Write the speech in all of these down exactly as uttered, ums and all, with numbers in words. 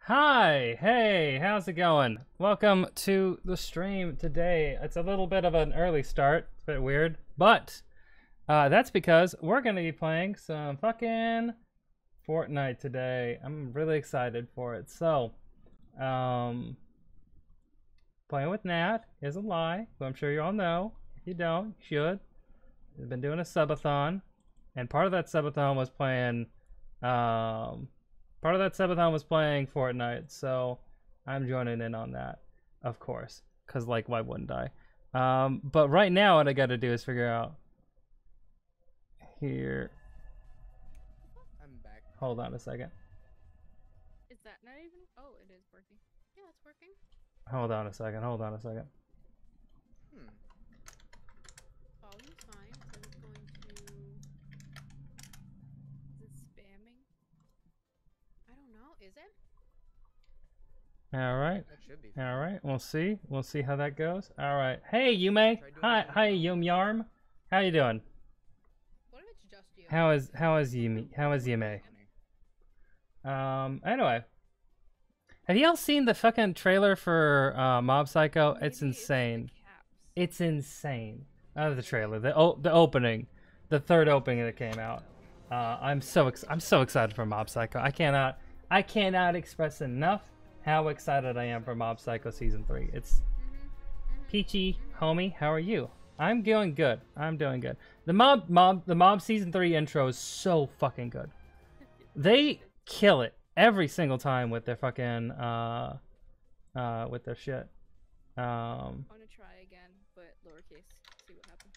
Hi, hey, how's it going? Welcome to the stream today. It's a little bit of an early start, it's a bit weird, but uh, that's because we're gonna be playing some fucking Fortnite today. I'm really excited for it. So, um, playing with Nat is a lie, who I'm sure you all know. If you don't, you should. We've been doing a subathon, and part of that subathon was playing, um, part of that subathon was playing Fortnite, so I'm joining in on that, of course, because, like, why wouldn't I? Um, but right now, what I gotta do is figure out here. I'm back. Hold on a second. Is that not even? Oh, it is working. Yeah, it's working. Hold on a second. Hold on a second. Hmm. Volume's fine. So it's going to. Is it spamming? I don't know. Is it? All right. That should be. All right. We'll see. We'll see how that goes. All right. Hey, Yume. Try doing Hi, it. hi, Yum Yarm. How you doing? What if it's just you? How is how is Yume? How is Yume? Um. Anyway, have y'all seen the fucking trailer for uh, Mob Psycho? Maybe It's insane. the caps. It's insane. Not the trailer. The o the opening, the third opening that came out. Uh, I'm so ex I'm so excited for Mob Psycho. I cannot I cannot express enough how excited I am for Mob Psycho season three. It's Peachy, homie. How are you? I'm doing good. I'm doing good. The mob mob the Mob season three intro is so fucking good. They kill it every single time with their fucking uh uh with their shit. Um I want to try again, but lowercase. See what happens.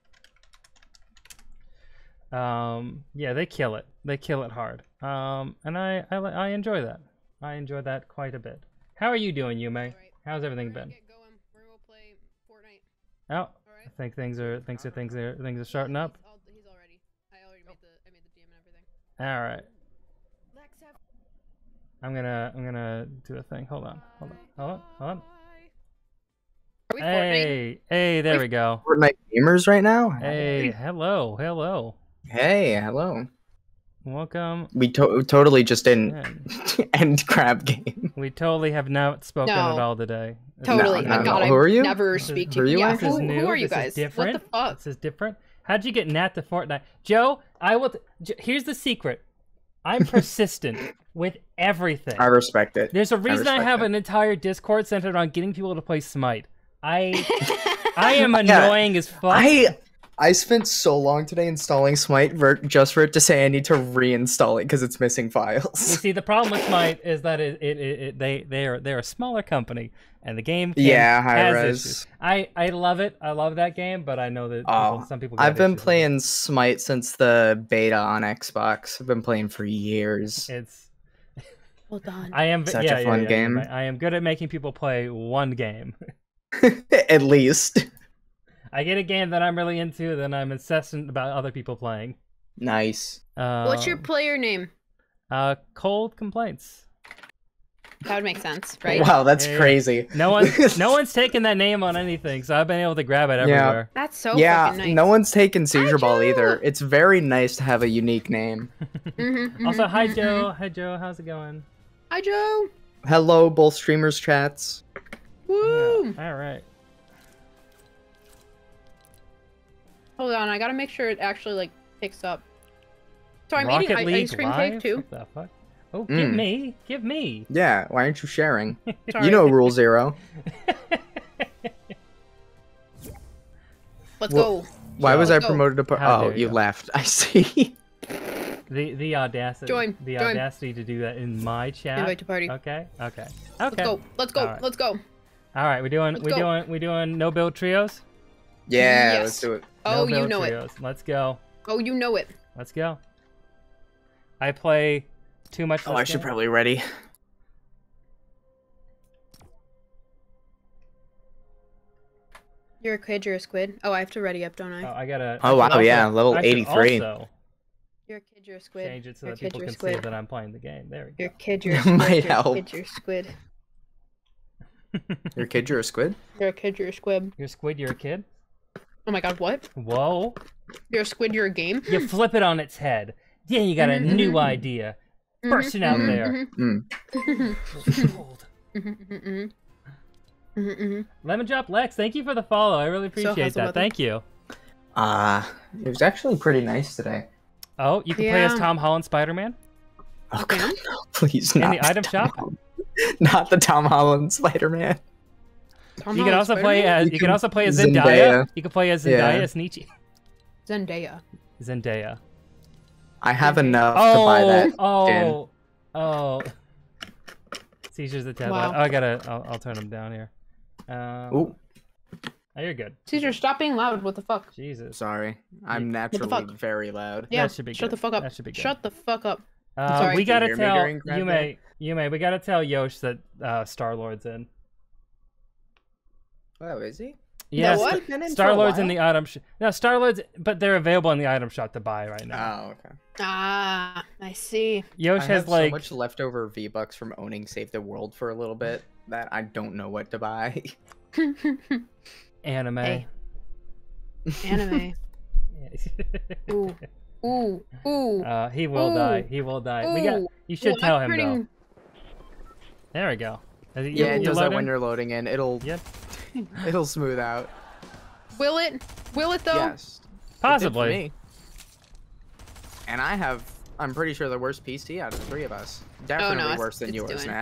Um, yeah, they kill it. They kill it hard. Um, and I, I, li- I enjoy that. I enjoy that quite a bit. How are you doing, Yume? Alright. How's everything We're gonna been? Get going. We're gonna play Fortnite. Oh, I Alright. think things are things are things are things are starting up. He's, all, he's already. I already made the. I made the D M and everything. All right, Lex have. I'm gonna I'm gonna do a thing. Hold on, hold on, hold on, hold on. Are we Fortnite? Hey, hey, there we go. Fortnite gamers right now. Hey, hello, hello. Hey, hello. Welcome. We to totally just didn't in. end crab game. We totally have not spoken No. at all today. This Totally. is No, Oh no, God, no. I Who are you? never This is- speak to who are you? Yeah, This is who, new. who are you This is guys? different. What the fuck? This is different. How'd you get Nat to Fortnite? Joe, I will. T- J- here's the secret. I'm persistent with everything. I respect it. There's a reason I, respect have that. an entire Discord centered on getting people to play Smite. I I am Yeah. annoying as fuck. I I spent so long today installing Smite ver just for it to say I need to reinstall it because it's missing You files. see, the problem with Smite is that it, it, it, it they they are they're a smaller company, and the game can, Yeah, high has res. issues. I I love it. I love that game, but I know that people, Oh, some people. Got I've been issues with it. playing Smite since the beta on Xbox. I've been playing for years. It's. Hold on. I am Such yeah, a yeah, fun yeah, game. yeah, I am good at making people play one game. At least. I get a game that I'm really into, then I'm incessant about other people playing. Nice. Uh, What's your player name? uh cold complaints? That would make sense, right? Wow, that's Yeah, yeah. crazy. No one, no one's taken that name on anything, so I've been able to grab it Yeah. everywhere. That's so yeah, fucking nice. no one's taken Seizure Ball Joe! either. It's very nice to have a unique name. Mhm, Also, mhm, hi mhm, Joe. mhm. Hi Joe. How's it going? Hi Joe. Hello, both streamers chats. Woo. Yeah, all right. Hold on, I gotta make sure it actually like picks up. So I'm Rocket eating I- League ice cream Live? cake too. What the fuck? Oh, give Mm. me, give me. Yeah, why aren't you sharing? Sorry. You know Rule Zero. Let's Well- go. Why Joe, was I let's go. promoted to... Par- How oh, dare you you. left. I see. the the audacity. Join, The join. audacity to do that in my chat. Invite to party. Okay. Okay. Okay. Let's go. Let's go. Alright. Let's go. All right. We doing. Let's We go. doing. We doing no build trios. Yeah, Yes. let's do it. Oh, no you build know it. trios. Let's go. Oh, you know it. Let's go. I play too much. Oh, this I should game. probably ready. You're a kid. You're a squid. Oh, I have to ready up, don't I? Oh, I gotta. Oh, I should wow, yeah, also- level I should eighty-three. Also You're a kid. You're a squid. change it so You're that a kid. people You're a can see squid. that I'm playing the game. There we You're a go. kid. You're a That squid. might You're a help. kid. You're a squid. You're a kid, you're a squid? You're a kid. You're a squid. You're a squid. You're a kid. Oh my God, what? Whoa! You're a squid. You're a game. You flip it on its head. Then you got a Mhm, new mhm. idea. bursting out mhm, there. Mm. Gold. Mhm, mhm, mhm. Lemon Drop Lex, thank you for the follow. I really appreciate how's the that. weather? Thank you. Uh, it was actually pretty nice today. Oh, you can play as Yeah. Tom Holland Spider-Man Oh Okay. god, no, please in not the item Tom shop. Holland. Not the Tom Holland Spider-Man. Tom You can Holland also play Spider-Man? as You you can can- also play as Zendaya. Zendaya. You can play as Zendaya Yeah. as Nietzsche. Zendaya. Zendaya. I have Okay. enough to Oh, buy that. oh, oh. Seizures the tab. Wow. Oh, I gotta. I'll, I'll turn them down here. Um, Ooh, oh, you're good. Caesar, stop being loud. What the fuck? Jesus. sorry. I'm What the naturally fuck? very loud. Yeah, should be shut good. the fuck up. That should be good. Shut the fuck up. Uh, Sorry. we Can you gotta hear me tell during Crab Yume. Yume, we gotta tell Yosh that uh, Star Lord's in. Oh, is he? Yes, what? Been in for a Star Lord's in while? the item. Sh- no, Star Lord's, but they're available in the item shop to buy right now. Oh, okay. Ah, I see. Yosh I has have like so much leftover V bucks from owning Save the World for a little bit that I don't know what to buy. anime. Hey. Anime. Ooh, ooh, ooh. Uh, he will Ooh. die. He will die. We got. Ooh. You should Ooh, tell I'm him though. turning- There we go. Is it- Yeah, you- it you does that loading? when you're loading in. It'll Yep. it'll smooth out. Will it? Will it though? Yes. It did for Possibly. me. And I have, I'm pretty sure, the worst P C out of the three of us. Definitely it's- worse than it's yours, doing.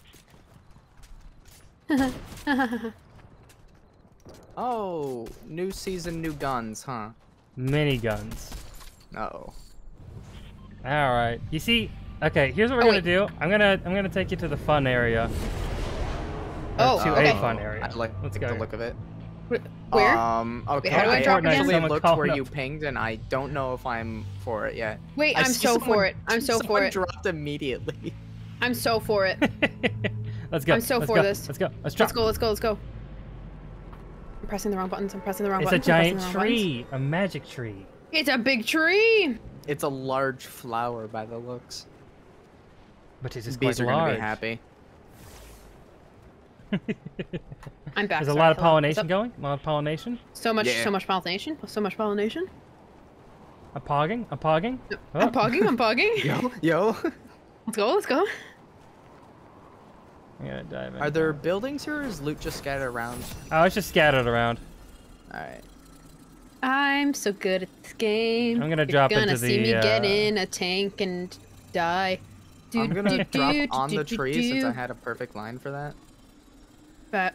Nat. Oh, new season, new guns, huh? Miniguns. Uh-oh. All right. You see? Okay. Here's what we're Oh, gonna do. I'm gonna I'm gonna take you to the fun area. Oh, to okay. a fun area. I like, Let's like go. the look of it. Where? Um, okay, how do I I drop again? actually Someone looked called where up. you pinged, and I don't know if I'm for it yet. Wait, I I'm see so someone- for it. I'm so for someone it. dropped immediately. I'm so for it. Let's go. I'm so Let's for go. this. Let's go. Let's drop. Let's go. Let's go. Let's go. I'm pressing the wrong buttons. I'm pressing the wrong It's a buttons. I'm pressing giant the wrong buttons. tree. A magic tree. It's a big tree. It's a large flower by the looks. But it is Bees quite are gonna large. be happy. I'm back. There's a sorry, lot of hello. pollination What's going. A lot of pollination. up? So much, Yeah. so much pollination. So much pollination. A pogging. A pogging. Oh. I'm pogging. I'm pogging. Yo, yo. Let's go. Let's go. I'm gonna dive in. Are there buildings here, or is loot just scattered around? Oh, it's just scattered around. All right. I'm so good at this game. I'm gonna You're drop gonna into see the, me get uh, in a tank and die. Do, I'm gonna do, drop do, on do, the do, tree do. since I had a perfect line for that. But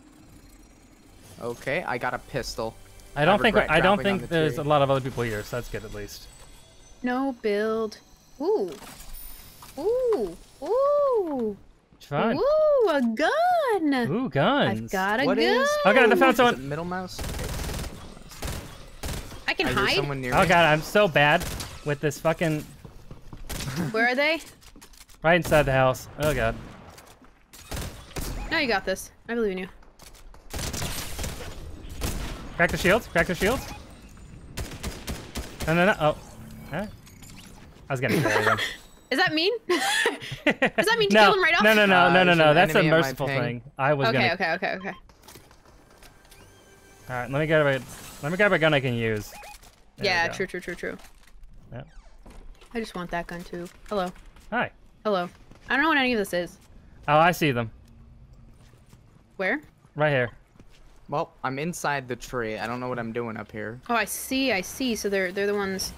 Okay, I got a pistol. I don't think regret I don't dropping on think the there's tree. a lot of other people here, so that's good at least. no build. Ooh. Ooh. Ooh. It's fine. Ooh, a gun. Ooh, guns. I've got a What gun. is- Oh god, I found Is someone. it middle mouse? Okay. I can I hear hide. someone near Oh me. god, I'm so bad with this fucking Where are they? right inside the house. Oh god. No, you got this. I believe in you. Crack the shields. Crack the shields. No, no, no. Oh. Huh? I was gonna carry them. Is that mean? Does that mean to no, kill him right off? No, no, no, Uh, no, no, there's no. an That's a enemy at my merciful ping. thing. I was Okay, gonna. okay, okay, okay. All right, let me grab a let me grab a gun I can use. There we Yeah, go. true, true, true, true. Yep. I just want that gun too. Hello. Hi. Hello. I don't know what any of this is. Oh, I see them. Where? Right here. Well, I'm inside the tree. I don't know what I'm doing up here. Oh, I see, I see. So they're they're the ones.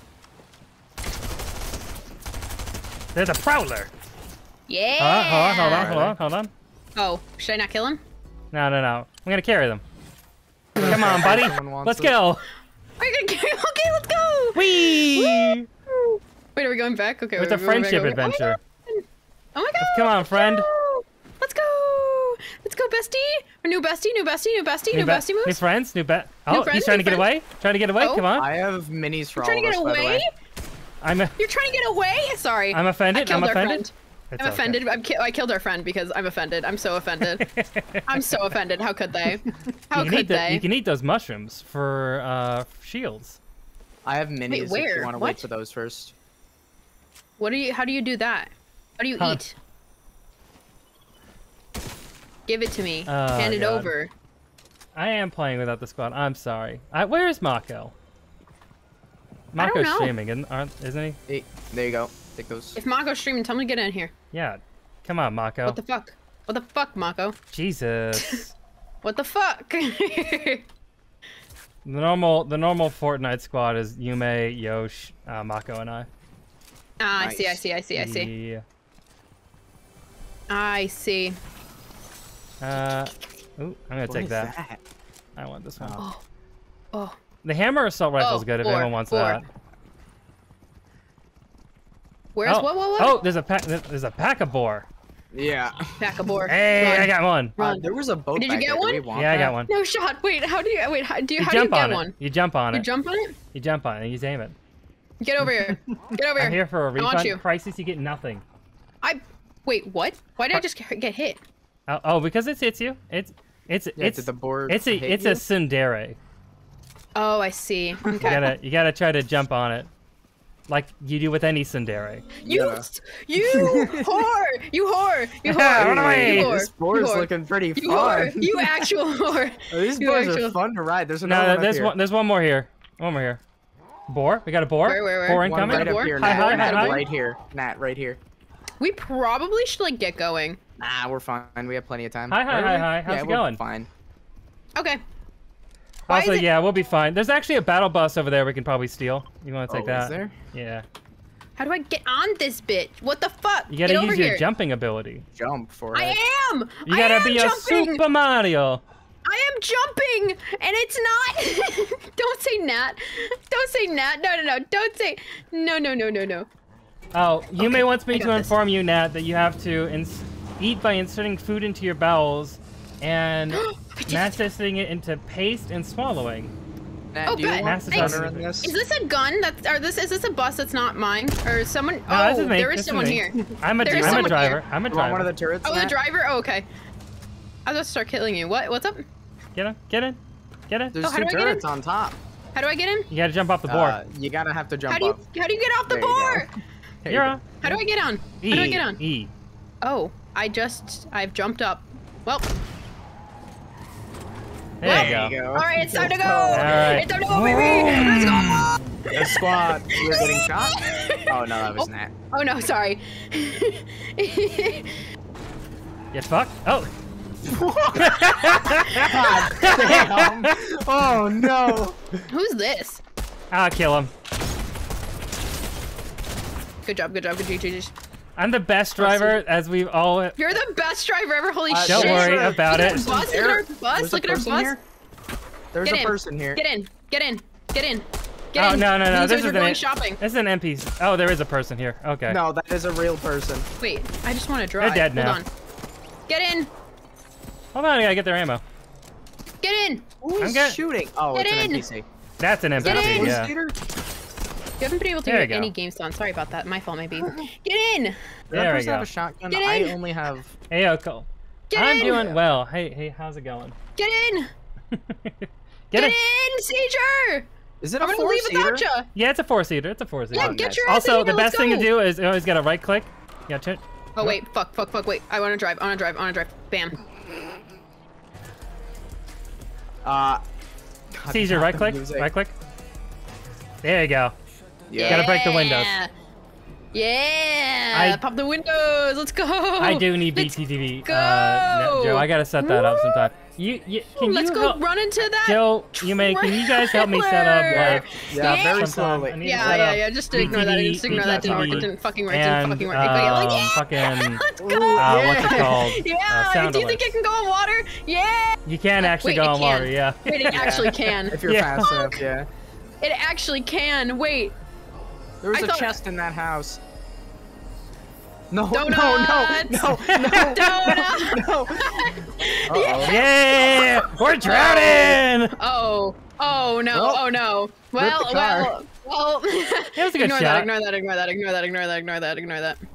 There's a prowler. Yeah. Hold on, hold on, hold on, Are hold on, hold on. Oh, should I not kill him? No, no, no. I'm gonna carry them. Come on, buddy. Someone wants Let's it. go. Are you gonna kill him? Okay, let's go. Whee! Woo! Wait, are we going back? Okay. It's we're a going back, friendship okay. adventure. Oh my god. Come on, let's friend. go. Let's go. Let's go, bestie. Our new bestie, new bestie, new bestie, new, New, be- bestie new moves. friends, new bet. Oh, friends, he's trying new to get friends. away. Trying to get away. Oh. Come on. I have minis for You're all trying to of get us, by the away? way. I'm. A, You're trying to get away? Sorry. I'm offended. I killed I'm our offended. friend. It's I'm okay. offended. I'm ki- I killed our friend because I'm offended. I'm so offended. I'm so offended. How could they? How you can could eat the- they? you can eat those mushrooms for uh, shields. I have minis if where? you want to What? wait for those first. What do you? How do you do that? How do you Huh. eat? Give it to me. Oh, Hand it God. over. I am playing without the squad. I'm sorry. I, where is Mako? I don't Mako's know. streaming, isn't, aren't, isn't he? Hey, there you go. Take those. If Mako's streaming, tell him to get in here. Yeah. Come on, Mako. What the fuck? What the fuck, Mako? Jesus. What the fuck? The normal, the normal Fortnite squad is Yume, Yosh, uh, Mako, and I. Ah, I Nice. see, I see, I see, I see. Yeah. I see. Uh, ooh, I'm gonna What take is that. that? I want this one. Oh. Oh. The hammer assault rifle is Oh, good if four, anyone wants four. that. Where's oh, what, what, what? oh, there's a pack. There's a pack of boar. Yeah. Back aboard. Hey, Run. I got one. Uh, Run. there was a boat Did you back get there. Do one? we want Yeah, I got that? one. No shot. Wait, how do you wait? How do you, You how do you jump get on it. one? You jump on You it. jump on it? You jump on it. You aim it. Get over here. Get over I'm here. here for a I want refund. you. Crisis, you get nothing. I wait. What? Why did I just get hit? Oh, oh, because it hits you. It's it's Yeah, it's did the board it's a hit it's you? a tsundere. Oh, I see. You Okay. gotta you gotta try to jump on it, like you do with any tsundere. You, Yeah. you whore! You whore! You Run whore! away! You whore! This board You is whore. looking pretty You fun. whore! You actual whore! Oh, these You boards actual- are fun to ride. There's another No, one up there's here. one. There's one more here. One more here. Boar. We got a boar. Where, where, where? Boar One One incoming. right Got a up board? here, Hi, Nat. hi, Nat, hi, hi. Right here. Nat, right here. We probably should like get going. Nah, we're fine. We have plenty of time. Hi, hi, Are hi, we? hi. How's yeah, it we're going? Fine. Okay. Why Also, is it- yeah, we'll be fine. There's actually a battle bus over there we can probably steal. You want to take Oh, that? is there? Yeah. How do I get on this bitch? What the fuck? You gotta get use over your here. jumping ability. Jump for it. I am. You I gotta am be jumping. a Super Mario. I am jumping, and it's not. Don't say Nat. Don't say Nat. No, no, no. Don't say. No, no, no, no, no. Oh, Yume Okay, wants me I to got this. inform you, Nat, that you have to ins eat by inserting food into your bowels and manifesting it into paste and swallowing. Nat, Oh, do you good. want Massive butter butter. in this? Is this a gun? That's or this is this a bus that's not mine or someone? No, oh, this is me. there This is is someone me. here. I'm a, There is I'm a someone driver. here. I'm a You want one of driver. the turrets, Oh, the Nat? driver. Oh, okay. I was about to start killing you. What? What's up? Get in. Get in. Get in. There's Oh, how two do I get in? turrets on top. How do I get in? You gotta jump off the board. Uh, you gotta have to jump How do you up. how do you get off the There you go. board? There You're you on. How do I get on? E. How do I get on? E. Oh, I just I've jumped up. Well, There Well, you go. There you go. all right, it's time to go. Let's right. It's time to go, baby. Let's go. go. The squad. You were getting shot? Oh, no, that was Oh. Nat. Oh no, sorry. Get fucked. Oh. God damn. Oh, no. Who's this? I'll kill him. Good job, good job, good job, good job. I'm the best driver, as we've all. You're the best driver ever. Holy Uh, shit. Don't worry about Look at it. our bus. Look at our bus. There's a Look at our person bus. here? There's Get a in. person here. Get in. Get in. Get in. Get Oh in. no no no! These This guys is are going an shopping. this is an N P C. Oh, there is a person here. Okay. No, that is a real person. Wait, I just want to drive. dead Hold now. on. Get in. Hold on, I gotta get their ammo. Get in. Who's good. shooting? Oh, Get it's an in. N P C. That's an N P Get C. in. Yeah. You haven't been able to There get you go. any games done. Sorry about that. My fault, maybe. Get in. Does There that we person go. have a shotgun? Get I in. only have. Hey, Oko. Get I'm in. doing well. Hey hey, how's it going? Get in. Get, Get it. in, Seizure. Is it I'm a gonna leave four-seater? without you. Yeah, it's a four seater. It's a four seater. Yeah, Oh, get nice. your ass in Also, here. the Let's best thing to go. do is you always gotta right click. Yeah, turn. Oh wait, fuck, fuck, fuck, wait. I want to drive. I want to drive. I want to drive. Bam. Uh. God, Seizure, right click. music. Right click. There you go. Yeah. Gotta break the windows. Yeah. I- Pop the windows. Let's go. I do need Let's B T T V. go. Uh, no, Joe, I gotta set that up sometime. You, you can Let's you go help? run into that. Joe, you may. Can you guys help me set up trailer. like? Yeah, Yeah. very sometime? slowly. I need to Yeah, set yeah, up yeah. Just ignore that. B T V, Just ignore that. Didn't work. It B T V, didn't fucking work. It and, didn't fucking work. But yeah, like, um, yeah. fucking. Let's go. Uh, what's it called? Yeah. Uh, sound do you think alerts. it can go on water? Yeah. You can actually Wait, go it on water, can. yeah. Wait, it actually can. If you're Yeah. fast enough, yeah. It actually can. Wait. There was I a thought- chest in that house. No, Donuts. no, no, no, no, Donuts. no. Uh-oh. Yeah, we're drowning. Oh. Oh no. Well, oh no. rip Well, the car. well, well. It was a good ignore shot. that. Ignore that. Ignore that. Ignore that. Ignore that. Ignore that. Ignore that.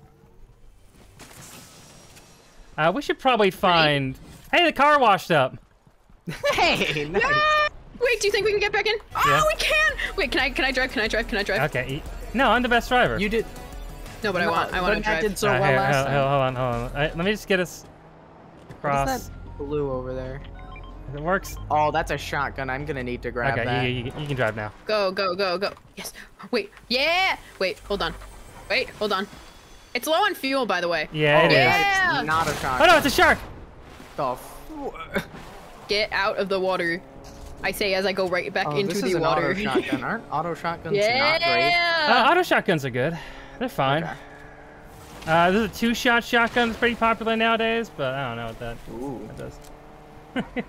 Uh, we should probably find. Hey, the car washed up. Hey, nice. Ah! Wait, do you think we can get back in? Oh, Yeah. we can. Wait, can I? Can I drive? Can I drive? Can I drive? Okay. e- No, I'm the best driver. You did. No, but I No, want. I but want to Matt drive. did so Uh, well here, last hold, time. hold on, hold on. All right, let me just get us across. What's that blue over there? If it works. Oh, that's a shotgun. I'm gonna need to grab Okay, that. you, you, you can drive now. Go, go, go, go. Yes. Wait. Yeah. Wait. Hold on. Wait, hold on. It's low on fuel, by the way. Yeah, it oh, is. Yeah. that is not a shot. Oh no, it's a shark! The f- Get out of the water. I say as I go right back oh, into this the is an water. auto shotgun. Aren't auto shotguns yeah. not great? Uh, auto shotguns are good. They're fine. Okay. Uh, there's a two-shot shotgun that's pretty popular nowadays, but I don't know what that, Ooh. that does.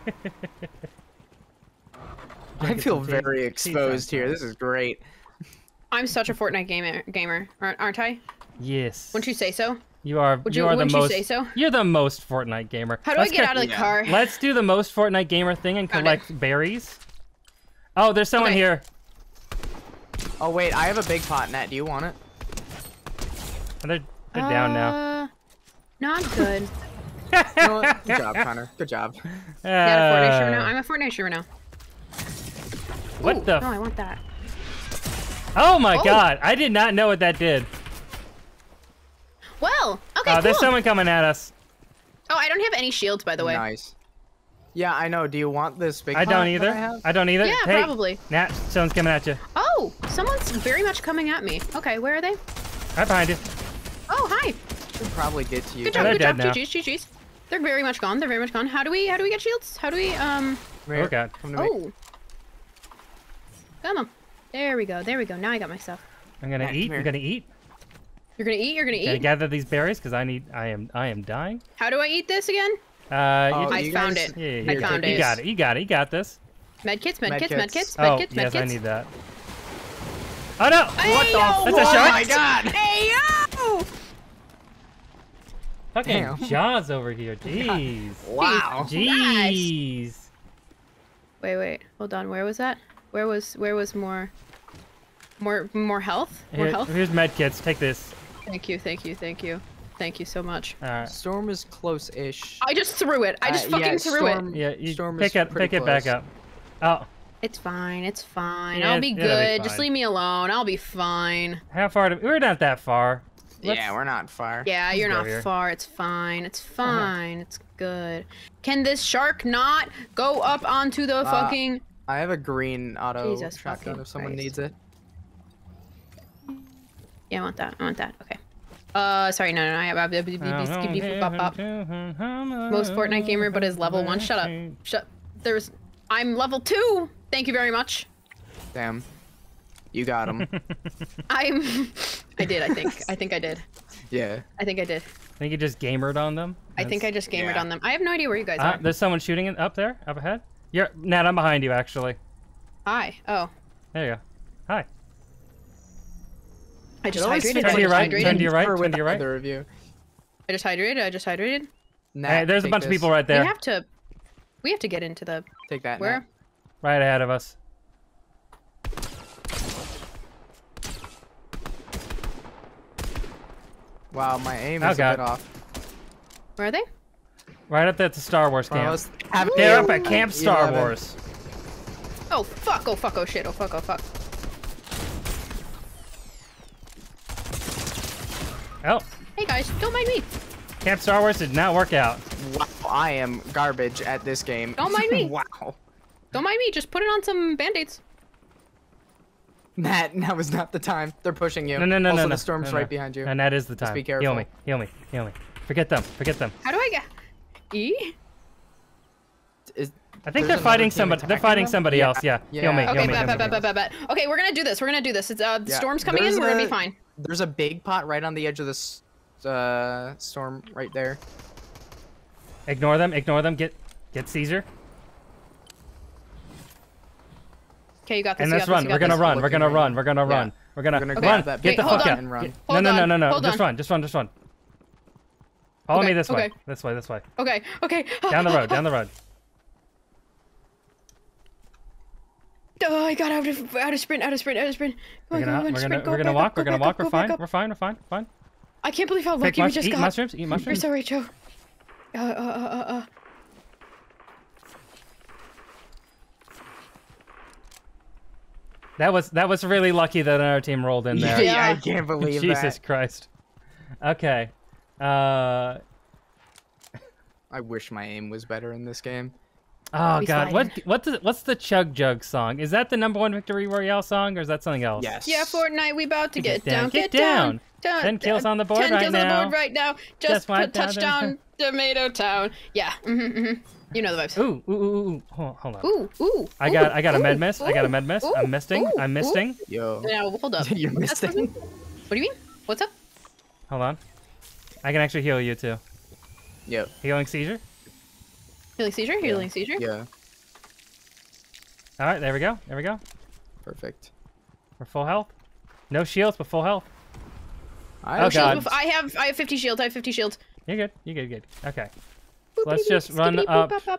I Drinking feel some tea- very tea exposed time. here. This is great. I'm such a Fortnite gamer, gamer, aren't, aren't I? Yes. Wouldn't you say so? You are. Would you, you- are the wouldn't you most. say so? You're the most Fortnite gamer. How do Let's I get go- out of the yeah. car? Let's do the most Fortnite gamer thing and Found collect berries. Oh, there's someone Okay. here. Oh wait, I have a big pot net. Do you want it? Oh, they're they're down now. Uh, No, I'm good. You know what? Good job, Connor. Good job. Yeah, a Fortnite shooter now. Uh, I'm a Fortnite shooter now. what Ooh, the? No, I f- want that. Oh my Oh. God! I did not know what that did. Well, okay, Oh, cool. there's someone coming at us. Oh, I don't have any shields, by the way. Nice. Yeah, I know. Do you want this big I pot don't that either. I have? I don't either. Yeah, Hey, probably. Nat, someone's coming at you. Oh, someone's very much coming at me. Okay, where are they? Right behind you. Oh, hi. Should probably get to you. Good Yeah, job, they're good job. dead now. G G's, G G's. They're very much gone. They're very much gone. How do we, how do we get shields? How do we, um, Come here. Oh, God. Come to me. oh. Come on. There we go, there we go. Now I got my stuff. I'm gonna Nat, eat. come I'm here. gonna eat. You're gonna eat, you're gonna Gotta eat? gather these berries because I need. I am. I am dying. How do I eat this again? Uh, Oh, you, I you found guys- it. yeah, I you, found you it. got it. You got it. You got this. Medkits, medkits, Medkits. medkits, Oh, medkits, yes, medkits. I need that. Oh no! Hey, yo, That's a what? shark? Oh my God! Hey, yo! Fucking Damn. Jaws over here. Jeez. Wow. Jeez. Wait, wait, hold on. Where was that? Where was, where was more, more, more health? More Here, health? here's med kits. Take this. Thank you, thank you, thank you. Thank you so much. All right. Storm is close-ish. I just threw it. I just Uh, fucking yeah, threw Storm- it. Yeah, you Storm pick is it. pretty Pick it back close. up. Oh, It's fine, it's fine. Yeah, I'll be it'll be good. Just fine. leave me alone. I'll be fine. how far? Do, we're not that far. Let's- Yeah, we're not far. Yeah, you're go not here. far. It's fine. It's fine. It's good. Can this shark not go up onto the Uh, fucking... I have a green auto Jesus shotgun fucking if someone Christ. needs it. Yeah, I want that. I want that. Okay. Uh, sorry, no, no, no. I have... Most Fortnite gamer, but is level one. Shut up. Shut... There's... I'm level two! Thank you very much. Damn. You got him. I'm... I did, I think. I think I did. Yeah. I think I did. I think you just gamered on them. I think I just gamered Yeah. on them. I have no idea where you guys Uh, are. there's someone shooting it up there, up ahead. You're Nat. I'm behind you, actually. Hi. Oh. There you go. Hi. I just It always hydrated. feels I Turn to your just right, hydrated. turn to your right, Or turn with to your right. either of you. I just hydrated. I just hydrated. Nat, Hey, there's a take bunch of this. people right there. We have to. We have to get into the. Take that. Where? Nat. Right ahead of us. Wow, my aim Oh, is God. a bit off. Where are they? Right up there at the Star Wars Well, camp. let's have They're you up at Camp Star eleven. Wars. Oh fuck! Oh fuck! Oh shit! Oh fuck! Oh fuck! Oh, Hey guys, don't mind me. Camp Star Wars did not work out. Wow, I am garbage at this game. Don't mind me. Wow. Don't mind me. Just put it on some band-aids. Nat, now is not the time. They're pushing you. No, no, no, also, no, no. the storm's no, no. right behind you. And that is the time. be Heal careful. me, heal me, heal me. Forget them, forget them. How do I get? E? Is, I think There's they're another fighting team somebody. They're attacking fighting them? somebody Yeah. else. Yeah. Yeah. Heal me, Okay, heal Okay, me. bet, heal bet, me. bet, bet, bet, bet. Okay, we're gonna do this. We're gonna do this. It's uh, the Yeah. storm's coming There's in. We're gonna a- be fine. There's a big pot right on the edge of this uh, storm right there. Ignore them. Ignore them. Get, get Caesar. Okay, you got this. And you let's got this, run. you We're got gonna this. run. We're Looking gonna right run. now. We're gonna Yeah. run. We're gonna We're gonna run. grab that Get big the pot fuck out. and run. Get- Hold no, no, no, on, no, no. hold Just on. run. Just run. Just run. Follow Okay, me this way. okay. This way. This way. Okay, okay. Down the road. Down the road. Oh, I got out of out of sprint, out of sprint, out of sprint. Go We're on, gonna. go on, We're gonna. sprint, go We're gonna back walk. up, We're go gonna back walk. up, We're go back fine. up. We're fine. We're fine. Fine. I can't believe how Take lucky we mus- just eat got. mushrooms. Eat You're mushrooms. so right, Joe. Uh, uh, uh, uh, uh. That was that was really lucky that our team rolled in there. Yeah. I can't believe Jesus that. Christ. Okay. Uh. I wish my aim was better in this game. Oh Be God. What fine. what the, what's the Chug Jug song? Is that the number one Victory Royale song, or is that something else? Yes. Yeah, Fortnite, we about to get, Get down, down, get get down, Ten, ten kills on the board ten right kills now. on the board right now. Just Just, wiped put out the- touchdown, Tomato Town. Yeah. Mm-hmm, mm-hmm. You know the vibes. Ooh, ooh, ooh, ooh. Hold, hold on. Ooh, ooh. I got, ooh, I got a med ooh, miss. I got a med miss. ooh, I'm misting. ooh, I'm ooh. misting. Yo. Now, hold up. You're That's what- missing. What do you mean? What's up? Hold on. I can actually heal you too. Yep. Healing seizure. Healing seizure? Healing seizure? Yeah. All right, there we go. There we go. Perfect. We're full health. No shields, but full health. I Oh, Oh, shields God. bef- I have I have fifty shields. I have fifty shields. You're good. You're good. Good. Okay. Boop, Let's boop, just run skippity, up. Boop, bop, bop.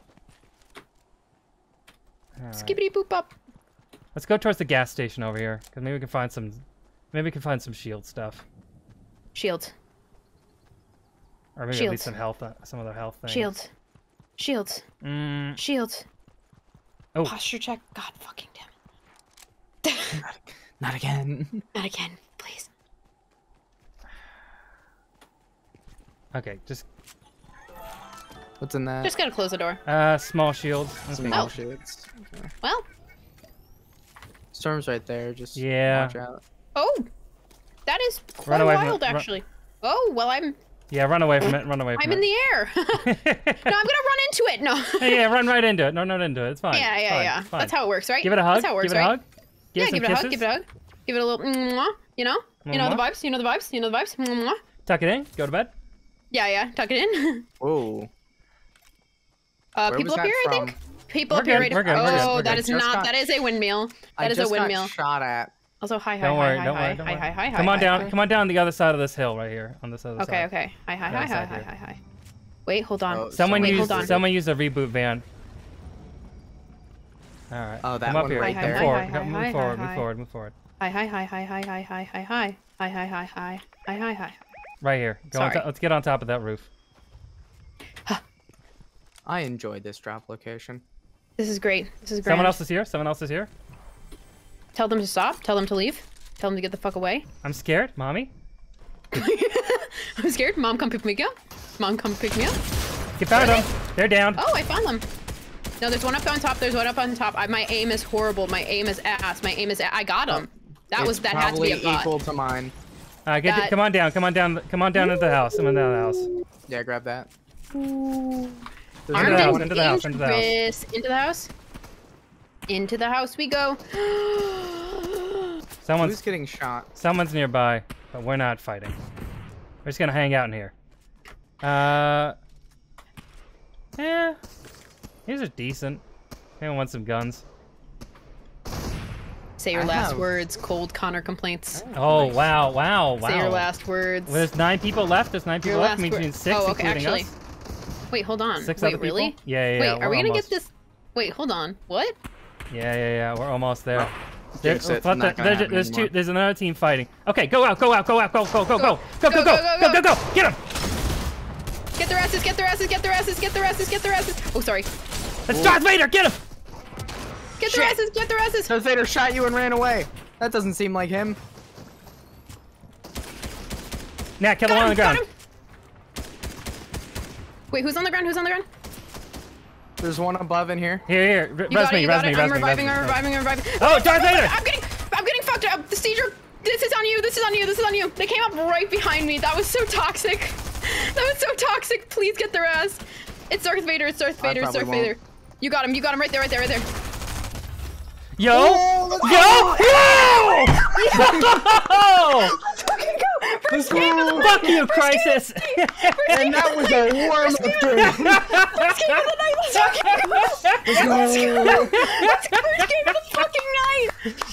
All right. Skippity boop up. Let's go towards the gas station over here, cause maybe we can find some, maybe we can find some shield stuff, Shields. or maybe at Shields. least some health, uh, some other health things. Shields. Shields. Mm, Shields. Oh. Posture check. God fucking damn it. Not, not again. Not again, please. okay, just What's in that? Just gotta close the door. uh small shields. Some Okay. Oh. more shits. Okay. Well. Storm's right there. Just Yeah. watch out. Oh. That is Run quite away from wild, it, run- actually. Oh well, I'm Yeah, run away from it. Run away from I'm it. in the air. no, I'm gonna run into it. No. Hey, yeah, run right into it. No, not into it. It's fine. yeah, It's yeah, fine. yeah. It's fine. That's how it works, right? Give it a hug. That's how it works, give it a right? hug. Give yeah, some give it a kisses. hug. Give it a hug. Give it a little. Mwah, you know. You know the Mwah. vibes. You know the vibes. You know the vibes. Mwah. Tuck it in. Go to bed. Yeah, yeah. Tuck it in. Whoa. Uh, Where people was up that here, I from? think. People We're up here, good, right? we're good, we're good, Oh, we're that good. is Just not. got- That is a windmill. I That is a just windmill. got shot at. Also, hi, hi, Don't hi, worry. hi, Don't hi, worry. Don't hi, worry. hi, hi, Come hi, on hi, down. hi. Come on down the other side of this hill right here. On this other Okay, side. okay. Hi, hi, Down hi, hi, side hi, here. hi, hi. Wait, hold on. Oh, Someone Wait, used. hold on. Someone used a reboot van. All right. Oh, that Come up one here. right Come there. forward. Hi, hi, Come- hi, Move hi, forward. hi. Move forward. Move forward. Hi, hi, hi, hi, hi, hi, hi, hi, hi. Hi, hi, hi, hi. Hi, hi, hi. Right here. Go on Sorry. to- let's get on top of that roof. I enjoyed this drop location. This is great. This is great. Someone else is here. Someone else is here. Tell them to stop. Tell them to leave. Tell them to get the fuck away. I'm scared, mommy. I'm scared. Mom, come pick me up. Mom, come pick me up. Get found them. They're down. Oh, I found them. No, there's one up on top. There's one up on top. I, my aim is horrible. My aim is ass. My aim is. A I got him. That It's was. That had to probably be a bot. equal to mine. Uh, get that- come on down. Come on down. Come on down into the house. Come on down to the house. Yeah, grab that. There's Into Armed the another house, one. into the house, into the house. dangerous. Into the house. Into the house we go. Someone's Who's getting shot? someone's nearby, but we're not fighting. We're just gonna hang out in here. Uh. Yeah. These are decent. Anyone want some guns? Say your I last have- words. Cold Connor complaints. Oh wow, wow, wow. Say your last words. Well, there's nine people left. There's nine people Your left. last Means word- means six, oh, okay, including actually. us. Wait, hold on. Six Wait, other people? really? Yeah, yeah, Wait, yeah. are we're we gonna almost. get this? Wait, hold on. What? Yeah, yeah, yeah. We're almost there. There, Jinx it, but not the- gonna there's, happen there's two. anymore. There's another team fighting. Okay, go out, go out, go out, go, go, go, go, go, go, go, Go, go, go, go, go, go, go, get him! Get their asses! Get their asses! Get their asses! Get their asses! Get their asses! Oh, sorry. It's Darth Vader. Get him! Get their Shit. asses! Get their asses! Darth Vader shot you and ran away. That doesn't seem like him. Nat, kill the one on the Got ground. him, got him. Wait, who's on the ground? Who's on the ground? There's one above in here. Here, here. r- You Res got me, it, you res got me, it. res I'm me, reviving, res I'm me. reviving, I'm reviving. Oh, Darth Vader! I'm getting, I'm getting fucked up. The seizure. This is on you. This is on you. This is on you. They came up right behind me. That was so toxic. That was so toxic. Please get their ass. It's Darth Vader. It's Darth I Vader. It's Darth probably Vader. You got him. You got him right there. Right there. Right there. Yo! Oh, let's Yo! Yo! First game of the Fuck you, Crisis! And that was a warm up game. First game of the night. Let's fucking go. Let's go. Let's go. First game of the fucking night.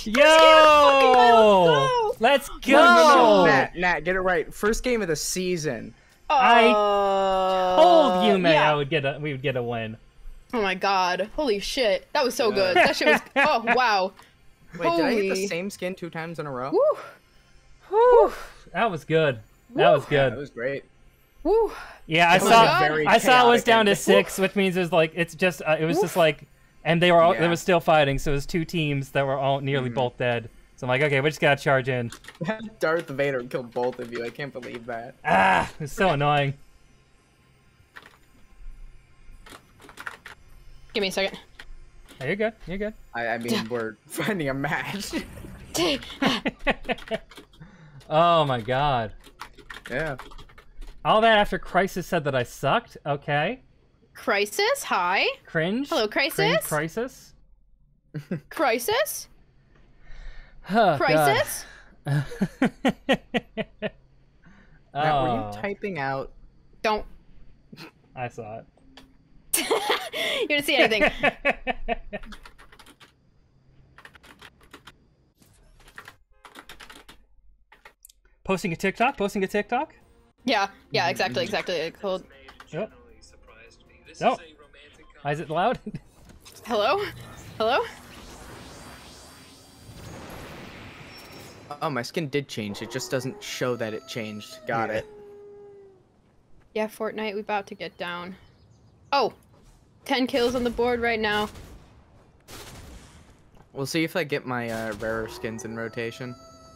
Yo! Let's No, go! no, no. Nat, Nat, get it right. First game of the season. I Uh, Told you, May, yeah. I would get a we would get a win. Oh my god. Holy shit. That was so good. That shit was. Oh, wow. Wait, did I hit the Holy- same skin two times in a row? Woo. Whew. That was good. That was Yeah, good. that was great. Woo. Yeah, I That was saw. a very I saw it was chaotic down to ending. six, which means it was like it's just. Uh, it was just like, and they were all. They Yeah. were still fighting, so it was two teams that were all nearly Mhm. both dead. So I'm like, okay, we just gotta charge in. Darth Vader killed both of you. I can't believe that. Ah, it's so annoying. Give me a second. Oh, you're good. You're good. I, I mean, we're finding a match. Oh my god. Yeah. All that after Crisis said that I sucked? Okay. Crisis, hi. Cringe? Hello, Crisis? Cringe crisis? Crisis? Oh, Crisis? God. Matt, were Oh, you typing out? Don't. I saw it. You didn't see anything. Posting a TikTok? Posting a TikTok? Yeah, yeah, exactly, exactly. Hold. Yep. No. Why is it loud? Hello? Hello? Oh, my skin did change. It just doesn't show that it changed. Got Yeah. it. Yeah, Fortnite, we about to get down. Oh! ten kills on the board right now. We'll see if I get my uh, rarer skins in rotation.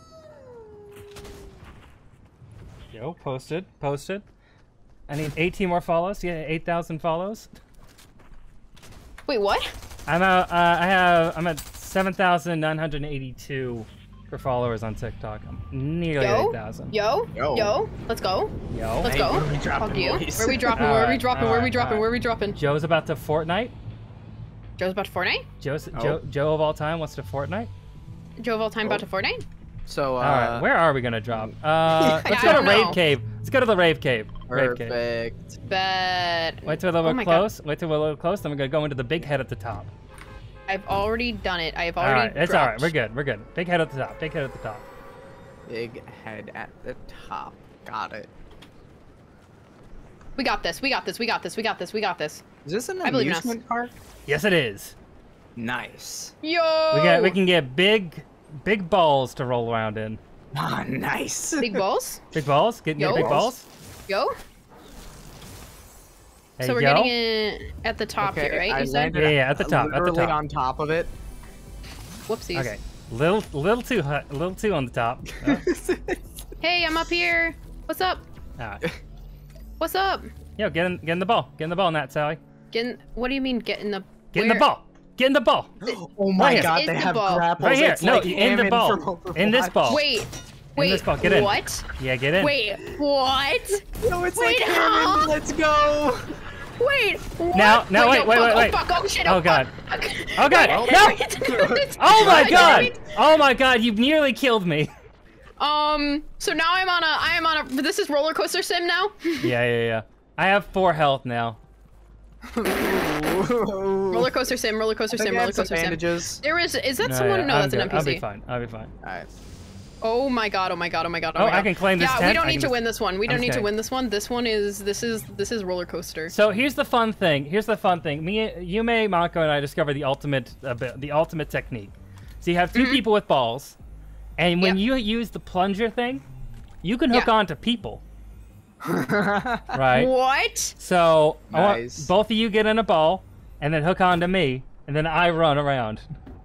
Yo, posted, posted. I need eighteen more follows. Yeah, eight thousand follows. Wait, what? I'm at, uh, I have, I'm at seven thousand nine hundred eighty-two for followers on TikTok. I'm nearly Yo? eight thousand. Yo? Yo. Yo? Let's go. Yo. Let's Hey, go. where are we dropping, Fuck you. boys? Where are we dropping? Where are we Alright, dropping? Where are we alright, dropping? alright. Where are we dropping? Joe's about to Fortnite. Joe's about to Fortnite? Joe's, Oh. Joe, Joe of all time wants to Fortnite. Joe of all time about to Fortnite? So, uh, Alright, where are we gonna drop? Uh, let's I go to don't Rave know. Cave. Let's go to the Rave Cave. Rave Cave. perfect. But Wait till we're a little Oh my bit close. Wait till we're a little close. Then we're gonna go into the big head at the top. I've already done it. I've already Alright, it's alright. dropped. We're good. We're good. Big head at the top. Big head at the top. Big head at the top. Got it. We got this. We got this. We got this. We got this. We got this. Is this an I believe in us. amusement park? Yes, it is. Nice. Yo! We got. We can get big, big balls to roll around in. Ah, nice. Big balls? Big balls? Getting Yo. big balls? Yo? Hey, so we're yo. getting it at the top Okay, here, right? I You said? landed Yeah, yeah, at the top, at the literally top. on top of it. Whoopsies. Okay. Little, little too, hu- a little too on the top. Oh. Hey, I'm up here. What's up? Alright. What's up? Yo, get in, get in the ball. Get in the ball, Nat Sally. Getting. What do you mean getting the? Get in the where- ball. Get in the ball. Oh my Right god, here. they Is the have ball. grapples. Right here. It's No, like in the Hammond ball. from In this Overwatch. ball. Wait. Wait. this ball, get in. What? Yeah, get in. Wait. What? No, it's Wait, like huh? Hammond. Let's go. Wait. What? Now- now, wait, no, wait, fuck, wait, wait. Oh fuck! Oh shit! Oh, Oh, God. fuck. Oh, God. Wait, No. wait. Oh my Damn god! it. Oh my god! You nearly killed me. Um. So now I'm on a. I am on a. This is roller coaster sim now. Yeah, yeah, yeah. I have four health now. roller coaster sim. Roller coaster I think sim. I Roller have some coaster sim. bandages. There is. Is that No, someone? yeah, No, I'm that's an good. N P C. I'll be fine. I'll be fine. Alright. Oh my god! Oh my god! Oh my god! Oh Oh, my I god! can claim this Yeah, tent. we don't I need can to just- win this one. We don't need to Okay. win this one. This one is. This is. This is roller coaster. So here's the fun thing. Here's the fun thing. Me, Yume, Mako, and I discovered the ultimate, uh, bi- the ultimate technique. So you have 2 people with balls, and when Mm-hmm. Yep. you use the plunger thing, you can hook Yeah. on to people. Right. What? So I want Nice. both of you get in a ball, and then hook on to me, and then I run around.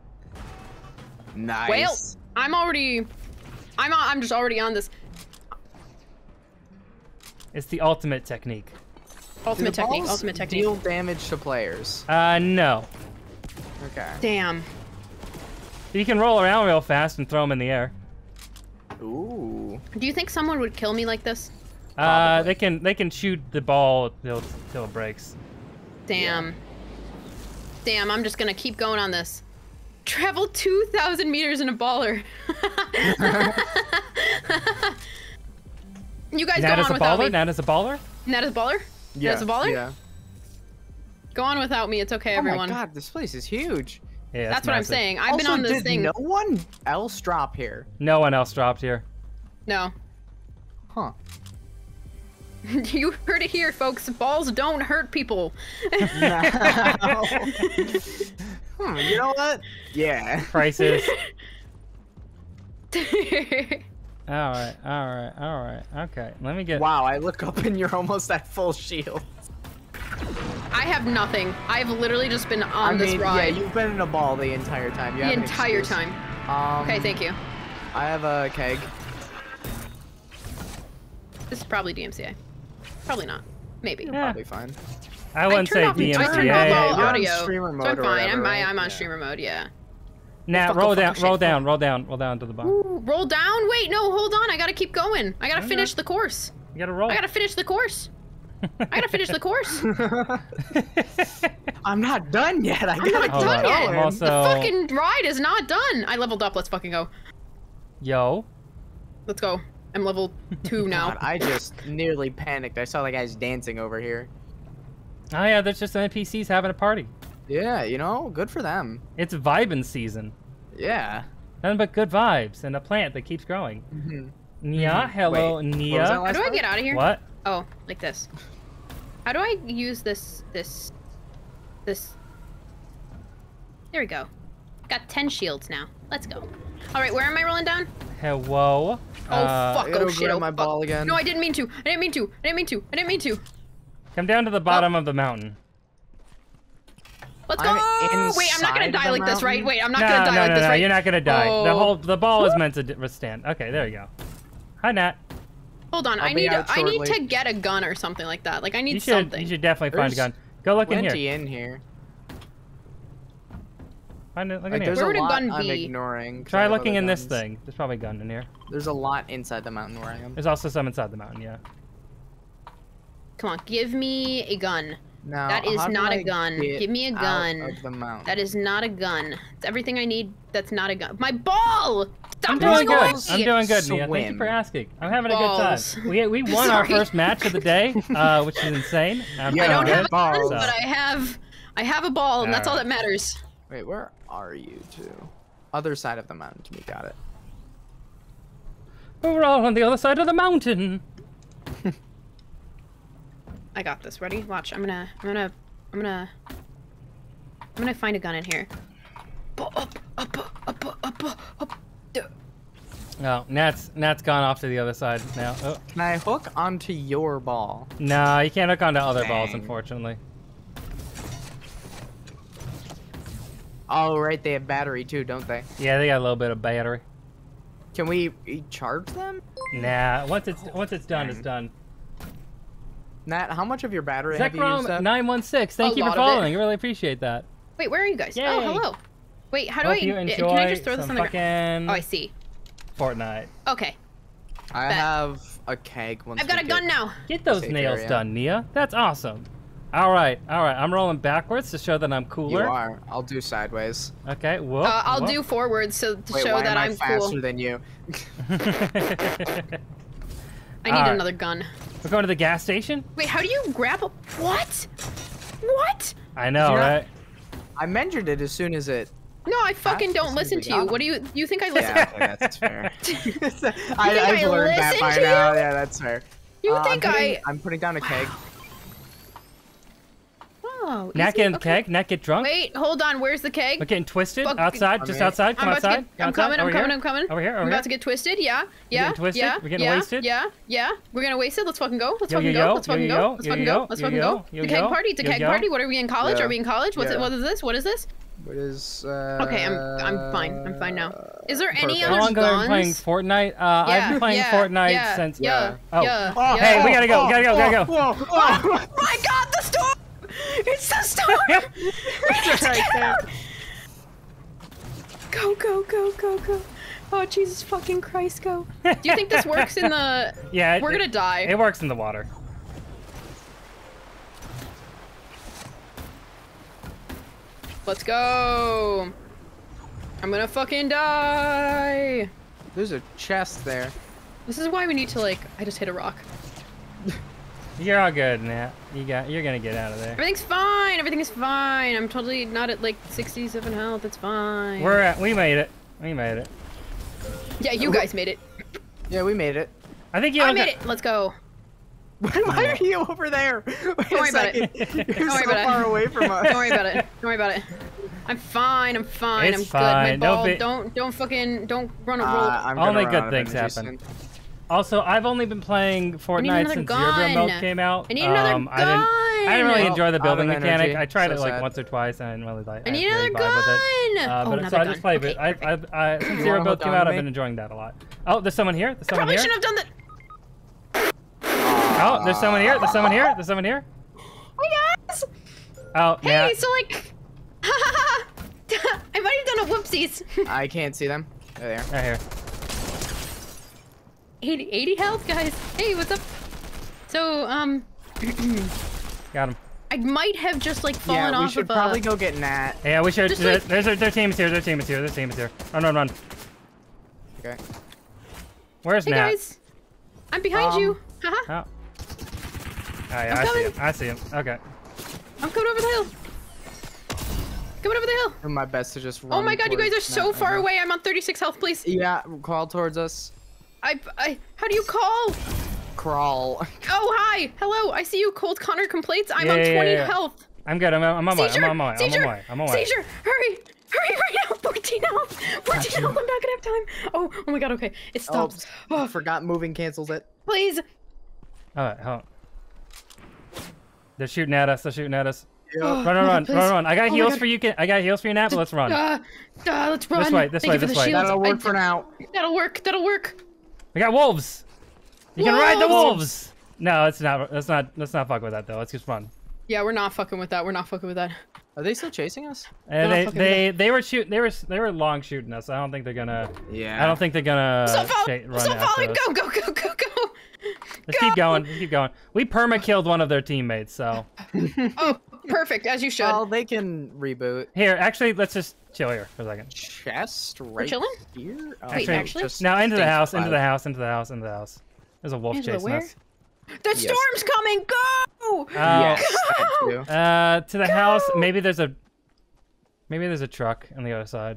Nice. Well, I'm already. I'm. on- I'm just already on this It's the ultimate technique. Do ultimate the technique. balls Ultimate technique. deal damage to players. Uh, no. Okay. Damn. You can roll around real fast and throw them in the air. Ooh. Do you think someone would kill me like this? Uh, Probably. they can they can shoot the ball till till it breaks. Damn. Damn. I'm just gonna keep going on this. Travel two thousand meters in a baller. You guys Nat go is on a without baller. me. Nat is a baller. Nat is a baller. Yeah. Nat is a baller. Yeah. Go on without me. It's okay, Oh everyone. my god, this place is huge. Yeah, That's what I'm massive. saying. I've been Also, on this did thing. no one else drop here? No one else dropped here. No. Huh. You heard it here, folks. Balls don't hurt people. No. Hmm, you know what? Yeah. Crisis. All right, all right, all right. Okay, let me get. Wow, I look up and you're almost at full shield. I have nothing. I've literally just been on I this mean, ride yeah, you've been in a ball the entire time. You the have an entire excuse. time. Um, Okay, thank you. I have a keg. This is probably D M C A. Probably not. Maybe. Yeah. Probably fine. I wouldn't turned say off- I D M C A. turned off all You're on audio, streamer so mode I'm or fine. whatever, I'm, right? I'm on Yeah. streamer mode. Yeah. Nat, fuck, roll oh, fuck, down, oh, shit. roll down, roll down, roll down to the bottom. Ooh, roll down? Wait, no, hold on. I gotta keep going. I gotta Okay. finish the course. You gotta roll. I gotta finish the course. I gotta finish the course. I'm not done yet. I I'm gotta not Hold done on. yet. I'm The also- fucking ride is not done. I leveled up. Let's fucking go. Yo. Let's go. I'm level two now. God, I just nearly panicked. I saw the guys dancing over here. Oh yeah, there's just some N P Cs having a party. Yeah, you know, good for them. It's vibin' season. Yeah. Nothing but good vibes and a plant that keeps growing. Mm-hmm. Nia, hello, Wait, Nia. what was that How last do I part? get out of here? What? Oh, like this. How do I use this, this, this? There we go. Got ten shields now. Let's go. All right, where am I rolling down? Hello. Oh, Uh, fuck. I gotta Oh, shit. grab Oh, my fuck. ball again. No, I didn't mean to. I didn't mean to. I didn't mean to. I didn't mean to. Come down to the bottom of the mountain. Let's go. I'm Wait, I'm not gonna inside die the like this, right? mountain? Wait, I'm not no, gonna die no, like no, this, no, right? you're not gonna die. The Oh. whole the ball is meant to d- withstand. Okay, there you go. Hi, Nat. Hold on. I'll I be need. out I need shortly. to get a gun or something like that. Like I need You should something. you should definitely find a There's gun. Go look in Plenty here. in here. Find it. Look in Like, here. there's Where a would a lot gun I'm be? ignoring. 'cause I Try have looking other in this guns. thing. There's probably a gun in here. There's a lot inside the mountain where I am. There's also some inside the mountain. Yeah. Come on, give me a gun. Now, That is how do not a I gun. get Give me a out gun. of the mountain? That is not a gun. It's everything I need. That's not a gun. My ball! Stop I'm doing rolling good. away! I'm doing good, Nia. Thank you Swim. for asking. I'm having a Balls. good time. We we won our Sorry. first match of the day, uh, which is insane. I'm Yeah, I don't feeling have a good. gun, balls. but I have, I have a ball, and that's all that Alright. matters. Wait, where are you two? Other side of the mountain to me. Got it. We're all on the other side of the mountain. I got this. Ready? Watch. I'm gonna, I'm gonna, I'm gonna, I'm gonna find a gun in here. Up, up, up, up, up, up, up. No, Nat's Nat's gone off to the other side now. Oh. Can I hook onto your ball? No, you can't hook onto other balls, Dang. unfortunately. Oh, right. They have battery too, don't they? Yeah, they got a little bit of battery. Can we e- charge them? Nah, once it's once it's done, it's done. Nat, how much of your battery have you used Zekrom up? nine one six, thank A you for lot of it. following. I really appreciate that. Wait, where are you guys? Yay. Oh, hello. Wait, how do Hope I? you uh, enjoy Can I just throw this some on the ground? fucking Oh, I see. Fortnite. Okay, I Bet. have a keg. Once I've got we a gun get- now. Get those Safe nails area. done, Nia. That's awesome. All right, all right. I'm rolling backwards to show that I'm You cooler. are. I'll do sideways. Okay, whoop. Uh, I'll whoop. do forwards so to Wait, show why that am I I'm faster cool. than you? I need Alright. another gun. We're going to the gas station? Wait, how do you grab a what? What? I know, You're not- right? I mentioned it as soon as it. No, I fucking That's don't listen just to you. got What do you you think I listen? Yeah, okay, that's fair. think I, I I've learned that listen by to now. you? Yeah, that's fair. You Uh, think I'm putting, I? I'm putting down a keg. Oh, Nat easy, getting okay. keg, Nat get drunk. Wait, hold on. Where's the keg? We're getting twisted. Fuck. Outside, just I'm outside. Come I'm about to outside. get, Come I'm outside. coming, I'm Over coming, here. I'm coming. Over here, over I'm here. about to get twisted, yeah. Yeah. getting twisted? Yeah. We're getting yeah, wasted? Yeah, yeah. We're gonna waste it. Let's fucking go. Let's Yo, fucking yo, yo, go. Let's yo, fucking yo, go. Let's yo, fucking yo, go. Let's yo, fucking yo, go. yo, The keg yo, party. It's a yo, keg yo. party. What are we in college? Yeah. Are we in college? What's it? Yeah. What is this? What is this? What is? Uh, Okay, I'm I'm fine. I'm fine now. Is there any Perfect. How other long have I been playing guns? Fortnite? Uh, I've Yeah, been playing yeah, Fortnite yeah, since. Yeah. Oh. Yeah. Oh, yeah. Hey, we gotta go. Gotta go. Gotta go. Whoa, whoa. Oh my God! The storm! It's the storm! We need to right get there. out! Go, go, go, go, go. Oh, Jesus fucking Christ, go. Do you think this works in the... Yeah. it- We're gonna it- die. It works in the water. Let's go. I'm gonna fucking die. There's a chest there. This is why we need to, like... I just hit a rock. You're all good, Nat. You got. You're gonna get out of there. Everything's fine. Everything is fine. I'm totally not at, like, sixty-seven health. It's fine. We're at. We made it. We made it. Yeah, you guys made it. Yeah, we made it. I think you. I all made got- it. Let's go. Why are you over there? Wait Don't worry a about it. second. You're Don't worry so about it. far away from us. Don't worry about it. Don't worry about it. I'm fine. I'm fine. It's I'm fine. good. My Don't ball. be- Don't don't fucking don't run a roll. Uh, I'm gonna Only run good out of things energy happen. soon. Also, I've only been playing Fortnite another since Zero Build mode gun. came out. I need another um, I didn't. I didn't really gun. enjoy the Well, building out of mechanic. energy. I tried So it like sad. once or twice, and I didn't really like. I need really another vibe with it. gun. Uh, Oh, but another so I gun. just played it. Okay, I, I, I, since Zero wanna Build hold came on out, to I've me? been enjoying that a lot. Oh, there's someone here. There's someone Probably here. shouldn't have done that. Oh, there's someone here. There's someone here. There's someone here. Hey guys. Oh, Hey, yeah. so like, I might have on a whoopsies. I can't see them. There they are. Right here. eighty, eighty health, guys. Hey, what's up? So, um, Got him. I might have just like fallen Yeah, we off should of a. probably go get Nat. Yeah, we should. Just There, like- there's their, their team is here. Their team is here. Their team is here. Run, run, run. Okay. Where's Hey Nat? guys, I'm behind Um, you. Haha. Oh. Oh yeah, I'm I see coming. him. I see him. Okay. I'm coming over the hill. Coming over the hill. Do my best to just run. Oh my god, you guys are towards so Nat far right now. away. I'm on thirty-six health, please. Yeah, crawl towards us. I, I, how do you call? Crawl. Oh, hi. Hello. I see you, Cold Connor complaints. I'm Yeah, on yeah, twenty yeah. health. I'm good. I'm, I'm on my way. Seizure. I'm on my way. I'm on Seizure. my way. I'm on my way. Seizure. Hurry. Hurry right now. fourteen health. fourteen health. I'm not gonna have time. Oh, oh my god. Okay. It Oh, stops. I Oh, forgot moving cancels it. please. All right, hold on. They're shooting at us. They're shooting at us. Yeah. Oh, Run, run, my run, God, run, run. I got Oh my heals God. for you. Can I got heals for you, Nat? But let's run. Uh, uh, let's run. way, this Thank way, you for this the way. shields. That'll I- work for now. That'll work. That'll work. We got wolves. You can ride the Wolves! wolves. No, it's not. Let's not. Let's not fuck with that though. Let's just run. Yeah, we're not fucking with that. We're not fucking with that. Are they still chasing us? And not they fucking they they were shooting. They were they were long shooting us. I don't think they're gonna. Yeah. I don't think they're gonna Stop sh- following. run Stop after following. us. Go, go, go, go, go. Let's keep going. Let's keep going. We perma killed one of their teammates. So Oh, perfect. As you should. Well, they can reboot. here, actually, let's just chill here for a second. Chest right chilling? here. Oh, Wait, no, actually? just Now into the stay house. Into alive. the house. Into the house. Into the house. There's a wolf Into the chasing where? us. The Yes. storm's coming. Go. Oh. Yes, that too. Uh, to the Go! house. Maybe there's a. Maybe there's a truck on the other side.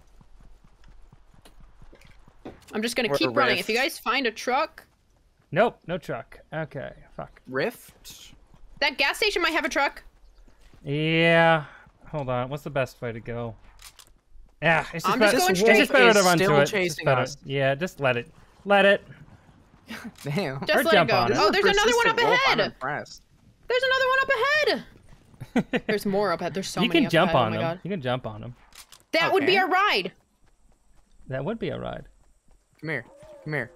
I'm just gonna Or keep a running. rift. If you guys find a truck, Nope, no truck. Okay, fuck. Rift. that gas station might have a truck. Yeah. Hold on. What's the best way to go? Yeah, it's just, I'm better, just going it's straight. just better to Is run still to it. It's just chasing better. us. Yeah, just let it. Let it. Damn. Just Or let it jump go. on it. Oh, there's another one Persistent up wolf, I'm ahead. impressed. There's another one up ahead. There's more up ahead. There's so you many can up jump ahead. on oh my them. God. You can jump on them. That would be Okay. a ride. That would be a ride. Come here. Come here.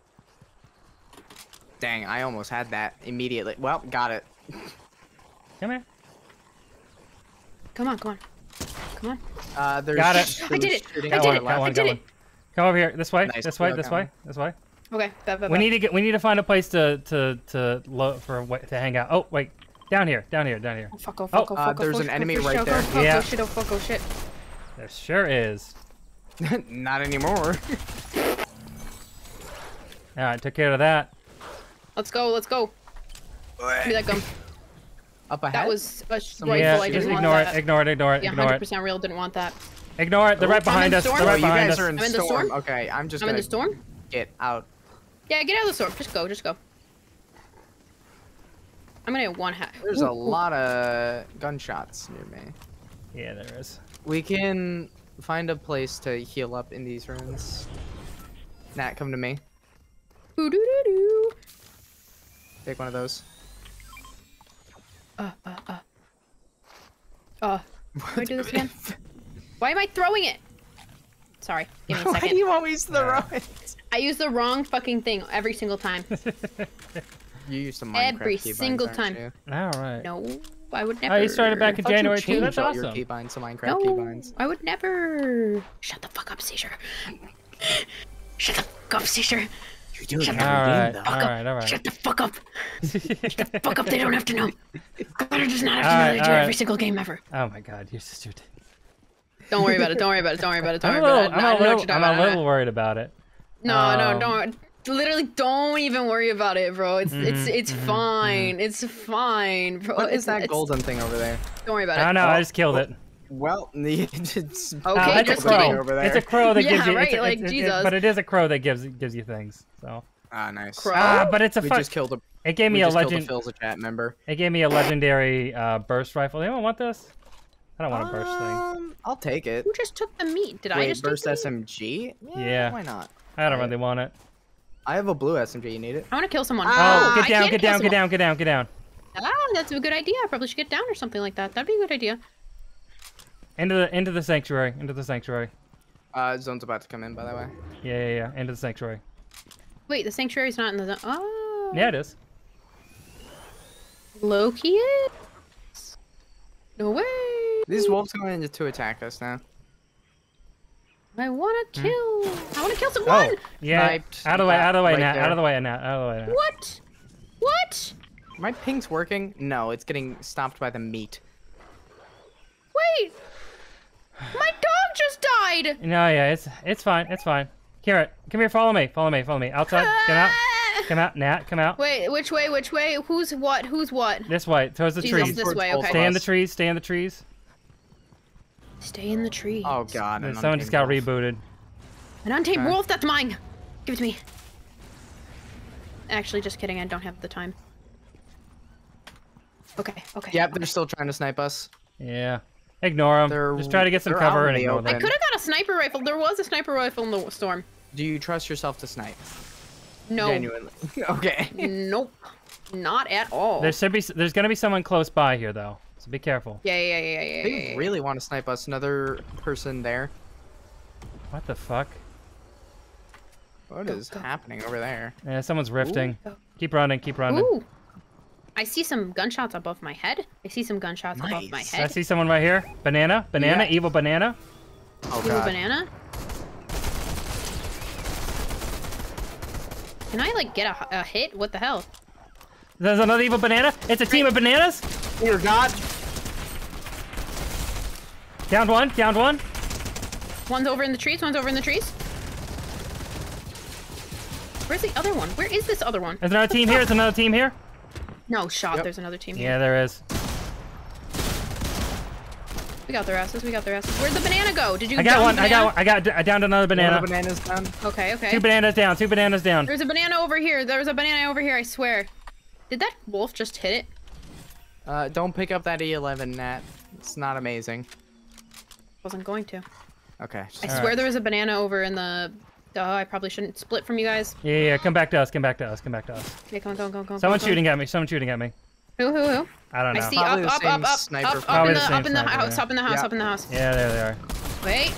Dang, I almost had that immediately. Well, got it. Come here. Come on, come on, come on. Uh, there's Got it. there I did was it. shooting I to did our it. Got one, I got did one. it. Come over here. This way. Nice. This way. Yeah, This got way. one. This way. Okay. That, that, We that. need to get. We need to find a place to to to lo for a way to hang out. Oh wait, down here. Down here. Down here. Oh, fuck, oh, fuck, Oh, oh, uh, fuck, oh, there's fuck, an oh, enemy fuck, right oh, there. fuck, Yeah. Oh, shit, oh, fuck, oh, shit. There sure is. Not anymore. All right, took care of that. Let's go, let's go. Give me that gun. Up ahead. That was a sh- rifle. yeah, I just didn't want ignore that. it. Ignore it. Ignore it. Yeah, Ignore one hundred it. percent real. Didn't want that. Ignore it. They're right I'm behind in us. storm. They're Oh, right you behind guys us. are in I'm in the storm. storm. Okay, I'm just I'm in gonna the storm. get out. Yeah, get out of the storm. Just go, just go. I'm gonna get one hat. There's a lot of gunshots near me. Yeah, there is. We can find a place to heal up in these ruins. Nat, come to me. Doo doo doo doo. Take one of those. Uh, uh, uh. Uh, can I do this again? Why am I throwing it? Sorry, give me a Why do second. you always throw Yeah. it? I use the wrong fucking thing every single time. You used some Minecraft Every keybinds, single aren't time. you? All right. No, I would never. Oh, you started back in I thought you January too. That's changed all awesome. Your keybinds to Minecraft No, keybinds. I would never. Shut the fuck up, Seizure. Shut the fuck up, Seizure. You're doing Shut it the All every right. game, All though. right. All right. Shut the fuck up. Shut the fuck up. They don't have to know. Connor does not have to All know. right, They all do right. every single game ever. Oh my God, you're so stupid. Don't worry about it. Don't worry about it. Don't worry about it. Don't I'm a worry little. about it. I'm I a know what little. you're I'm talking a about. little worried about it. No, Um, no, don't. Literally, don't even worry about it, bro. It's it's Mhm, it's mhm, fine. It's fine, bro. What it's, is that it's- golden thing over there? Don't worry about I it. don't know. I Oh, just killed it. Well, it's Okay, Ah, it's a just crow. kidding. over there. It's a crow that Yeah, gives you. right, it's a, like, it's, it- Jesus. but it is a crow that gives gives you things. So. Ah, nice. Crow? Ah, but it's a We fuck. just killed a. It gave me we a just killed legend. a Phil's a chat member. It gave me a legendary uh, burst rifle. Anyone want this? I don't want a burst thing. Um, I'll take it. Who just took the meat? Did I Wait, just take burst the meat? S M G? Yeah. Why not? I don't Right. really want it. I have a blue S M G. You need it? I want to kill someone. Oh, Ah, get I down, can't get kill down, get someone. down, get down, get down. Ah, that's a good idea. I probably should get down or something like that. That'd be a good idea. Into the into the sanctuary. Into the sanctuary. Uh, zone's about to come in, by the way. Yeah, yeah, yeah. Into the sanctuary. Wait, the sanctuary's not in the zone. Oh. Yeah, it is. Loki is? No way. These wolves going to attack us now. I wanna kill. I wanna kill Oh, someone. yeah. Sniped. Out of the way, out of the way, Right Nat. there. Out of the way, Nat. Out of the way, Nat. What? What? My ping's working? No, it's getting stopped by the meat. Wait. My dog just died. No, yeah, it's it's fine. It's fine. Kira, come here. Follow me. Follow me. Follow me. Outside. Come out. Come out. Nat, come out. Wait, which way? Which way? Who's what? Who's what? This way, towards the Jesus, trees. this way. Towards both Okay. Stay of in the us. trees. Stay in the trees. Stay in the trees. Oh god. an Someone just got untamed wolf. rebooted. An untamed Okay. wolf. That's mine. Give it to me. Actually, just kidding. I don't have the time. Okay. Okay. Yep, they're still trying to snipe us. Yeah. Ignore them. They're- Just try to get some they're cover out and in the ignore open. I them. could have got a sniper rifle. There was a sniper rifle in the storm. Do you trust yourself to snipe? No. Genuinely. Okay. Nope. Not at all. There should be. There's gonna be someone close by here though, so be careful. Yeah, yeah, yeah, yeah, yeah. They yeah, yeah. really want to snipe us. Another person there. What the fuck? What Go, is go. happening over there? Yeah, someone's rifting. Ooh. Keep running. Keep running. Ooh. I see some gunshots above my head. I see some gunshots above my Nice. I head. see someone right here. Banana. Banana. Yeah. Evil banana. Oh Ooh, god. banana. Can I like get a, a hit? What the hell? There's another evil banana. It's a team of bananas. Dear god. Downed one. Downed one. One's over in the trees. One's over in the trees. Where's the other one? Where is this other one? There's another team here. There's another team here. No, shot. Yep. There's another team Yeah, here. there is. We got their asses. We got their asses. Where'd the banana go? Did you I got down one. the I got banana? one. I got. I downed another banana. One bananas down. Okay, okay. Two bananas down. Two bananas down. There's a banana over here. There's a banana over here, I swear. Did that wolf just hit it? Uh, don't pick up that E eleven, Nat. It's not amazing. Wasn't going to. Okay. I just- swear right. there was a banana over in the... Oh, I probably shouldn't split from you guys. Yeah, yeah, yeah. Come back to us. Come back to us. Come back to us. Okay, come on, come on, come on, come on. Someone's come on. shooting at me. Someone's shooting at me. Who, who, who? I don't know. I see Probably up, the up, same up, up, sniper up, up Probably in the the, same up in the sniper, house, yeah. up in the house, Yeah. up in the house. Yeah, there they are. Wait.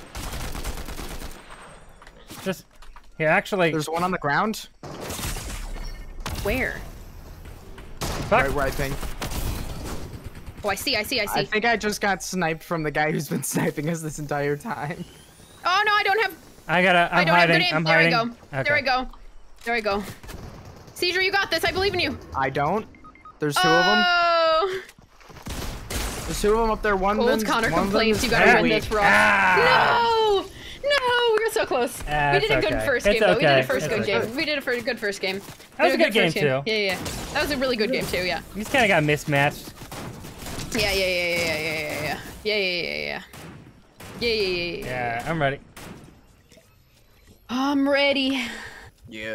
Just here. Actually, There's one on the ground. Where? fuck. Right where I think. Oh, I see, I see, I see. I think I just got sniped from the guy who's been sniping us this entire time. Oh, no, I don't have... I gotta. I'm I don't hiding. have good aim. I'm there hiding. we go. Okay. There we go. There we go. Seizure, you got this. I believe in you. I don't. There's two of them. Oh! There's two of them up there. One of Cold them's- Connor one of complains. them's You gotta win weak. this, Ross. Ah! No! No! We were so close. Ah, we it's did a good okay. first It's game, though. We did okay. a first It's good okay. game. We did a fir- good first game. That was We a did good first game, too. Yeah, yeah. That was a really good game, too, yeah. You just kind of got mismatched. Yeah, yeah, yeah, yeah, yeah, yeah, yeah. Yeah, yeah, yeah, yeah. Yeah, yeah, yeah, yeah, yeah. Yeah, I'm ready. I'm ready. Yeah.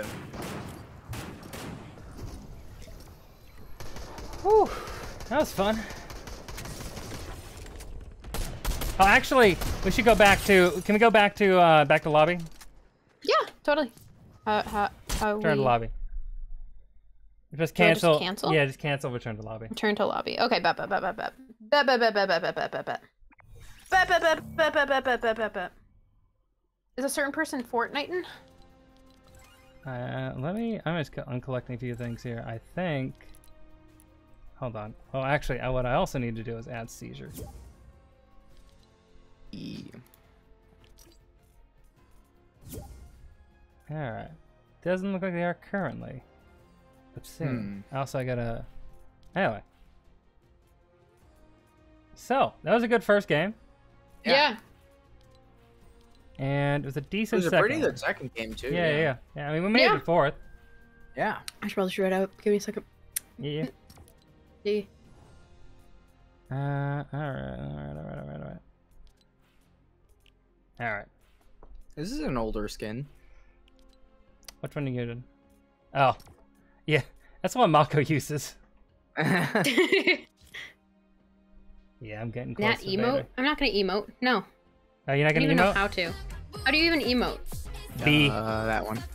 Whew. That was fun. Oh, actually, we should go back to. Can we go back to uh, back to lobby? Yeah, totally. Uh, how, how Return we... to lobby. Just Oh, just cancel. cancel? Yeah, just cancel. Return to lobby. Return to lobby. Okay, bet, bet, bet, bet, bet. Bet, bet, bet, bet, bet, bet, bet, bet, bet. Bet, bet, bet, bet, bet, bet, bet, bet, bet, bet. Is a certain person Fortniting? Uh, let me. I'm just. co- I'm collecting a few things here. I think. Hold on. Oh, actually, uh, what I also need to do is add seizure. E. All right. Doesn't look like they are currently. But soon. Also, I gotta. Anyway. So that was a good first game, Yeah. Yeah. and it was a It decent was a second. pretty one. good second game too. Yeah, yeah, yeah, yeah. I mean, we made Yeah. it fourth. Yeah. I should probably shoot it out. Give me a second. Yeah. Yeah. Uh, all right, all right, all right, all right, all right. All right. This is an older skin. Which one are you doing? Oh, yeah. That's the one Mako uses. Yeah, I'm getting close. Nat to emote? Vader. I'm not gonna emote. No. Oh, you're not I don't gonna even know emote? how to. How do you even emote? B. Uh, that one.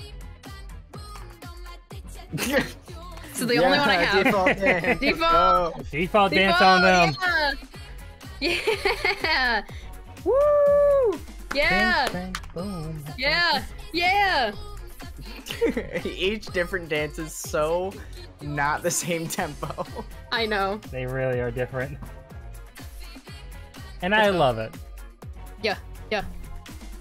This is the only one I have. Default. dance. Default. Go. Default dance on them. Yeah. Yeah. Woo. Yeah. Bang, bang, boom. Yeah. Yeah. Each different dance is so not the same tempo. I know. They really are different. And I love it. Yeah. Yeah.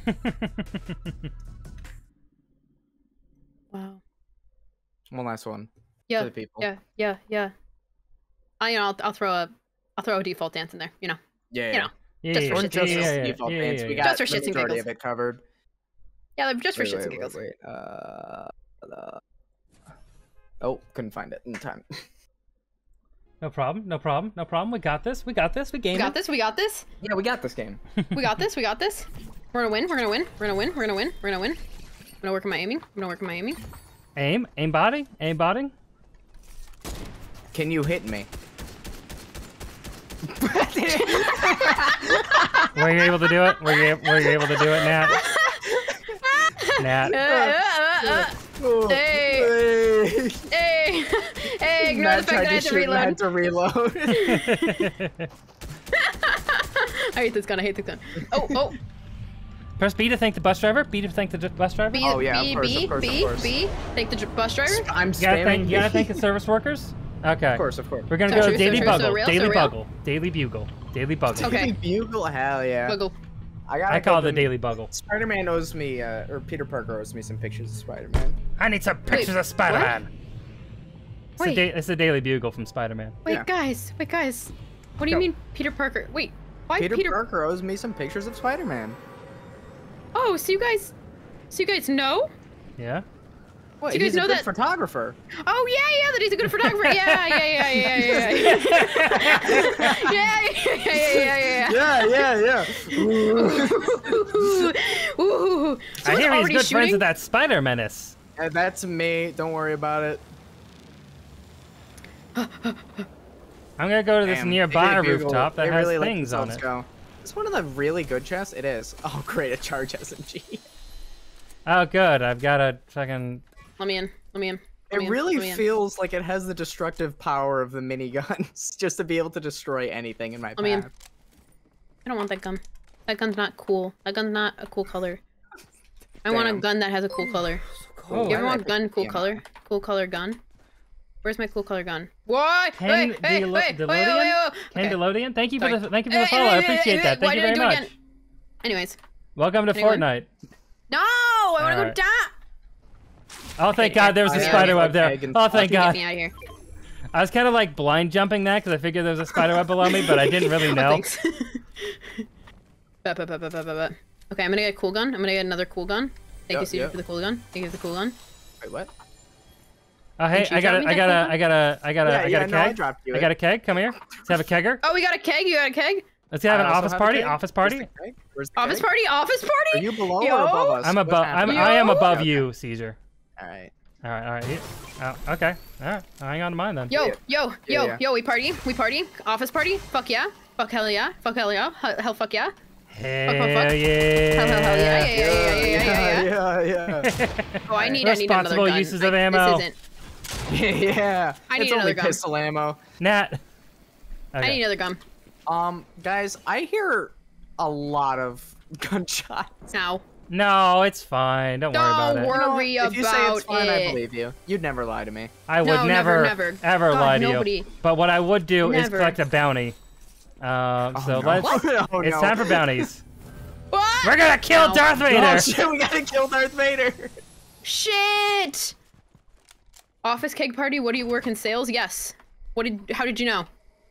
Wow. One last one. Yeah. To the people. Yeah. Yeah. Yeah. I, you know, I'll, I'll throw a, I'll throw a default dance in there. You know. Yeah, You yeah. know. Yeah, Just yeah, for Or shits just and giggles. yeah, default yeah, dance. yeah, We yeah. got Just for the shits and majority giggles. of it covered. Yeah, they're just for Wait, shits wait, and wait, giggles. wait. Uh, uh, oh, couldn't find it in time. No problem. No problem. No problem. We got this. We got this. We We gained got it. this. We got this. Yeah, we got this game. We got this. We got this. We're gonna win. We're gonna win. We're gonna win. We're gonna win. We're gonna win. I'm gonna work on my aiming. I'm gonna work on my aiming. Aim. Aim body. Aim body. Can you hit me? Were you able to do it? Were you, were you able to do it, Nat? Nat. Uh, uh, uh, uh. Oh, Hey. Hey, hey, ignore Matt the fact that I had to shoot and had reload. to reload. I hate this gun. I hate this gun. Oh, oh. Press B to thank the bus driver. B to thank the d- bus driver. B, Oh, yeah, of B, course, B, of course, of B, course. B. Take the dr- bus driver. I'm You gotta thank. spamming You gotta B. thank the service workers. Okay. Of course, of course. We're gonna So go true, to so Daily true, so Bugle. real, so Daily real. Bugle. Daily Bugle. Daily Bugle. Okay. Daily Bugle, hell yeah. Buggle. I gotta I call it go the to- Daily Bugle. Spider-Man owes me, uh, or Peter Parker owes me some pictures of Spider-Man. I need some pictures of Spider-Man. It's the, Wait. da- it's the Daily Bugle from Spider-Man. Wait, Yeah. guys. Wait, guys. What do you Go. mean, Peter Parker? Wait. Why Peter, Peter? Parker owes me some pictures of Spider-Man. Oh, so you guys, so you guys know? Yeah. What? Do you He's guys know a good that- photographer. Oh yeah, yeah, that he's a good photographer. Yeah, yeah, yeah, yeah, yeah, yeah. Yeah, yeah, yeah, yeah, yeah, Yeah, yeah, yeah. yeah. Ooh, ooh. I hear he's already good friends shooting? with that Spider Menace. Uh, that's me. Don't worry about it. I'm gonna go to this Damn, nearby Daily Bugle, rooftop that they has really let things on themselves it. Go. It's one of the really good chests. It is. Oh, great, a charge S M G. Oh, good. I've got a fucking. Let me in. Let me in. Let me It in, really let me in. feels like it has the destructive power of the miniguns, just to be able to destroy anything in my Let me in. path. I don't want that gun. That gun's not cool. That gun's not a cool color. I want a Damn. gun that has a cool color. Oh, You ever I want like gun it. cool Yeah. color? Cool color gun? Where's my cool color gun? What? Ken Hey, hey, Delo- wait, wait, Delodian? wait, wait, wait. Ken Delodian? Thank you for Sorry. the thank you for the Hey, follow. hey, I hey, appreciate hey, that. why Thank you did I very do it much. again? Anyways. Welcome to Anyone? Fortnite. No! I want to go Alright. down! Oh, thank Okay, God, there was I a am spider web like there. egg and Oh, stuff. thank Get God. me out of here. I was kind of like blind jumping that because I figured there was a spider web below me, but I didn't really Oh, know. thanks. Ba, ba, ba, ba, ba, ba, ba. Okay, I'm gonna get a cool gun. I'm gonna get another cool gun. Thank you, Yep, Caesar, yep. for the cool gun. Thank you for the cool gun. Wait, what? Oh, hey, Didn't you I got drop a, me I that got a, cool I got a, I got a, Yeah, I got yeah, a no, I keg. dropped you I it. got a keg. Come here. Let's have a kegger. Oh, we got a keg. You got a keg? Let's have I an also office have a party. keg. Office Where's party. the keg? Where's the Office keg? party? Office party? Are you below Yo? or above us? I'm What's above. I'm. happening? I am Yo? above Okay. you, Caesar. All right. All right. All right. Here. Oh, okay. All right. Hang on to mine then. Yo, Yeah. yo, Yeah, yo, yeah. yo, we party. We party. Office party. Fuck yeah. Fuck hell yeah. Fuck hell yeah. Hell, hell fuck yeah. Hell fuck, fuck. yeah. Hell, hell, hell yeah. Yeah, yeah, yeah, yeah, yeah, yeah, yeah. yeah, yeah. Oh, I need, I need another Responsible gun. uses I- of ammo. This isn't. yeah. I need it's another only gun. pistol ammo. Nat. I need Okay. another gun. Um, guys, I hear a lot of gunshots. Now. No, it's fine. Don't worry about Don't it. worry You know, if you say it's about fine, I it. believe you. You'd never lie to me. I would No, never, never, never. ever God, lie to nobody. you. But what I would do is Never. collect a bounty. Um, Oh, so no. let's. Oh, It's no. time for bounties. What? We're gonna kill No. Darth Vader. Oh shit, we gotta kill Darth Vader. Shit! Office keg party. What do you work in sales? Yes. What did? How did you know?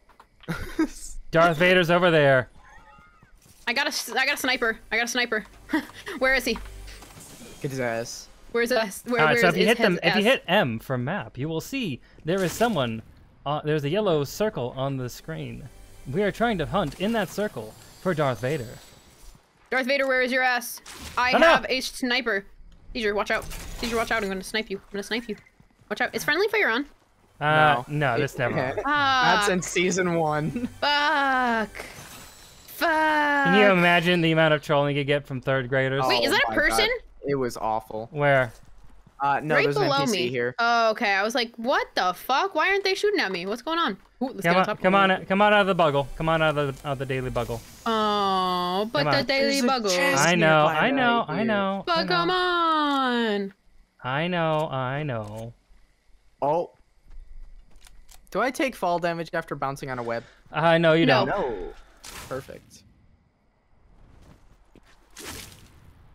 Darth Vader's over there. I got a. s- I got a sniper. I got a sniper. Where is he? Get his ass. Where's us? Where, All right, where so is if you his hit them, if you ass? hit M from map, you will see there is someone. Uh, there's a yellow circle on the screen. We are trying to hunt in that circle for Darth Vader. Darth Vader, where is your ass? I Oh, no. have a sniper. Caesar, watch out. Caesar, watch out. I'm gonna snipe you. I'm gonna snipe you. Watch out. Is friendly fire on? Uh, no, that's never. Okay. on. Ah, That's in season one. fuck. Fuck. Can you imagine the amount of trolling you get from third graders? Wait, is Oh that a my person? God. It was awful. Where? Uh, no, right there's an below N P C me. here. Oh, okay. I was like, what the fuck? Why aren't they shooting at me? What's going on? Ooh, let's Come get on on, top. come on, come on out of the bugle. Come on out of the, out of the daily bugle. Oh, but Come the on. daily There's a bugle. chest. I nearby know, I right know, I here. know. I But come know. on. I know, I know. Oh. Do I take fall damage after bouncing on a web? I know you No. don't. No. Perfect.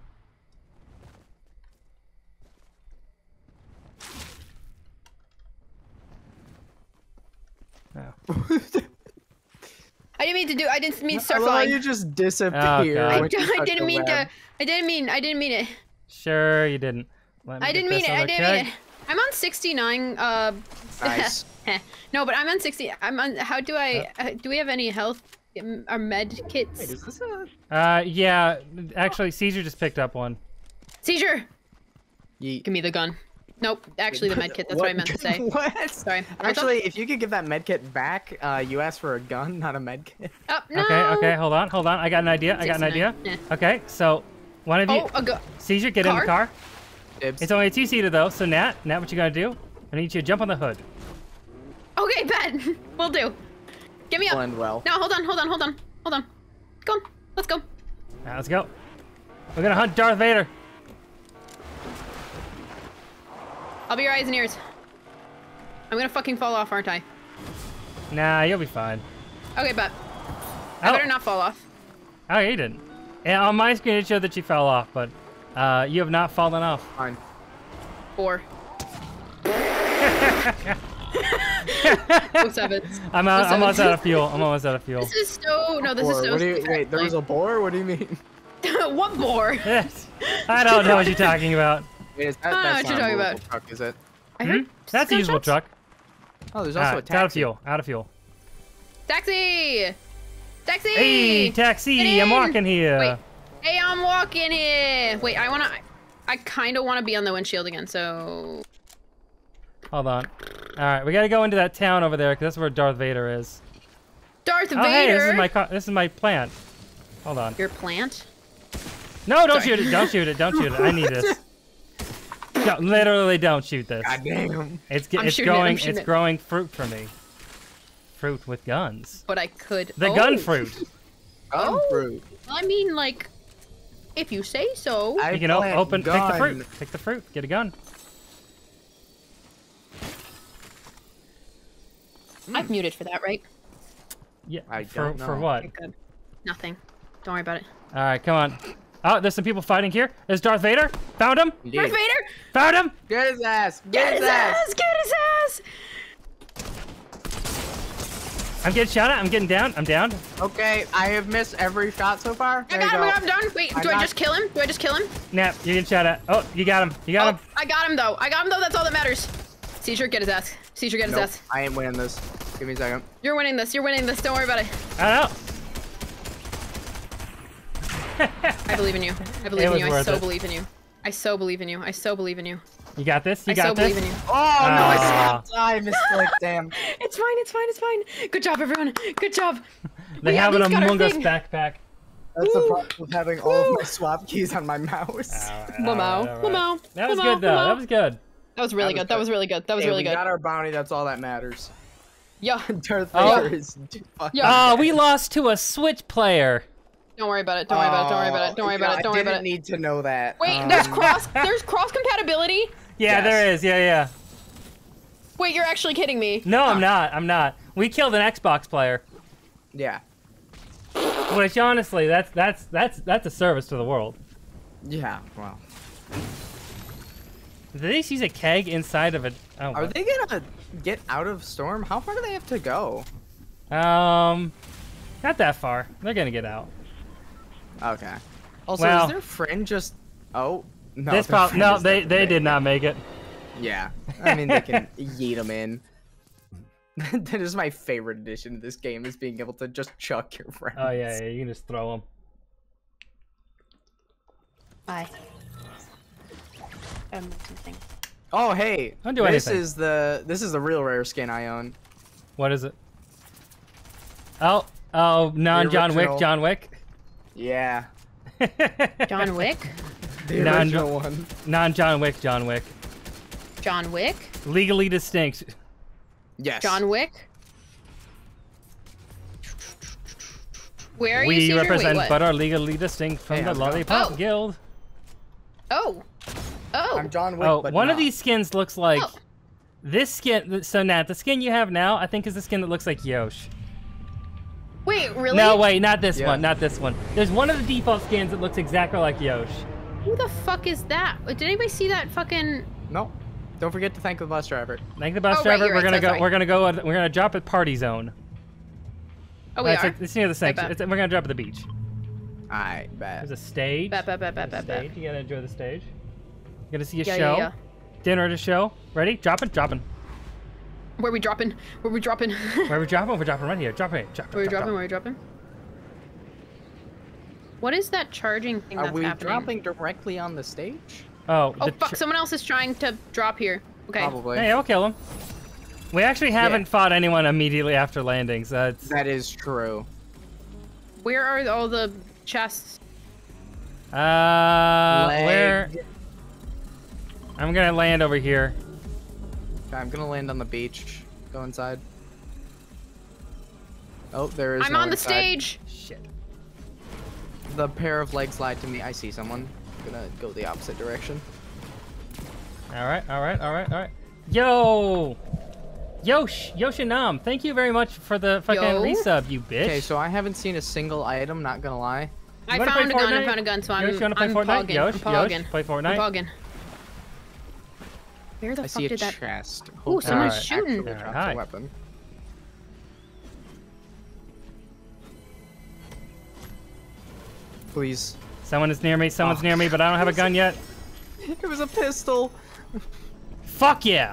I didn't mean to do. I didn't mean to start I love how flying. you just disappear. God. I, when you I touch didn't the mean web. to. I didn't mean. I didn't mean it. Sure, you didn't. Let me I get didn't mean this it. I other didn't keg. mean it. I'm on sixty-nine. Uh. Nice. No, but I'm on sixty. I'm on. How do I? Uh, do we have any health um, or med kits? Wait, is this a... Uh, yeah. Actually, Caesar just picked up one. Seizure. Yeet. Give me the gun. Nope. Actually, the med kit. That's what, I meant to say. What? Sorry. Actually, if you could give that med kit back, uh, you asked for a gun, not a med kit. Oh, no. Okay, okay, hold on, hold on. I got an idea. I got an idea. sixty-nine. Okay, so one of you, Oh, a gun. Caesar, get in the car? car. Dibs. It's only a two-seater though. So Nat, Nat, what you gotta do? I need you to jump on the hood. Okay, bet. We'll do. Get me up. Blend well. No, hold on, hold on, hold on, hold on. Go on. Let's go. Now, let's go. We're gonna hunt Darth Vader. I'll be your eyes and ears. I'm gonna fucking fall off, aren't I? Nah, you'll be fine. Okay, bet. I Oh. better not fall off. Oh, you didn't. Yeah, on my screen it showed that you fell off, but uh, you have not fallen off. Fine. Four. Oh, seven. I'm out. Oh, I'm almost seven. out of fuel. I'm almost out of fuel. This is so. No, this Boar. is so. What do you, wait, there was a boar? What do you mean? What boar? Yes. I don't know what you're talking about. Wait, is that, I don't know that's what you're not a talking movable about. truck, is it? I Hmm? heard. That's a usable gunshots. truck. Oh, there's also Ah, a it's out of taxi. fuel. Out of fuel. Taxi. Taxi. Hey, taxi! Get I'm in. walking here. Wait. Hey, I'm walking here. Wait, I wanna. I kind of want to be on the windshield again. So. Hold on. All right, we gotta go into that town over there because that's where Darth Vader is. Darth Oh, hey, Vader. this is my car. This is my plant. Hold on. Your plant. No, don't Sorry. shoot it. Don't shoot it. Don't shoot it. I need this. No, literally, don't shoot this. God damn. It's ge- I'm it's shooting it, I'm growing. shooting It's it. growing fruit for me. Fruit with guns. But I could. The oh. gun fruit. Gun Oh. fruit. I mean, like, if you say so. I You can o- plant open. Pick the gun. fruit. Pick the fruit. Get a gun. I've muted for that, right? Yeah. I for don't for know. what? Okay, good. Nothing. Don't worry about it. All right, come on. Oh, there's some people fighting here. There's Darth Vader. Found him. You Darth did. Vader! Found him. Get his ass. Get, Get his ass! Get his ass! I'm getting shot at. I'm getting down. I'm down. Okay, I have missed every shot so far. I There got you him, I go. got him done. Wait, I'm do I not- just kill him? Do I just kill him? Nap, you're getting shot at. Oh, you got him. You got Oh, him. I got him though. I got him though. That's all that matters. Seizure, get his ass. Seizure, get his Nope, ass. I ain't winning this. Give me a second. You're winning this. You're winning this. Don't worry about it. I don't know. I believe in you. I believe in was you. I worth so it. believe in you. I so believe in you. I so believe in you. You got this. You I got so this. believe in you. Oh, no, I Ah. stopped. I misclicked, damn. It's fine. It's fine. It's fine. Good job, everyone. Good job. They We at have an least got our Among Us thing. backpack. That's the Woo. problem with having all of my swap keys on my mouse. Mamau. Mamau. That was Mamau, good though. Mamau. That was good. That was really That was good. That good. was really good. That was Hey, really we good. got our bounty, that's all that matters. Yeah. Darth Oh. Vader is fucking Yeah. Oh, we lost to a Switch player. Don't worry about it. Don't worry about it. Don't worry about it. Don't worry Oh, about it. Don't worry I about didn't it. need to know that. Wait, Um, there's cross. There's cross compatibility. Yeah, Yes. there is. Yeah, yeah. Wait, you're actually kidding me. No, I'm not. I'm not. We killed an Xbox player. Yeah. Which honestly, that's that's that's that's a service to the world. Yeah, well. Did they use a keg inside of a? Oh, Are what? they gonna get out of Storm? How far do they have to go? Um, not that far. They're gonna get out. Okay. Also, Well- is their friend just... Oh, no. this their prob- friend no, is they definitely they did not make it. Yeah. I mean, they can yeet them in. That is my favorite addition to this game, is being able to just chuck your friends. Oh yeah, yeah, you can just throw them. Bye. Um, something. Oh, hey. Don't do this anything. is the this is the real rare skin I own. What is it? Oh, oh, non John Wick, original. John Wick. Yeah. John Wick. The Non- original one. Non John Wick, John Wick. John Wick. Legally distinct. Yes. John Wick. Where are you? We Caesar? represent, Wait, what? but are legally distinct from Hey, the how's it going? Lollipop Oh. Guild. Oh. Oh. I'm John Wick, Oh, but one of not. these skins looks like Oh. this skin. So Nat, the skin you have now, I think is the skin that looks like Yosh. Wait, really? No, wait, not this Yeah. one, not this one. There's one of the default skins that looks exactly like Yosh. Who the fuck is that? Did anybody see that fucking? No. Don't forget to thank the bus driver. Thank the bus Oh, right, driver. you're we're right, gonna so go. sorry. We're gonna go. We're gonna drop at party zone. Oh, we Uh, it's, are. like- it's near the sanctuary. bet. It's, we're gonna drop at the beach. I bet. There's a stage. Bet, bet, bet, bet, There's a bet, bet. stage. You gotta enjoy the stage. You gotta see a Yeah, show. yeah, yeah. Dinner at a show. Ready? Dropping. Dropping. Where we dropping? Where we dropping? Where are we dropping? We're dropping right here. Drop it. Drop, drop, Where we drop, dropping? drop. Where we dropping? What is that charging thing Are that's we happening? dropping directly on the stage? Oh. Oh the fuck! ch- Someone else is trying to drop here. Okay. Probably. Hey, I'll kill him. We actually haven't fought anyone immediately after landing, so it's. That is true. Where are all the chests? Uh, where? Leg. I'm gonna land over here. Okay, I'm gonna land on the beach. Go inside. Oh, there is I'm no on the inside. stage. Shit. The pair of legs lied to me. I see someone. I'm gonna go the opposite direction. All right, all right, all right, all right. Yo, Yosh, Yoshinam, thank you very much for the fucking Yo. resub, you bitch. Okay, so I haven't seen a single item. Not gonna lie. I wanna found a play gun. I Fortnite? found a gun. So I'm. Yosh, you wanna play I'm Fortnite? pogging. Yosh, I'm pogging. Yosh, play I'm Fortnite. pogging. Where the I fuck see a did that? chest. Ooh, Hopefully someone's it shooting. actually Alright, drops hi. a weapon. Please. Someone is near me. Someone's Oh. near me, but I don't have a gun yet. It was a pistol. Fuck yeah.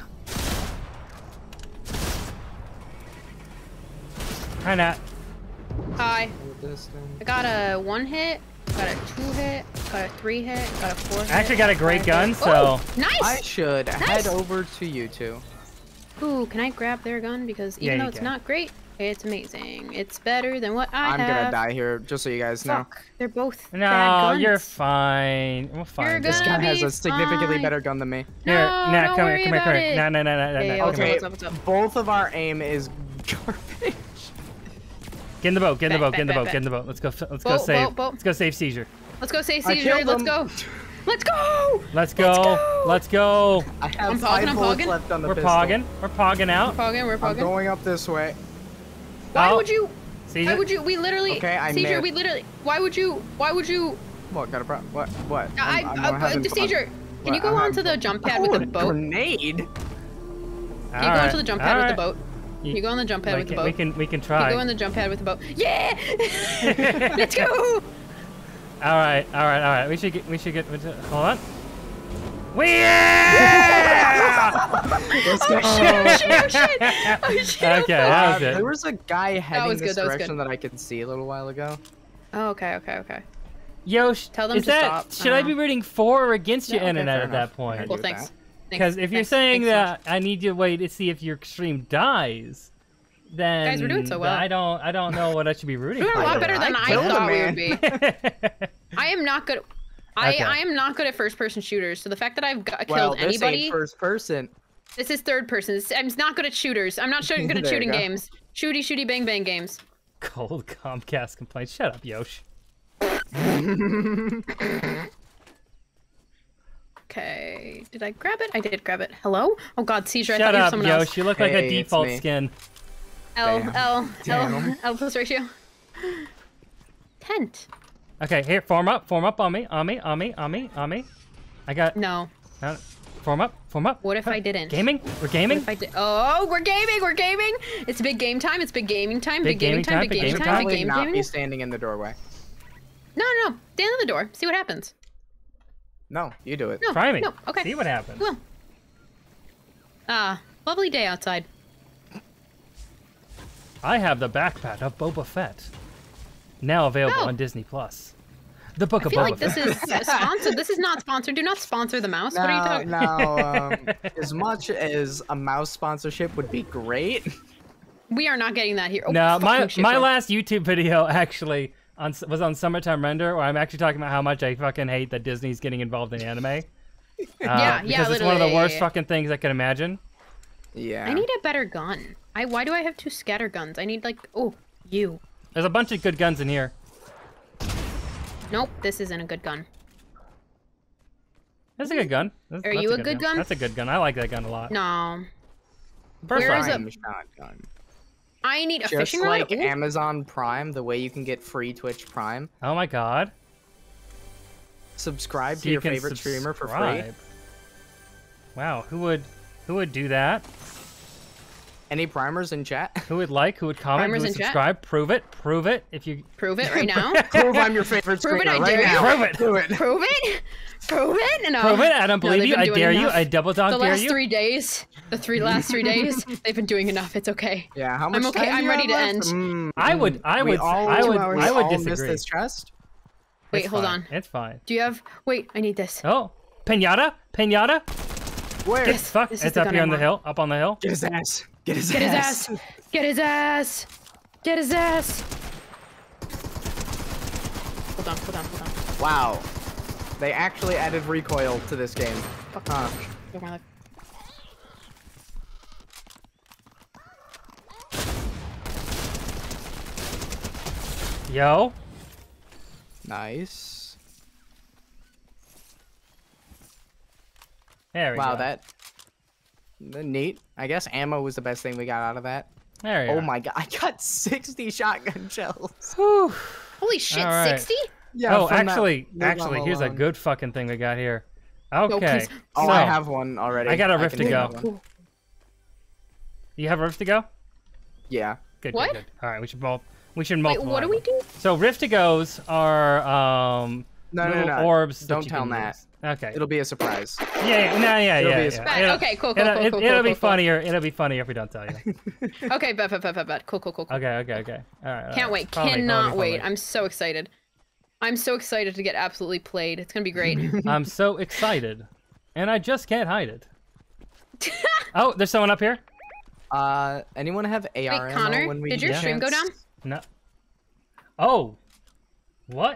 Kinda. Hi. I got a one hit. Got a two hit. Got a three hit. Got a four hit. I actually got a great five gun, hit. so. Oh, nice. I should Nice. head over to you two. Ooh, can I grab their gun? Because Yeah, even you though it's can. not great, it's amazing. It's better than what I I'm have. gonna die here, just so you guys know. Fuck. They're both bad No, guns. you're fine. We're fine. You're This gonna guy has be a significantly fine. better gun than me. Here, No, nah, don't come here, worry come here, come about here. it. No, no, no, no, no, Yeah, no. yeah, what's come up, here. what's up, what's up? Both of our aim is garbage. Get in the boat, get in the Bet, boat, get in the bet, boat, bet, get in the boat. Let's go, let's go Boat, save. boat, boat. Let's go save Seizure. Let's go save I Caesar. killed Let's him. go. Let's go. Let's go. go. Let's go. I have I'm five pogging, I'm bullets pogging. left on the We're pistol. pogging. We're pogging out. Pogging, we're I'm pogging. going up this way. Why Oh. would you? Caesar. Why would you? We literally. Okay, I Caesar, missed. we literally. Why would you? Why would you? What? Got a problem? What? What? I. I'm, I'm uh, having uh, fun. Caesar, can you What? go I'm onto the having jump fun. pad with Oh, the a boat? Grenade. Can you go onto the jump pad with the boat? You, You go on the jump pad we with the can, boat. we can we can You try. go on the jump pad with the boat. Yeah! Let's go! All right, all right, all right. We should get. We should get. we should- Hold on. We yeah! Let's go. Oh shit! Oh shit! Oh shit! Oh shit! Okay, that was Uh, it. there was a guy heading was this good, that was good. direction that I could see a little while ago. Oh, okay, okay, okay. Yosh, Tell them is to that stop. should I be Uh-huh. rooting for or against your Yeah, okay, internet fair at that enough. point? I Well, do thanks. that. Because if you're Thanks- saying thanks so that I need to wait to see if your stream dies, then Guys, we're doing so well. I don't I don't know what I should be rooting much. for. We're a lot I better than I I killed a thought we man. would be. I am not good. I Okay. I am not good at first-person shooters. So the fact that I've got, Well, killed this anybody, ain't first person. this is third person. This- I'm not good at shooters. I'm not shooting, good at There you shooting go. games. Shooty, shooty, bang, bang games. Cold Comcast complaints. Shut up, Yosh. Okay, did I grab it? I did grab it. Hello? Oh God, Seizure. I Shut thought you were up, someone Yosh. else. You look like a Hey, it's default me. skin. L Damn. L L Damn. L plus ratio. Tent. Okay, here, form up, form up on me, on me, on me, on me, on me. I got. No. Uh, form up, form up. What if Huh. I didn't? Gaming? We're gaming? If I did. Oh, we're gaming. We're gaming. It's big game time. It's big gaming time. Big Big, gaming time. Big big gaming gaming time. time. Big Probably game not gaming. be standing in the doorway. No, no, no. Stand in the door. See what happens. No, you do it. No. Try me. No. Okay. See what happens. Well. Ah, lovely day outside. I have the backpack of Boba Fett. Now available Oh. on Disney Plus. The book I of feel Boba like this Fett. is sponsored. This is not sponsored. Do not sponsor the mouse. What are you Now, talking? now um, as much as a mouse sponsorship would be great, We are not getting that here. Oh, No, my fucking shit, my bro. last YouTube video actually on was on Summertime Render, where I'm actually talking about how much I fucking hate that Disney's getting involved in anime. Uh, yeah, because it's one of the literally, worst yeah, yeah. fucking things I can imagine. yeah. I need a better gun. I why do I have two scatter guns? I need like oh you. There's a bunch of good guns in here. Nope, this isn't a good gun. That's a good gun. That's, Are that's you a good gun? That's a good gun. I like that gun a lot. No, First Where off, is it? Prime shotgun. I need a Just fishing like rod. Ooh. Amazon Prime, the way you can get free Twitch Prime. oh my god. Subscribe So to you your can favorite streamer for free. subscribe. Wow, who would who would do that? Any primers in chat? Who would like? Who would comment? Primers who would in chat? subscribe? Prove it. Prove it. If you Prove it right now. Prove I'm your favorite Prove it, screamer I right dare you. now. Prove it. Do it. Prove it. Prove it. No. prove it, I don't No, believe they've you. been I doing dare you. enough. I double dog The dare last you. three days, the three last three days, they've been doing enough. It's okay. Yeah, how much I'm okay, time do I'm you ready have to left? end. Mm, I would. mm. I We would. all, I would. hours. we I would all disagree. missed this chest. Wait, It's hold fine. on. It's fine. Do you have? Wait, I need this. Oh, pinata, pinata. Where? Yes. Fuck! This is It's the up gun here I on the want. hill. Up on the hill. Get his ass. Get his Get his ass. ass. Get his ass. Get his ass. Hold on, hold on, hold on. Wow. They actually added recoil to this game. Fuck. Huh. Go my life. Yo. Nice. There we Wow, go. that neat. I guess ammo was the best thing we got out of that. There you Oh go. my god, I got sixty shotgun shells. Whew. Holy shit, All right. sixty? Yeah. oh, from that actually, loot actually, level here's a alone. good fucking thing we got here. No, Okay. please. Oh, so, I have one already. I got a can rift to take go. that one. Cool. You have rift to go? Yeah. Good. What? Good, good. All right, we should both. We should Wait, multiply. what do we them. do? So rift to goes are um No, no, little no, no. orbs. that Don't you tell can him that. use. Okay. It'll be a surprise. Yeah, yeah, no, yeah, It'll yeah. be a yeah. surprise. It'll- Okay, cool, cool, it'll, cool, it, cool, it'll cool, be cool, cool. funnier. It'll be funnier if we don't tell you. Okay, bet, bet, bet, bet, bet. Cool, cool, cool, cool. Okay, okay, okay. All right. all Can't right. wait. Follow me, follow me, Cannot follow wait. me. I'm so excited. I'm so excited to get absolutely played. It's gonna be great. I'm so excited, and I just can't hide it. Oh, there's someone up here. Uh, anyone have A R Wait, ammo Connor, when we did get your a stream go chance? down? No. Oh. What?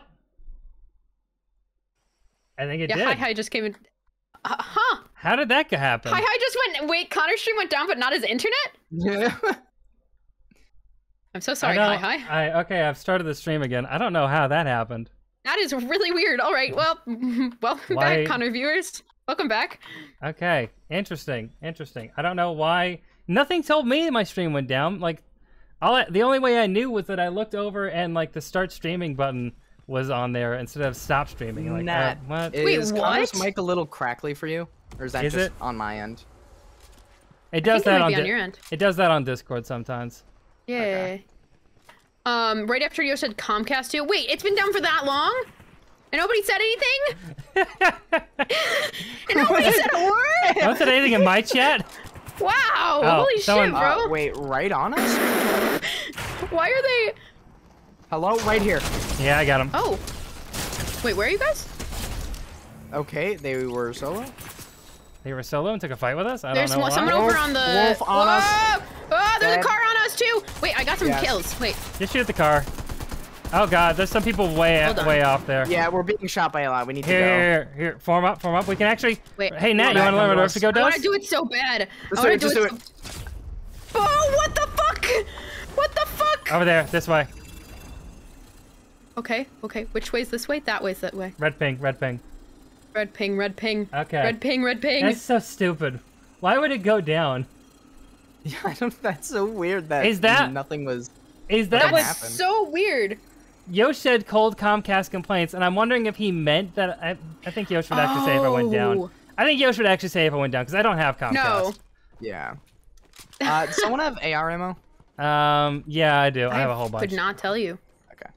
I think it Yeah, did. hi hi just came in. Uh, huh? How did that go happen? Hi hi just went. Wait, Connor's stream went down, but not his internet. Yeah. I'm so I sorry. know- Hi hi. I okay. I've started the stream again. I don't know how that happened. That is really weird. All right, well, welcome Why- back, Connor viewers. Welcome back. Okay, interesting, interesting. I don't know why. Nothing told me my stream went down. Like, all I, the only way I knew was that I looked over and like the start streaming button was on there instead of stop streaming. Like, Nat, uh, what? Wait, is Connor's what? mic a little crackly for you, or is that Is just it? on my end? It I does think it that might on, be on Di- your end. It does that on Discord sometimes. Yeah. Um, right after you said Comcast too. Wait, it's been down for that long? And nobody said anything? And nobody said a word? No one said anything in my chat. Wow! Oh, Holy someone- shit, bro! Uh, wait, right on us? Why are they? Hello, right here. Yeah, I got him. Oh. Wait, where are you guys? Okay, they were solo. They were solo and took a fight with us. I There's don't know one, why. someone Wolf- over on the. wolf on us. Whoa! Oh, there's Dead. a car on us too. Wait, I got some Yes. kills. Wait, Just shoot at the car. Oh god, there's some people way Hold on. way off there. Yeah, we're being shot by a lot. We need to Here, go. here, here, here. Form up, form up. We can actually. Wait. Hey, Nat, you Back want to learn under what us. to go I want does? to do it so bad. Just I do wanna it, just do it. so- Oh, what the fuck? What the fuck? Over there, this way. Okay, okay. Which way's this way? That way's that way. Red ping, red ping. Red ping, red ping. Okay. Red ping, red ping. That's so stupid. Why would it go down? Yeah, I don't. That's so weird. That Is that- nothing was? Is that That's what happened. so weird. Yosh said? Cold Comcast complaints, and I'm wondering if he meant that. I, I think Yosh would actually say if it went down. Oh. I think Yosh would actually say if it went down because I don't have Comcast. No. Yeah. Uh, does someone have A R ammo? Um. Yeah, I do. I, have a whole bunch. Could not tell you. Okay.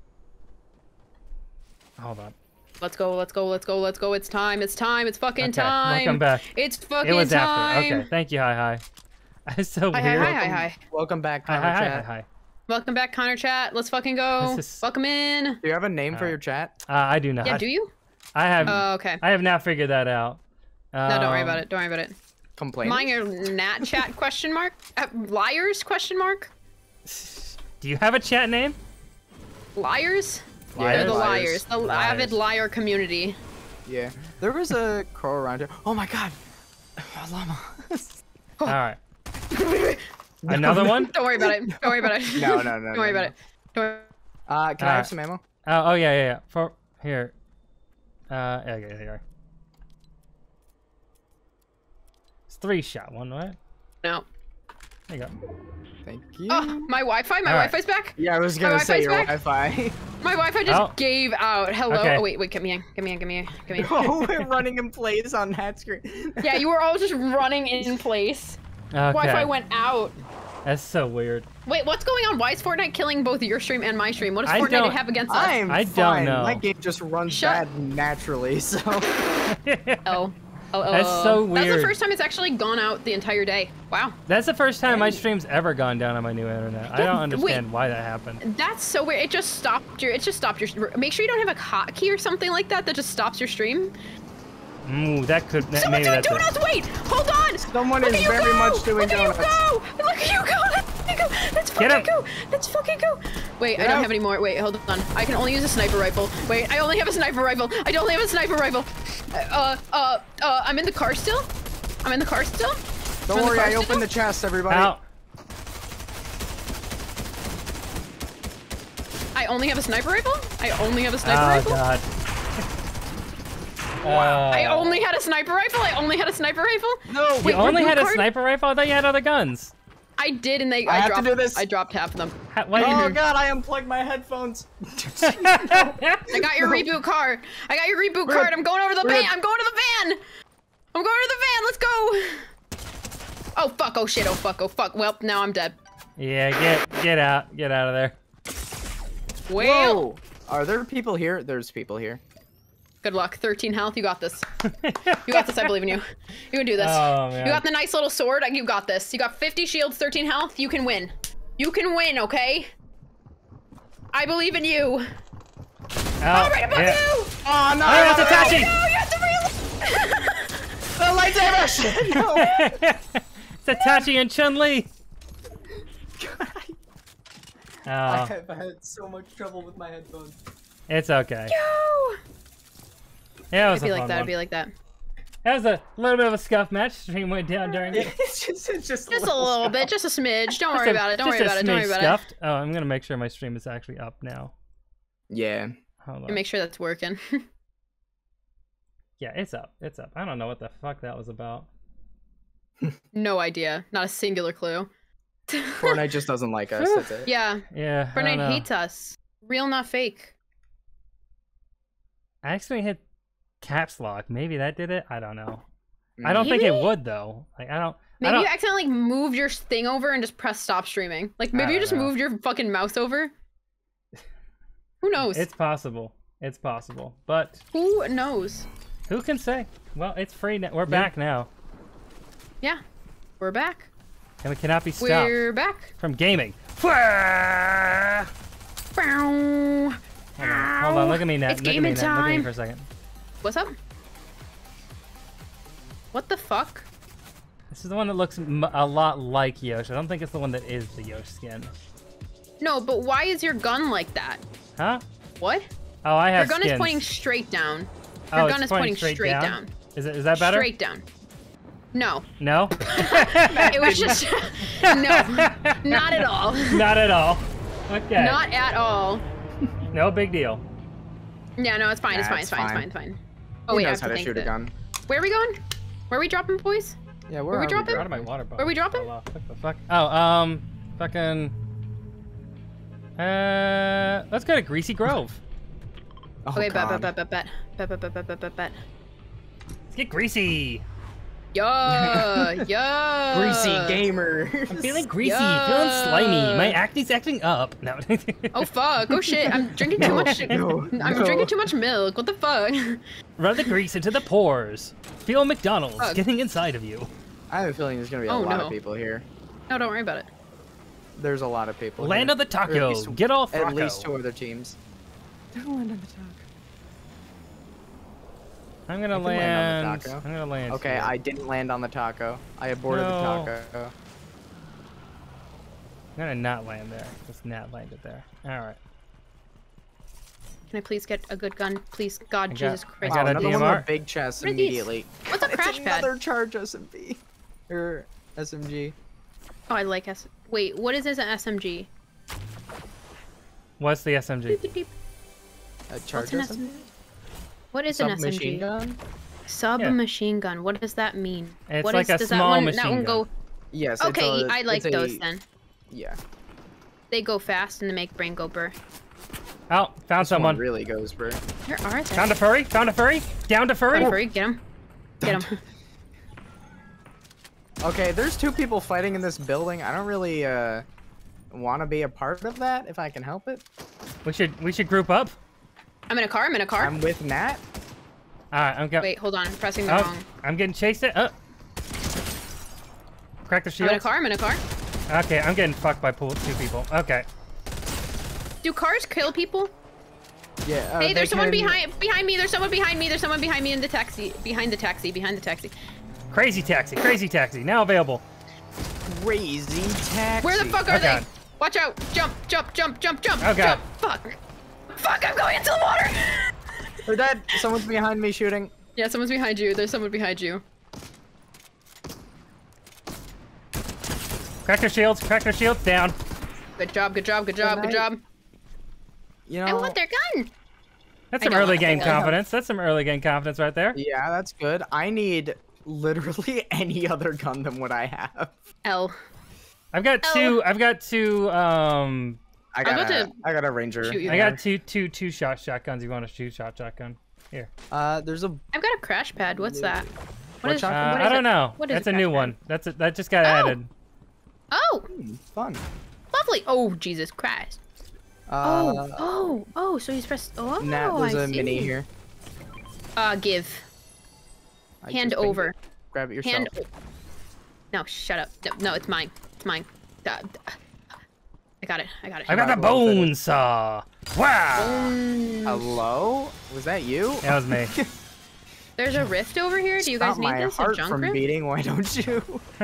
Hold on. Let's go, let's go, let's go, let's go. It's time, it's time, it's fucking Okay, time. welcome back. It's fucking It was time. after. Okay. Thank you. Hi, hi. It's so Hi, hi, weird. hi, hi, hi. Welcome back, Hi, Connor hi, hi, chat. hi, hi. Welcome back, Connor chat. Let's fucking go. This is- Welcome in. Do you have a name for Alright. your chat? Uh, I do not. Yeah, do you? I have. Oh, okay. I have not figured that out. No, don't worry Um, about it. Don't worry about it. Complain. Mine your Nat chat question mark? Uh, liars question mark? Do you have a chat name? Liars? Liars? They're the Liars. liars. The Liars. avid liar community. Yeah. There was a crow around here. Oh my god. A llama. All right. Another one? Don't worry about it. Don't worry about it. No, no, no, Don't worry no, about it. Don't worry. Uh, can I Alright. have some ammo? Oh, oh yeah, yeah, yeah. For here. Uh, okay, there you are. It's three shot one, right? No. There you go. Thank you. Oh, my Wi-Fi. My All right. Wi-Fi's back. Yeah, I was My gonna say Wi-Fi's your back. Wi-Fi. My Wi-Fi just Oh. gave out. Hello. Okay. Oh wait, wait. Get me in. Get me in. Get me in. Get me in. Oh, we're running in place on that screen. Yeah, you were all just running in place. Okay. Wi-Fi went out. That's so weird. Wait, what's going on? Why is Fortnite killing both your stream and my stream? What does I Fortnite don't- have against us? I'm I don't fine. know. My game just runs Shut- bad naturally, so. Oh. Oh, oh, That's oh. so That's weird. the first time it's actually gone out the entire day. Wow. That's the first time my stream's ever gone down on my new internet. I Yeah, don't wait. understand why that happened. That's so weird. It just stopped your. It just stopped your. Make sure you don't have a hotkey or something like that that just stops your stream. Ooh, that could. That, Someone's maybe doing that's donuts. Wait, hold on. Someone Look is at you very go! much doing Look donuts. At you go! Look at you go! Let's fucking go! Let's Get fucking him. go! Let's fucking go! Wait, I Get don't out. have any more. Wait, hold on. I can only use a sniper rifle. Wait, I only have a sniper rifle. I only have a sniper rifle. Uh, uh, uh, I'm in the car still. I'm in the car still. Don't I'm in the worry, car I still? opened the chest, everybody. Out. I only have a sniper rifle. I only have a sniper Oh rifle. god. I Uh, only had a sniper rifle. I only had a sniper rifle. No, You Wait, only reboot had a card? sniper rifle? I thought you had other guns. I did, and they. I I, have to dropped, do this. I dropped half of them. How, why Oh didn't god, I unplugged my headphones. I got your reboot card. I got your reboot We're card. good. I'm going over the We're van. good. I'm going to the van. I'm going to the van. Let's go. Oh fuck. Oh shit. Oh fuck. Oh fuck. Well, now I'm dead. Yeah, get get out. Get out of there. Well, Whoa! Are there people here? There's people here. good luck. thirteen health. You got this. You got this. I believe in you. You can do this. Oh, man. You got the nice little sword. You got this. You got fifty shields, thirteen health. You can win. You can win. Okay. I believe in you. Out. Oh, right above Yeah. you. Oh no! Oh, it's no, Itachi! No, you have to reload. The lightsaber! Shit! No! It's Itachi and Chun-Li. I Oh, have had so much trouble with my headphones. it's okay. Yo. Yeah, it was It'd be a like fun that. one. It'd be like that. That was a little bit of a scuff match. Stream went down during it. It's just, it's just, Just a little bit, just a smidge. Don't worry Just a- about it. Don't just worry a about it. Don't worry smidge about scuffed. Oh, I'm gonna make sure my stream is actually up now. Yeah. Hold it. on. And make sure that's working. Yeah, it's up. It's up. I don't know what the fuck that was about. No idea. Not a singular clue. Fortnite just doesn't like us. That's it. Yeah, Yeah. I don't Fortnite know. hates us. Real, not fake. I actually hit caps lock. Maybe that did it. I don't know. I don't think Maybe? it would though. Like I don't. I Maybe don't. you accidentally moved your thing over and just press stop streaming. Like I maybe you don't just know. moved your fucking mouse over. Who knows? It's possible. It's possible. But Who knows? who can say? Well, it's free now. We're back now, Yeah, we're back. and we cannot be stopped We're back. from gaming. Hold Bow. on, hold on. Look at me now. It's Look at gaming me now. Look at me time. for a second. What's up? What the fuck? This is the one that looks m a lot like Yosh. I don't think it's the one that is the Yosh skin. No, but why is your gun like that? Huh? What? Oh, I Your have gun skins. is pointing straight down. Your oh, gun it's is pointing straight, down. Is it? Is that better? Straight down. No. No. It was just no, not at all. Not at all. Okay. Not at all. No big deal. Yeah, no, it's fine. It's Nah, fine. it's It's fine. It's fine. fine. It's fine. Oh He wait, I knows have how to to think shoot a that- gun. Where are we going? Where are we dropping, boys? Yeah, Where we are dropping? Out of my water bottle. Where we dropping? Fell off. What the fuck? Oh, um, fucking. Uh, let's go to Greasy Grove. Oh, Okay, bet, God. bet, bet, bet, bet, bet, bet, bet, bet, bet, bet. Let's get greasy. Yeah, yeah. Greasy gamer. I'm feeling greasy, Yuck. feeling slimy. My acne's acting up. No. Oh fuck! Oh shit! I'm drinking too No, much. no, I'm no. drinking too much milk. What the fuck? Run the grease into the pores. Feel McDonald's Fuck. getting inside of you. I have a feeling there's gonna be a Oh, lot no. of people here. No, don't worry about it. There's a lot of people. Land here. of the Or at taco. least- Get all At Frocco. least two other teams. Don't land on the taco. I'm gonna I can land. land on the taco. I'm gonna land. Okay, here. I didn't land on the taco. I aborted No. the taco. I'm gonna not land there. Just not land it there. All right. Can I please get a good gun? Please, God, I got- Jesus I Christ. got Wow, a another D M one R. with big chests What are these? immediately. What's a It's crash pad? another charge S M P. Or S M G. Oh, I like S. Wait, what is this? An S M G? What's the S M G? Beep, beep, beep. A charge an S M G? S M G? What is an S M G? Submachine gun? Sub Yeah. machine gun. What does that mean? It's What like a does small that one, machine that one gun. go? Yes. Okay, it's a, I like it's those a, then. Yeah. They go fast and they make brain go burr. Oh, found This someone. one really goes, bro. Where are they? Found a furry. Found a furry. Down to furry. Go furry, get him. Get him. Okay, there's two people fighting in this building. I don't really uh want to be a part of that if I can help it. We should we should group up. I'm in a car. I'm in a car. I'm with Nat. All right, I'm going. Wait, hold on. I'm pressing the Oh, wrong. I'm getting chased. It. Oh. Crack the I'm shield. in a car. I'm in a car. Okay, I'm getting fucked by pool, two people. Okay. Do cars kill people? Yeah. Uh, Hey, they there's someone can- behind behind me. There's someone behind me. There's someone behind me in the taxi. Behind the taxi. Behind the taxi. Crazy taxi. Crazy taxi. Now available. Crazy taxi. Where the fuck are Oh, they? God. Watch out! Jump! Jump! Jump! Jump! Jump! Oh, God. Jump! Fuck! Fuck! I'm going into the water. They're dead. Someone's behind me shooting. Yeah, someone's behind you. There's someone behind you. Crack their shields. Crack their shields. Down. Good job. Good job. Good job. Good night. job. You know. I want their gun. That's I some don't early want game that gun. confidence. That's some early game confidence right there. Yeah, that's good. I need literally any other gun than what I have. L. I've got Oh. two. I've got two. Um, I I'm got about a, to I got a ranger. shoot you. I got two, two, two shot shotguns. You want a two shot shotgun? Here. Uh, there's a. I've got a crash pad. What's that? What What is? shot- Uh, what I is don't it? know. What is That's a crash new pad? one. That's a, that just got Oh. added. Oh, Hmm, fun. lovely. Oh, Jesus Christ. Uh, oh, oh, oh. So he's pressed. Oh, Nat, there's I a mini see. here. Uh, give. I Hand just picked over. it. Grab it yourself. Hand. o- No, shut up. No, no, it's mine. It's mine. Uh, I got it. I got it. I got the Right, well, then- bone saw. Wow. Mm, Hello? Was that you? That was me. There's a rift over here. Do you guys Stop need my this? A heart junk from rift? beating. Why don't you?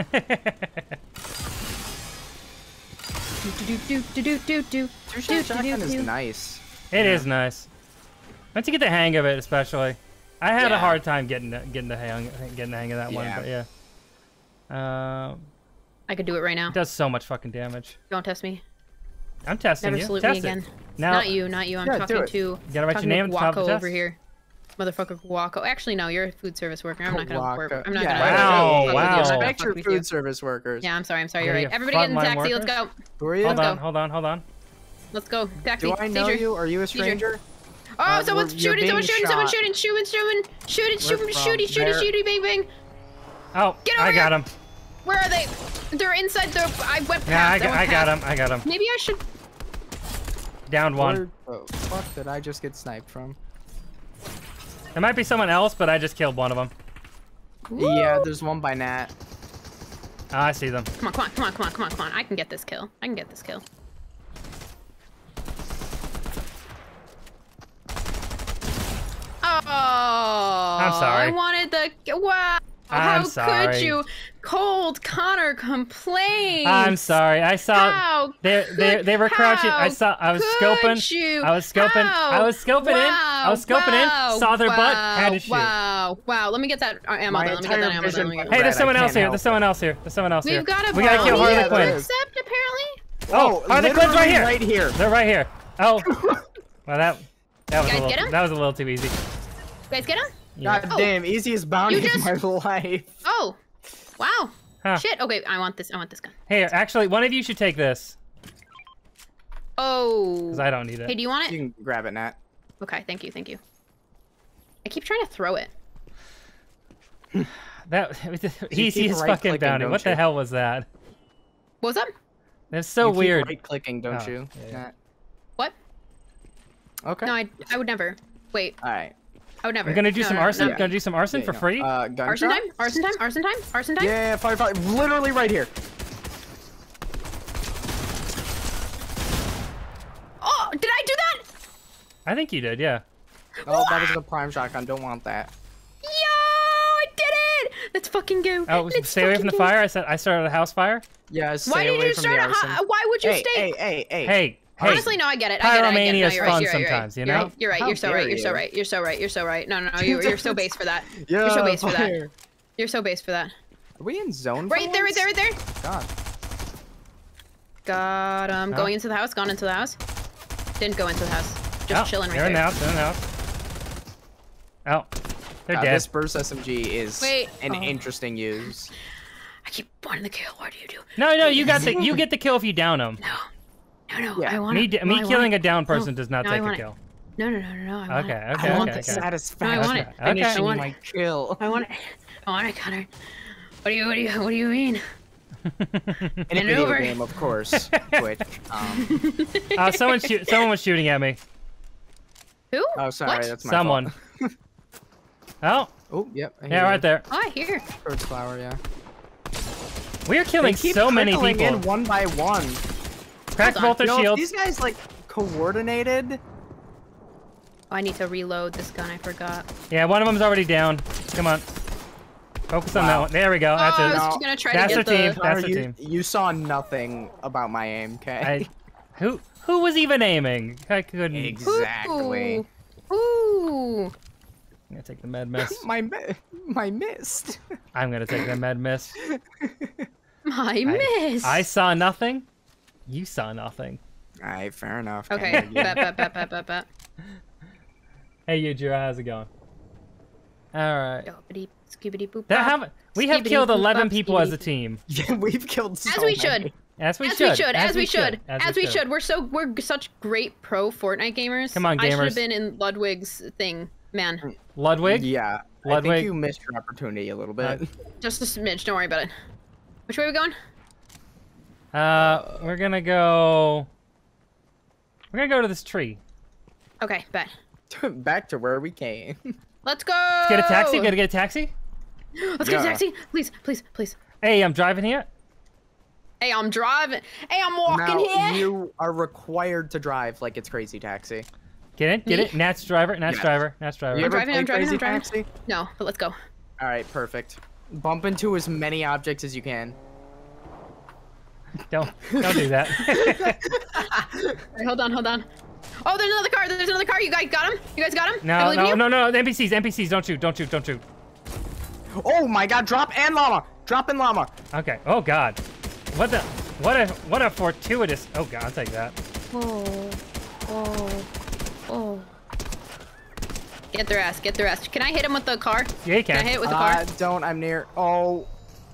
Do do do do do do do. Two-shot shotgun is nice. It Yeah. is nice. Once you get the hang of it, especially. I had a Yeah. hard time getting the, getting the hang getting the hang of that one, Yeah. but yeah. Um, I could do it right now. it does so much fucking damage. Don't test me. I'm testing Never you. salute Test me it. again. Now, Not you, not you. I'm Yeah, do talking it. to. You gotta write your talking name at to the top of Guaco the over test. here. Motherfucker Guaco. Actually, no, you're a food service worker. I'm not gonna work. Guaco. I'm not Yeah, gonna. Wow, fuck with wow. you. I'm not gonna Respect fuck your with you. food service workers. Yeah, I'm sorry. I'm sorry. Yeah, You're you right. Everybody get in the frontline taxi. Let's go. workers. Who are you? Hold Let's on, go. hold on, hold on. Let's go. Taxi. Do I know Seizure. you? Are you a Seizure. stranger? Oh, Uh, someone's we're- you're shooting. Someone's being shooting. Someone's shot. shooting. Shooting. Shooting. Shooting. Shooting. We're Shooting. from Shooting. there. Shooting. Bang bang. Oh, Get over I got here. him. Where are they? They're inside the. I went past. Yeah, I, got, went I got past. him. I got him. Maybe I should. Down one. Where the fuck did I just get sniped from? There might be someone else, but I just killed one of them. Yeah, there's one by Nat. Oh, I see them. Come on, come on, come on, come on, come on, come on. I can get this kill. I can get this kill. Oh, I'm sorry. I wanted the. Wow. I'm How sorry. could you? Cold Connor complain. I'm sorry. I saw How they they they were crouching. I how saw. I was could scoping. you? I was scoping. I How? was scoping in. I was scoping Wow, in. Saw their wow, butt. Had to shoot. Wow, wow. Let me get that uh, ammo. My Then. Let me get that entire ammo. vision Then. Let me get went Hey, that. there's Red, I someone else can't here. help There's it. someone else here. There's someone else here. We've got a We gotta kill bomb Harley yeah, Quinn. there is. Except apparently. Oh, Harley Quinn's right literally here. Right here. They're right here. Oh, well that that was guys a little get 'em? that was a little too easy. You guys get him? Yeah. God Oh. damn, easiest bounty You just- of my life. Oh, wow. Huh. Shit. Okay, I want this. I want this gun. Here, actually, one of you should take this Oh. because I don't need Hey, it. do you want You it? can grab it, Nat. Okay, thank you, thank you. I keep trying to throw it. That keep easiest right fucking clicking, bounty. don't What the you? hell was that? What was that? That's so You keep weird. right-clicking, don't Oh, you? yeah, yeah. Nat? What? Okay. No, I, I would never. Wait, All right. I would never. We're gonna do No, some no, no, arson. no. Gonna do some arson Yeah, for no. free. Uh, gun Arson shot? time? Arson time? Arson time? Arson time? Yeah, fire, fire. Literally right here. Oh, did I do that? I think you did. Yeah. Oh, that was the prime shotgun. Don't want that. Yo, I did it! Let's fucking go. Oh, Let's stay away from the fucking go. fire. I said I started a house fire. Yeah, stay Why did away you from start the a arson. hi- Why would you Hey, stay? hey, hey, hey. Hey, hey. Honestly, no, I get it. I get it. I get it. Pyromania No, is you're right, fun you're right, you're sometimes, right. you You're know? right, You're right. How You're so dare right. You're so you. right. You're so right. You're so right. No, no, no. You're, you're so based for that. Yeah, You're so based for that. fire. You're so based for that. Are we in zone? for Right there, right once? there, right there. God. Got him. Oh. Going into the house. Gone into the house. Didn't go into the house. Just Oh, chilling right they're in the there. house. They're in the house. Oh, they're God, dead. this burst S M G is Wait, an oh. interesting use. I keep wanted the kill. What do you do? No, no, you got the you get the kill if you down him. No, no, no. Yeah. I want Me, no, me I killing wanna, a down person no, does not no, I take a wanna- kill. No, no, no, no, no. I want Okay, it. okay, I want okay, the okay. satisfaction. No, I want it. Okay. Finishing I want my it. kill. I want it. I want it, Connor. What do you, what do you, what do you mean? In a And video over. game, of course. Twitch. Um, Uh, someone shoot. Someone was shooting at me. Who? oh, sorry, What? that's my Someone. fault. Oh, Oh, yep. I yeah, hear right you. there. Oh, I hear. Towards flower, yeah. We are killing They keep so many trickling people. in one by one. Crack Hold on. both their You know, if shields. these guys like coordinated. Oh, I need to reload this gun. I forgot. Yeah, one of them's already down. Come on. Focus on that Wow. one. There we go. That's oh, I it. was No. just gonna try That's to get their team. the. That's Connor, the you, team. you saw nothing about my aim, okay? I, who who was even aiming? I couldn't. Exactly. Ooh. Ooh. I'm gonna take the med mist. my mi- my mist. I'm gonna take the med mist. My miss. I saw nothing. You saw nothing. All right, fair enough. Okay. Can't argue. bet, bet, bet, bet, bet, bet. Hey, Yujiro, how's it going? All right. Skibidi, skibidi boop. That bop. have we have Skibidi killed boop eleven bop, people as a skibidi. team. Yeah, we've killed so As we many. should. As we As should. we should. As we should. As, As we should. We're so we're such great pro Fortnite gamers. Come on, I should gamers. have been in Ludwig's thing, man. Ludwig. Yeah, I Ludwig. think you missed your opportunity a little bit. Uh, Just a smidge. Don't worry about it. Which way are we going? Uh, we're gonna go. We're gonna go to this tree. Okay, bet. Back to where we came. Let's go. Let's get a taxi. Gotta get a taxi. Let's get a Yeah. taxi. Please, please, please. Hey, I'm driving here. Hey, I'm driving. Hey, I'm walking now here. you are required to drive like it's Crazy Taxi. Get it? Get Me? it? Nats driver. Nats Yes. driver. Nats driver. You ever driving, I'm played driving, I'm Crazy driving. Taxi? No, but let's go. All right, perfect. Bump into as many objects as you can. Don't don't do that. Wait, hold on, hold on. Oh, there's another car. There's another car. You guys got him? You guys got him? I No, believe no, you. no, no, no. N P Cs, N P Cs. Don't shoot. Don't shoot. Don't shoot. Oh my God! Drop and llama. Drop and llama. Okay. Oh God. What the? What a what a fortuitous. Oh God, I'll take that. Oh, oh, oh. Get their ass. Get their ass. Can I hit him with the car? Yeah, you Can I can. hit it with the Uh, car? don't. I'm near. Oh.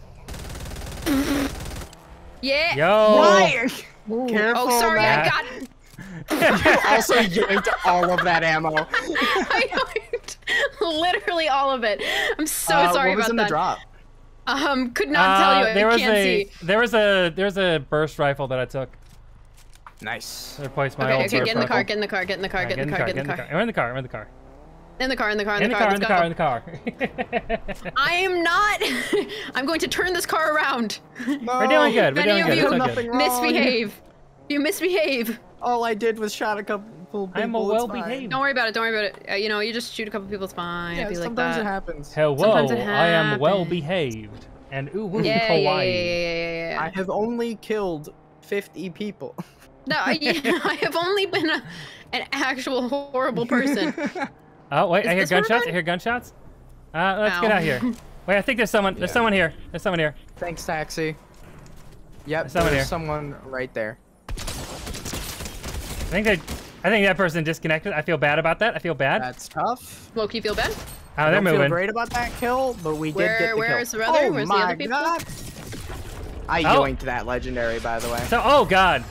Yeah. Yo. Why? Ooh. Careful, Oh, sorry. man. I got. Also yanked all of that ammo. I yoinked literally all of it. I'm so Uh, sorry what was about in that. the drop? Um, could not Uh, tell you. I there was can't a see. there was a there's a burst rifle that I took. Nice. To replace my Okay, old okay, burst get in the car. rifle. Get in the car. Get in the car. Alright, Get in the car. Get in the car. We're in the car. We're in the car. In the car. In the car. In the car. In the car. In the Let's car. go. In the car. I am not. I'm going to turn this car around. No, We're doing good. We're Many doing of good. you It's all nothing good. wrong. Misbehave. You misbehave. All I did was shot a couple. big I'm a bullets by. well-behaved. Don't worry about it. Don't worry about it. Uh, you know, you just shoot a couple people. It's fine. Yeah, I'd be like sometimes that. it happens. Hello, Sometimes it I am happens. well behaved. And ooh, ooh, Yeah, yeah, yeah, Hawaii. yeah, yeah, yeah. I have only killed fifty people. No, I, yeah, I have only been a, an actual horrible person. Oh wait, Is I hear this where we're gunshots. I going? hear gunshots. Uh, let's get Ow. out here. Wait, I think there's someone. There's Yeah. someone here. There's someone here. Thanks, taxi. Yep, There's someone there's here. someone right there. I think that. I think that person disconnected. I feel bad about that. I feel bad. That's tough. Loki, feel bad? Oh, I they're don't feel moving. great about that kill, but we Where- did get the where's kill. the other- Oh where's the my other people? God! I Oh. yoinked that legendary, by the way. So, oh God,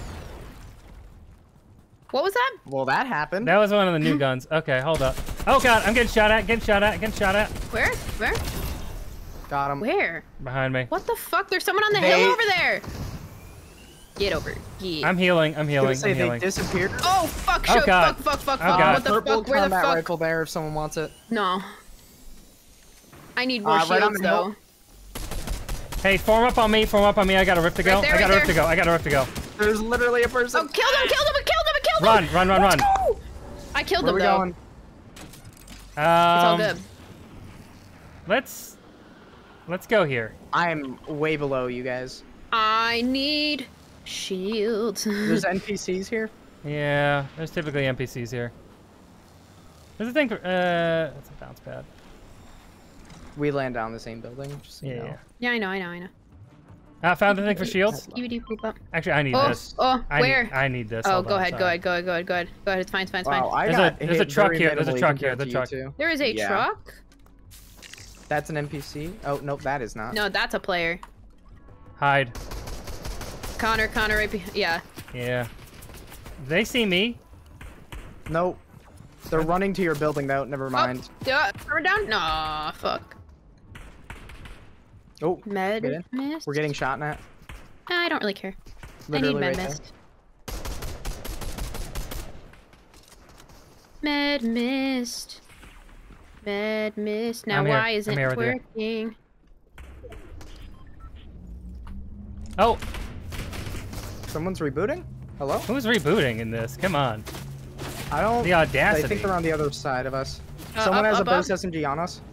What was that? Well, that happened. that was one of the new guns. Okay, hold up. Oh God, I'm getting shot at. Getting shot at. Getting shot at. Where? Where? Got him. Where? Behind me. What the fuck? There's someone on the They- hill over there. Get over. Get. I'm healing. I'm I was healing. gonna say I'm they healing. disappeared. Oh fuck! Oh, Shoot! God. Fuck! Fuck! Fuck! Oh, Fuck! God. What the Purple fuck? Where the combat fuck? rifle there if someone wants it. No. I need more Uh, right on shields the hill. though. Hey, form up on me. Form up on me. I got a rift to go. Right there, I got right a rift to there. go. I got a rift to go. There's literally a person. Oh, killed him! Killed him! I killed him! I killed Run! him! Run! Run! Let's Run! go! I killed Where him we though. going? It's all Um, good. let's let's go here. I'm way below you guys. I need shields. There's N P Cs here. Yeah, there's typically N P Cs here. There's a thing for uh, that's a bounce pad. We land down the same building. Just so you Yeah, know. yeah. Yeah, I know, I know, I know. I found the thing for shields. Skibidi poop up. Actually, I need Oh, this. oh, I where? Need, I need this. Oh, Hold go on, ahead, go sorry. ahead, go ahead, go ahead, go ahead, go ahead. It's fine, it's fine, it's Wow, fine. I There's got a- there's a hit truck very here, there's a minimally truck here, compared the to you truck. two. There is a Yeah. truck. That's an N P C. Oh nope, that is not. No, that's a player. Hide. Connor, Connor, right behind. Yeah. Yeah. They see me. Nope. They're running to your building though. Never mind. Oh, uh, we're down. Nah, fuck. Oh, Med get in. mist. We're getting shot at. I don't really care. Literally I need med right mist. Med mist. Med mist. Now I'm here. why I'm isn't here it with you. working? Oh, Someone's rebooting. Hello? who's rebooting in this? Come on. I don't. The audacity. I think they're on the other side of us. Uh, Someone up, has up, a burst up. S M G on us.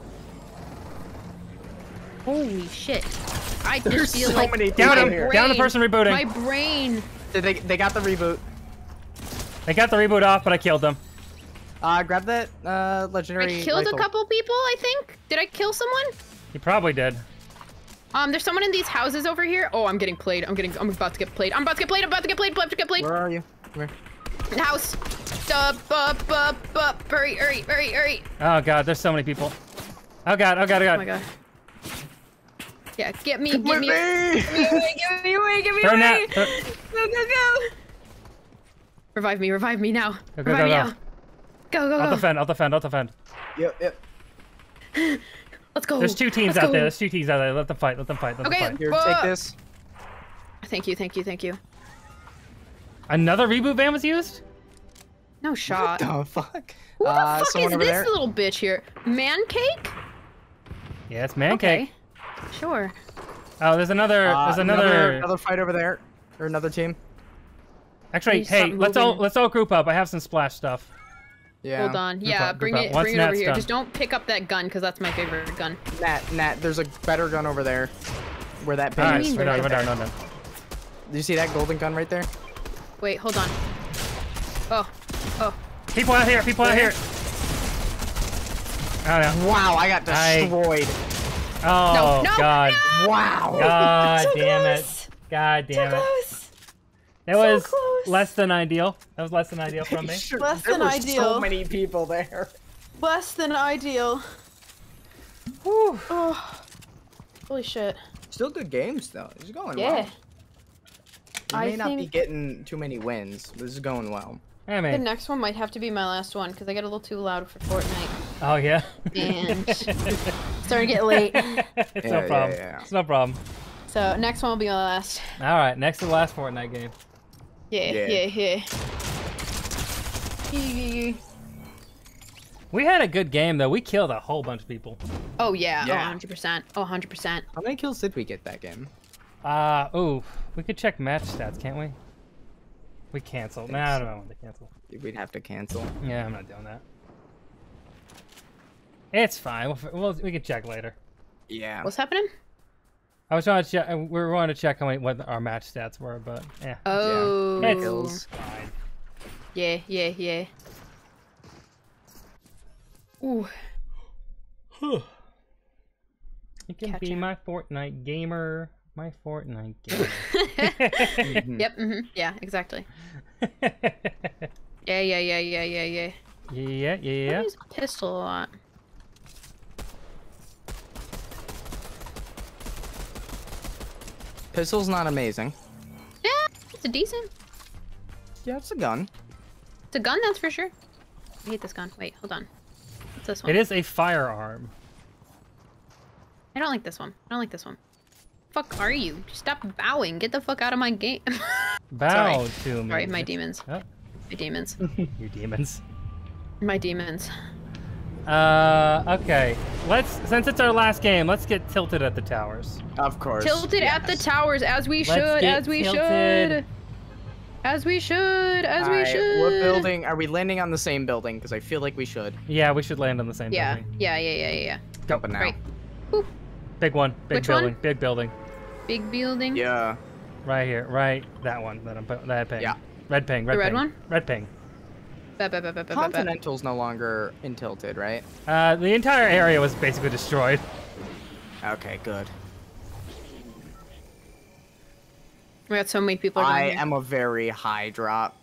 Holy shit. I just There's feel so like many people Down him. here. Down the person rebooting. My brain. Did they? They got the reboot. They got the reboot off, but I killed them. Uh, grab that uh legendary. I killed rifle. a couple people, I think. Did I kill someone? You probably did. Um, there's someone in these houses over here. Oh, I'm getting played. I'm getting. I'm about to get played. I'm about to get played. I'm about to get played. About to get played. Where are you? Where? House. Up, up, up, up. Hurry, hurry, hurry, hurry. Oh god, there's so many people. Oh god, oh god, oh god. Oh my god. Yeah, get me, Come get with me. me! Get me away, get me away, get me Throw away. net, throw- Go, go, go. Revive me, revive me now. Go, go, revive go, me go. now. Go, go, I'll go. defend, I'll defend, I'll defend. Yep, yep. Let's go. There's two teams Let's out go. there, there's two teams out there. Let them fight, let them fight, let Okay. them fight. Here, Uh, take this. Thank you, thank you, thank you. Another reboot van was used? No shot. The fuck? Who the uh, fuck someone is over this there? little bitch here? Man cake? Yeah, it's man cake. Okay. Sure. Oh, there's another, Uh, there's another... another fight over there, or another team. Actually, There's hey, something let's all, moving. let's all group up. I have some splash stuff. Yeah. Hold on. Group Yeah, up, bring group it, up. Once bring it over Nat's here. done. Just don't pick up that gun, because that's my favorite gun. Nat, Nat, there's a better gun over there, where that pin Alright, is. we're right done, we're there. done, we're done. Do you see that golden gun right there? Wait, hold on. Oh, oh. People out here, people out here! Oh no. Wow, I got I- destroyed. Oh, No, no, God. no! Wow. God So damn close. it. God So damn it. close. That So was close. less than ideal. That was less than ideal from me. Sure, Less there than were ideal. so many people there. Less than ideal. Whew. Oh, holy shit. Still good games though. It's going Yeah. well. We I may not be think- getting too many wins. This is going well. Hey, The man. next one might have to be my last one, because I get a little too loud for Fortnite. Oh, yeah? And starting to get late. It's no Yeah, problem. yeah, yeah. It's no problem. So next one will be my last. All right, next to the last Fortnite game. Yeah, Yeah. yeah, yeah. We had a good game, though. We killed a whole bunch of people. Oh yeah, Yeah. oh one hundred percent. Oh one hundred percent. How many kills did we get that game? Uh, ooh. We could check match stats, can't we? We canceled. Nah, I don't want to cancel. We'd have to cancel. Yeah, I'm not doing that. It's fine. We'll, f- we'll, we can check later. Yeah. What's happening? I was trying to check. We were wanting to check how many what our match stats were, but yeah. Oh. Yeah. It's Kills. fine. Yeah, yeah, yeah. Ooh. You can be Catching. my Fortnite gamer. My Fortnite gamer. Mhm. Yep. Mm-hmm. Yeah. Exactly. Yeah. Yeah. Yeah. Yeah. Yeah. Yeah. yeah, yeah, I yeah. use a pistol a lot. Pistol's not amazing. Yeah, it's a decent. Yeah, it's a gun. It's a gun, that's for sure. I hate this gun. Wait, hold on. What's this one? It is a firearm. I don't like this one. I don't like this one. Fuck are you? Stop bowing. Get the fuck out of my game. Bow to me. Sorry, my demons. Oh, My demons. you demons. My demons. Uh, okay. Let's, since it's our last game, let's get tilted at the towers. Of course. Tilted at the yes. towers as we Let's should, get as we tilted. should. As we should, as we Alright, should. what building? Are we landing on the same building? Because I feel like we should. Yeah, we should land on the same Yeah, building. yeah, yeah, yeah, yeah, yeah. Jumping now. Right. Boop. Big one. Big Which one? building. Big building. Big building. Yeah. Right here. Right. That one. That I'm put- that ping. Yeah. Red ping. Red The red ping. one? Red ping. Ba, ba, ba, ba, ba, ba, ba. Continental's no longer in Tilted, right? Uh, the entire area was basically destroyed. Okay, good. We got so many people. I down here. am a very high drop.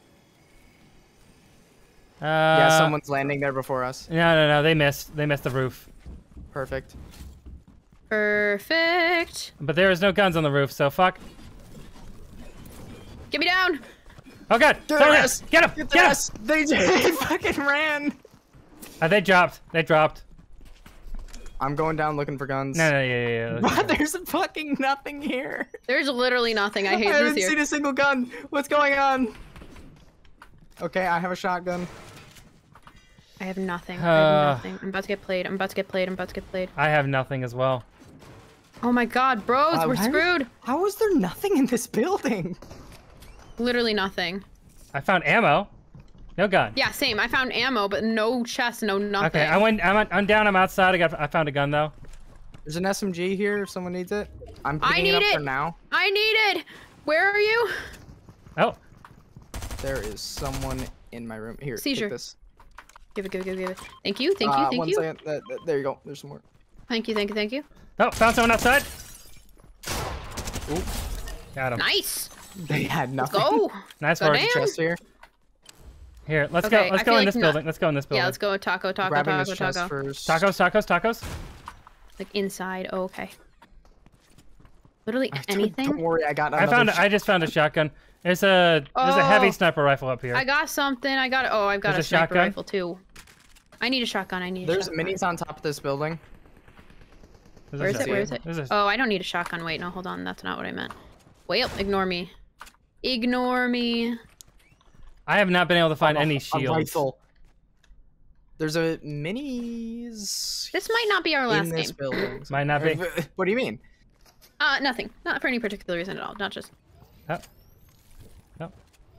Uh, Yeah, someone's landing there before us. No, no, no. They missed. They missed the roof. Perfect. Perfect. But there is no guns on the roof, so fuck. Get me down. Oh god! Get Sorry, us! Get him! Get Get him! us! They, they fucking ran! Uh, they dropped. They dropped. I'm going down looking for guns. No, no, yeah, yeah, yeah. What? There's fucking nothing here. There's literally nothing. I I hate this haven't here. seen a single gun. What's going on? Okay, I have a shotgun. I have nothing. I Uh. have nothing. I'm about to get played. I'm about to get played. I'm about to get played. I have nothing as well. Oh my god, bros, Uh, we're why- screwed. How is there nothing in this building? Literally nothing. I found ammo. No gun. Yeah, same. I found ammo, but no chest, no nothing. Okay, I went. I'm, I'm down. I'm outside. I got. I found a gun though. There's an S M G here if someone needs it. I'm I picking need it up it. for now. I need it. Where are you? Oh, There is someone in my room. Here, Seizure. take this. Give it, give it, give it, give it. Thank you, thank you, Uh, thank one you. second. That- that- there you go. There's some more. Thank you, thank you, thank you. oh, found someone outside. Ooh, Got him. Nice. they had nothing. Go. Nice Go work. down. Chest here. Here, let's Okay, go. Let's I go feel in like this not- building. Let's go in this building. Yeah, let's go taco, taco, Grabbing taco, this chest taco. first. Tacos, tacos, tacos. Like inside. Oh, okay. Literally Don't- anything. Don't worry, I got. I another found. sh- I just found a shotgun. There's a. There's a heavy Oh. sniper rifle up here. I got something. I got. Oh, I've got There's a a sniper shotgun? rifle too. I need a shotgun. I need. A There's shotgun. minis on top of this building. There's a Where is it? shotgun. Where is it? There's a- Oh, I don't need a shotgun. Wait, no, hold on. That's not what I meant. Wait, ignore me. Ignore me. I have not been able to find A- any a shields. rifle. There's a minis. This might not be our last in this game. building. Might not be. What do you mean? Uh, nothing. Not for any particular reason at all. Not just. Oh. Oh.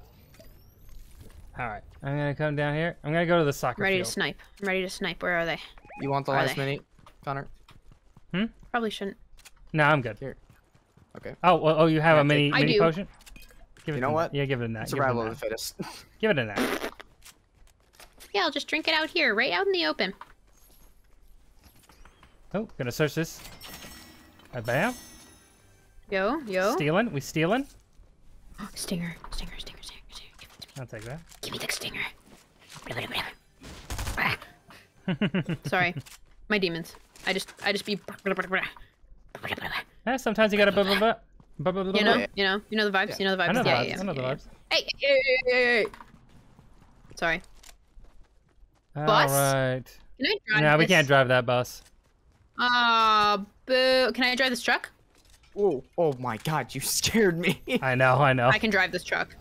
All right. I'm gonna come down here. I'm gonna go to the soccer I'm ready field. to snipe. I'm ready to snipe. Where are they? You want the Are last they? mini, Connor? Probably shouldn't. No, I'm good. Here. Okay. Oh, well, oh, you have Yeah, a mini I mini do. potion. Give You it know a- what? Yeah, give it a nut. Give it a Survival of nut. the fittest. Give it a nut. Yeah, I'll just drink it out here, right out in the open. Oh, gonna search this. Uh, bam. Yo, yo. Stealing. We stealing. Stinger, stinger, stinger, stinger, stinger. Give it to me. I'll take that. Give me the stinger. Sorry, my demons. I just, I just be. Eh, sometimes you gotta blah blah blah. Blah, blah, blah, You blah. know, you know, you know the vibes. Yeah. You know the vibes. I know the yeah, vibes. yeah, yeah. I know the yeah, vibes. yeah. Hey, hey, hey, hey, hey. Sorry. All Bus? right. Can I drive? No, we this? can't drive that bus. Ah, boo. Can I drive this truck? Oh, oh my God! You scared me. I know. I know. I can drive this truck.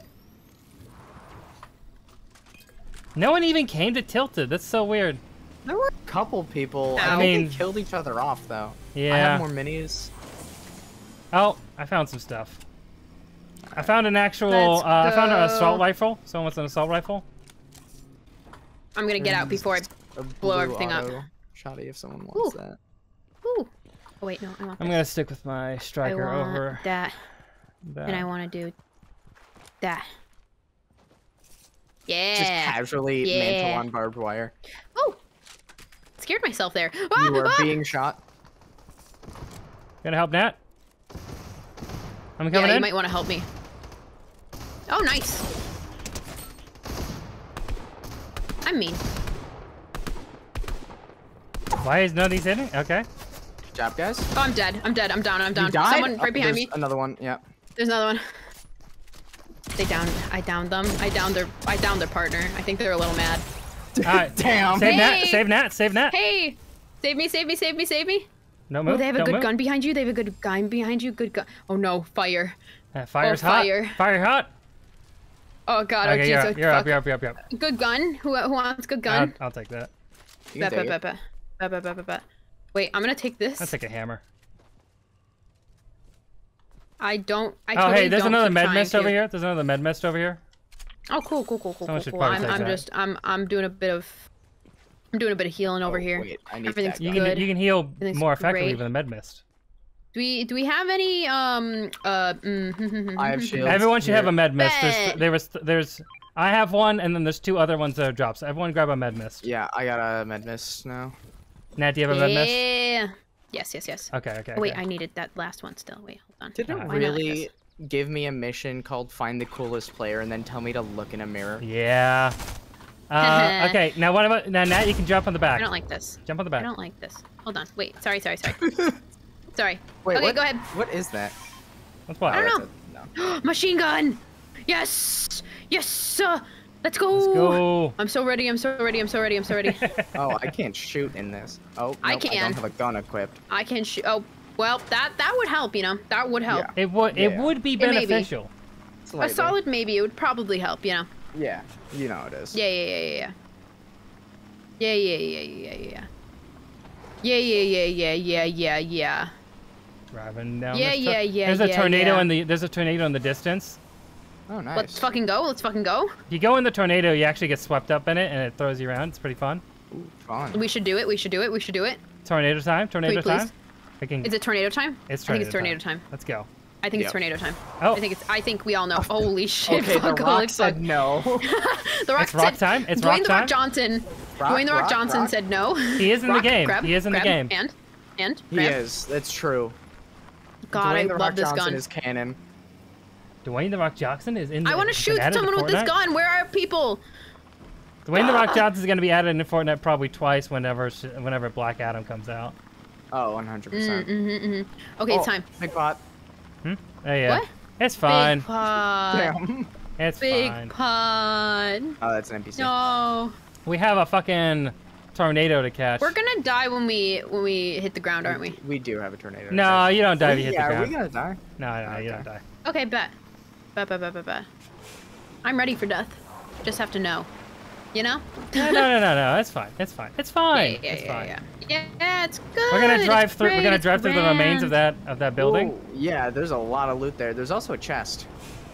No one even came to Tilted. That's so weird. There were a couple people. I I, mean- mean, they killed each other off though. I Yeah. have more minis. Oh, I found some stuff. I found an actual. Let's Uh, I found an go. assault rifle. Someone wants an assault rifle. I'm gonna get out before I. A blow blue everything up. auto Shotty if someone wants Ooh. that. Ooh. Oh wait, no, I want. I'm this. gonna stick with my I striker want over that, that. and I want to do that. Just Yeah. casually Yeah. mantle on barbed wire. Oh, scared myself there. Ah, You are ah! being shot. Gonna help Nat. I'm Yeah, coming you in. might want to help me. Oh, nice. I'm mean. Why is none of these hitting? Okay. Good job, guys. Oh, I'm dead. I'm dead. I'm down. I'm down. You died? Someone Oh, right behind there's me. Another one. Yeah. There's another one. They downed. I downed them. I downed their. I downed their partner. I think they're a little mad. All right. Damn. Save Nat. Hey! Save Nat. Save Nat. Hey, save me! Save me! Save me! Save me! No move. Oh, they have a Don't good move. gun behind you. They have a good gun behind you. Good gun. Oh no, fire! Uh, fire's Oh, hot. fire. Fire hot. Oh god. Okay, oh you're jeez. up. oh, You're up. fuck. You're up. You're up. You're up. Good gun. Who who wants good I'll, gun? I'll take that. You Bet, can bet, take bet, it. bet. Bet, bet, bet, bet, bet. Wait, I'm gonna take this. I'll take a hammer. I don't. I Oh, totally hey, there's don't another keep med trying mist to. over here. There's another med mist over here. Oh, cool, cool, cool, cool, Someone cool, should cool. probably I'm, take I'm that. just, I'm, I'm doing a bit of, I'm doing a bit of healing over Oh, here. Wait, I need Everything's that You gun. good. can you can heal Everything's more effectively great. with a med mist. Do we, do we have any, um, uh, mm, I have shields. Everyone should have here. a med mist. There's Bet. there was there's I have one and then there's two other ones that are drops. Everyone grab a med mist. Yeah, I got a med mist now. Nat, do you have a med mist? yeah. Yes, yes, yes. Okay, okay. Oh, wait, okay. I needed that last one still. Wait, hold on. Did it Why not like really this? give me a mission called Find the Coolest Player and then tell me to look in a mirror? Yeah. Uh, okay, now what about now? Nat, you can jump on the back. I don't like this. Jump on the I back. don't like this. Hold on. Wait. Sorry. Sorry. Sorry. sorry. Wait, okay, what, go ahead. What is that? That's why. I don't Oh, know. that's a- no. Machine gun. Yes. Yes. Uh, let's go. Let's go. I'm so ready. I'm so ready. I'm so ready. I'm so ready. Oh, I can't shoot in this. Oh, nope, I I can. don't have a gun equipped. I can shoot. Oh, well, that that would help. You know, that would help. Yeah. It would. It Yeah. would be It may be. beneficial. A Slightly. solid maybe. It would probably help. You know. Yeah, you know it is. Yeah. Yeah. Yeah. Yeah. Yeah. Yeah. Yeah. Yeah. Yeah. Yeah. Yeah. Yeah. Yeah. Yeah. Yeah. Yeah. Driving down. Yeah, this yeah, truck. yeah, There's a yeah, tornado yeah. in the. There's a tornado in the distance. Oh, nice. Let's fucking go. Let's fucking go. If you go in the tornado, you actually get swept up in it, and it throws you around. It's pretty fun. Ooh, fun. We should do it. We should do it. We should do it. Tornado time. Tornado please? time. I can. Is it tornado time? It's I think it's tornado tornado time. Let's go. I think Yep. it's tornado time. Oh. I think it's. I think we all know. Holy shit! Okay, the fuck, Rock holy said fuck. no. The Rock It's rock said, time? It's Dwayne rock the Rock time? Johnson. Rock, Dwayne the Rock, rock, Johnson rock. said no. He is in the Rock, game. Grab, He is in the grab, game. And and He grab. is. That's true. God, Dwayne I the love Rock this Johnson gun. is canon. Dwayne the Rock Johnson is in. The, I want to has shoot been added to someone with this Fortnite? gun. Where are people? Dwayne the Rock Ah. Johnson is going to be added into Fortnite probably twice whenever sh- whenever Black Adam comes out. Oh, one hundred percent. Mm-hmm, mm-hmm. Okay, it's Oh, time. Big pot. Oh yeah. What? It's fine. Big pot. Damn. It's Big fine. pot. Oh, that's an N P C. No. We have a fucking tornado to catch. We're gonna die when we when we hit the ground, aren't we? We do have a tornado. No, you don't die if you hit yeah, the are we ground. gonna die? No, no, you Okay. don't die. Okay, bet. Bet, bet, bet, bet, bet. I'm ready for death. Just have to know. You know? No, no, no, no, no. It's fine. It's fine. It's fine. Yeah, yeah, it's yeah, fine. yeah, yeah. Yeah, it's good. We're gonna drive it's through. great, We're gonna it's drive through the remains of grand. that of that building. Ooh, yeah, there's a lot of loot there. There's also a chest.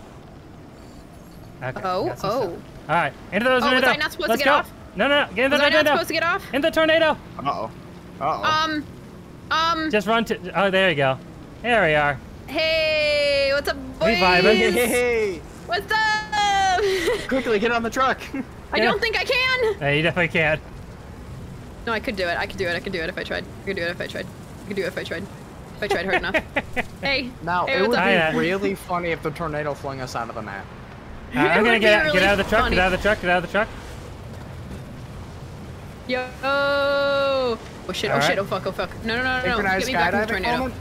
Okay, Oh, got some oh. stuff. All right, into the Oh, was tornado. I not supposed to Let's get go. off? No, no, no. Get in the Was I not tornado. supposed to get off? In the tornado. Uh oh. Uh oh. Um, um. Just run to. Oh, there you go. There we are. Hey, what's up, boys? vibing. Hey! What's up? Quickly get on the truck. I Yeah. don't think I can. Hey, you definitely can. No, I could do it. I could do it. I could do it if I tried. I could do it if I tried. I could do it if I tried. If I tried hard enough. Hey. Now hey, it what's would up? be Hiya. really funny if the tornado flung us out of the map. Uh, I'm It gonna would get be out, get really out of the truck. funny. Get out of the truck. Get out of the truck. Yo. Oh shit. Oh All shit. right. Oh fuck. Oh fuck. No, no, no, no. no. Synchronized Get me back in the skydiving tornado. moment.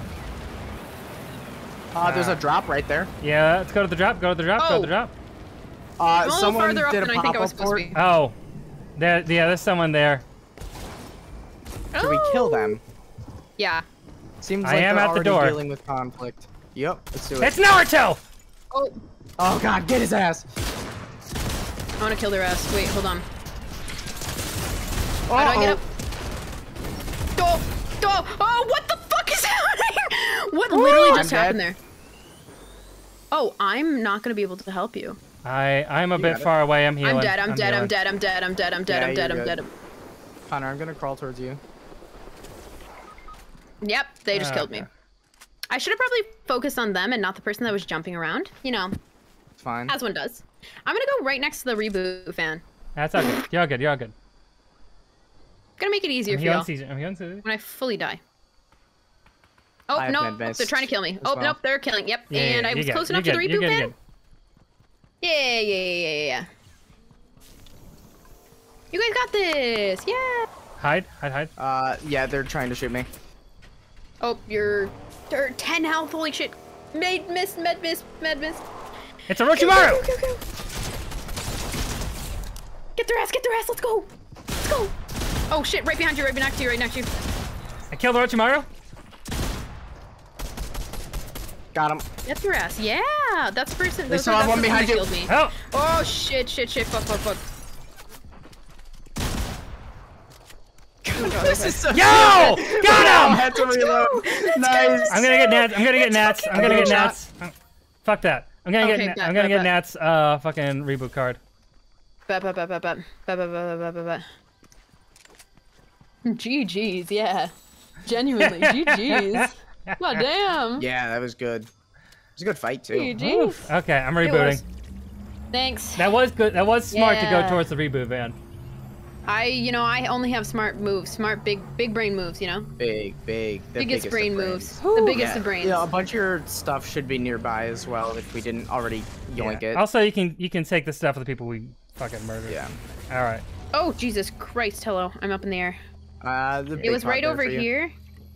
Uh, there's a Alright. drop right there. Yeah, let's go to the drop. Go to the drop. Go to Oh. the drop. Uh, I'm a little someone farther up did than a I think I was pop-up supposed port. to be. Oh, there. Yeah, there's someone there. Should we kill them? Yeah. Seems I like am they're at the already door. dealing with conflict. Yep, let's do it. It's Naruto. Oh, Oh god, get his ass! I want to kill their ass. Wait, hold on. Oh, How do I get up? Oh, oh, oh, what the fuck is happening? What literally I'm just dead. happened there? Oh, I'm not gonna be able to help you. I I'm a You bit got it. far away. I'm healing. I'm dead. I'm, dead. I'm healing. dead. I'm dead. I'm dead. I'm dead. Yeah, I'm dead. you're I'm good. dead. Connor, I'm gonna crawl towards you. Yep, they just Ah, killed me. okay. I should have probably focused on them and not the person that was jumping around. You know, It's fine. as one does. I'm gonna go right next to the reboot fan. That's all good. You're all good. You're all good. Gonna make it easier I'm for healing y'all Caesar. I'm healing Caesar. when I fully die. Oh I have no, been advanced they're trying to kill me. as Oh well. nope, they're killing. Yep, Yeah, and yeah, I you was good, close you enough to the good, you reboot good, you fan. good. Yeah, yeah, yeah, yeah, yeah, yeah. You guys got this. Yeah. Hide, hide, hide. Uh, yeah, they're trying to shoot me. Oh, you're you're ten health. Holy shit. Med miss, med miss, med miss. It's a Go, Orochimaru. go, go, go, go. Get their ass, get their ass. Let's go. Let's go. Oh shit, right behind you, right next to you, right next to you. I killed Orochimaru. Got him. Get their ass. Yeah, that's the person. They those still are- have that's one the person behind that you. killed me. Oh, Oh shit, shit, shit, fuck, fuck, fuck. This is so yo, got I him. had to reload. Nice. I'm gonna get Nats. I'm gonna get Nats. I'm gonna Good get shot. Nats. Uh, Fuck that. I'm gonna Okay, get. bet, I'm gonna bet, get bet. Nats. Uh, fucking reboot card. Bet, bet, bet, bet, bet. Bet, bet, bet, bet, bet, bet. G G's, yeah. Genuinely, G G's. God damn. Yeah, that was good. It was a good fight too. G G's. Oof. Okay, I'm It rebooting. was. Thanks. That was good. That was smart to Yeah. go towards the reboot van. I, you know, I only have smart moves, smart big, big brain moves. You know, Big, big. The biggest, biggest, brain of brains. moves, the biggest Yeah. of brains. Yeah, a bunch of your stuff should be nearby as well if we didn't already yoink Yeah. it. Also, you can you can take the stuff of the people we fucking murdered. Yeah. All right. Oh, Jesus Christ. Hello. I'm up in the air. Uh, the It big was pot right there over for you. here.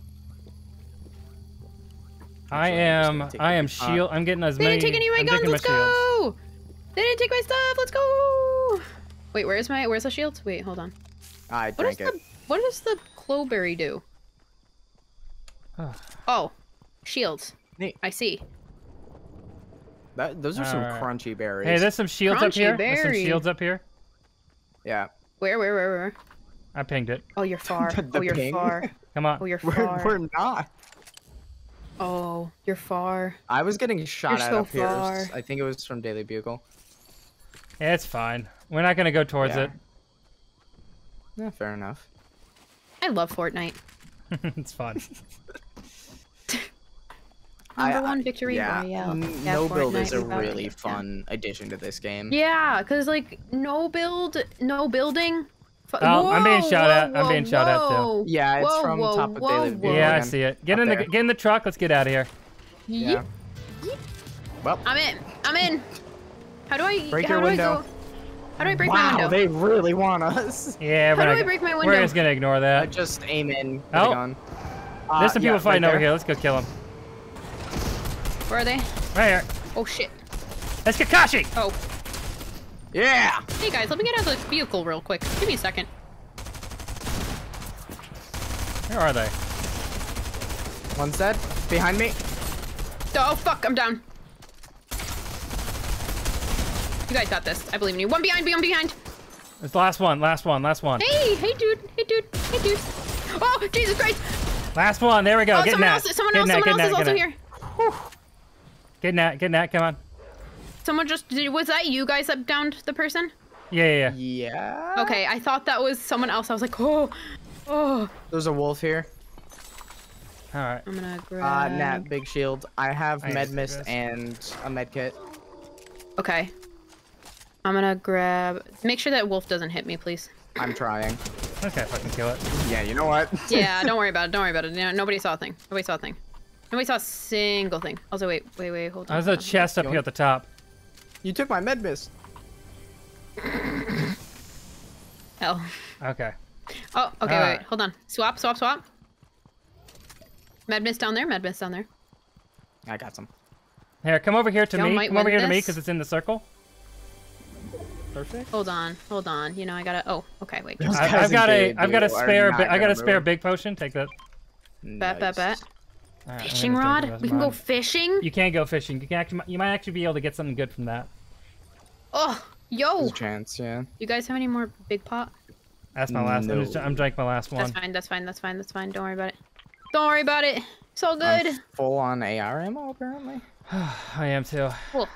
I Actually, I'm just am. gonna take I the am big pot. shield. I'm getting as They many. didn't take any of my I'm guns. taking Let's my shields. go. They didn't take my stuff. Let's go. Wait, where's my where's the shields? Wait, hold on. I What does drank it. the what does the clowberry do? Oh. Oh, shields. Neat. I see. That, those are some Alright. crunchy berries. Hey, there's some shields up Crunchy here. There's some berry. shields up here. Yeah. Where, where, where, where? I pinged it. Oh, you're far. The oh, you're ping? far. Come on. Oh, you're We're, far. we're not. Oh, you're far. I was getting shot You're at so up here. far. I think it was from Daily Bugle. Yeah, it's fine. We're not gonna go towards Yeah. it. Yeah, fair enough. I love Fortnite. It's fun. Number I- one victory Yeah, royale. n- Yeah, no build Fortnite is a without really it, yeah. fun addition to this game. Yeah, cause like no build, no building. Fu- Oh, I'm being Whoa, shot at. whoa, I'm being whoa, shot at, too. whoa. Yeah, it's Whoa, from whoa, top of whoa, Daily whoa. Bugle. Yeah, I again. see it. Get Up in the there. get in the truck. Let's get out of here. Yeah. Yeep. Well, I'm in. I'm in. How do I? Break how your do window. I go? How do I break wow, my window? they really want us. Yeah, How we're do not I go- break my We're window? just gonna ignore I that. just aim in. with Oh. a gun. Uh, There's some yeah, people right fighting over there. here. Let's go kill them. Where are they? Right here. Oh shit. That's Kakashi. Oh. Yeah. Hey guys, let me get out of this vehicle real quick. Give me a second. Where are they? One's dead. Behind me. Oh fuck, I'm down. You guys got this. I believe in you. One behind, one behind. It's the last one. Last one. Last one. Hey, hey dude, hey dude, hey dude. Oh Jesus Christ! Last one. There we go. Oh, Get someone that. else, someone Get else, that, someone get else is that, also get here. that. Get that. Get that. Come on. Someone just did. Was that you guys that downed the person? Yeah, yeah, yeah. Yeah. Okay, I thought that was someone else. I was like, oh, oh. There's a wolf here. All right. I'm gonna Uh, grab. Nat, big shield. I have I med see mist this. and a med kit. Okay. I'm gonna grab. Make sure that wolf doesn't hit me, please. I'm trying. Okay, fucking kill it. Yeah, you know what? Yeah, don't worry about it. Don't worry about it. No, nobody saw a thing. Nobody saw a thing. Nobody saw a single thing. Also, wait, wait, wait, hold on. There's a hold on. chest up You here at the top. You took my med mist. Hell. Okay. Oh, okay, Alright. wait, hold on. Swap, swap, swap. Med mist down there. Med mist down there. I got some. Here, come over here to Y'all me. might Come over win here to me this. because it's in the circle. Perfect. Hold on, hold on. You know, I gotta. Oh, okay, wait. Those I, guys I've got a, in I've got a Daily Bugle are spare, not bi- I got gonna a spare move. big potion. Take that. Bet, bet, bet. All right, I'm Fishing gonna take the rod? rest We of can go mine. fishing? You can't go fishing. You can actually, you might actually be able to get something good from that. Oh, yo! There's a chance, yeah. You guys have any more big pot? That's my last. I'm, just, No. I'm drinking my last That's one. fine, that's fine, that's fine, that's fine. Don't worry about it. Don't worry about it. It's all good. I'm full on A R ammo, apparently. I am too. Cool.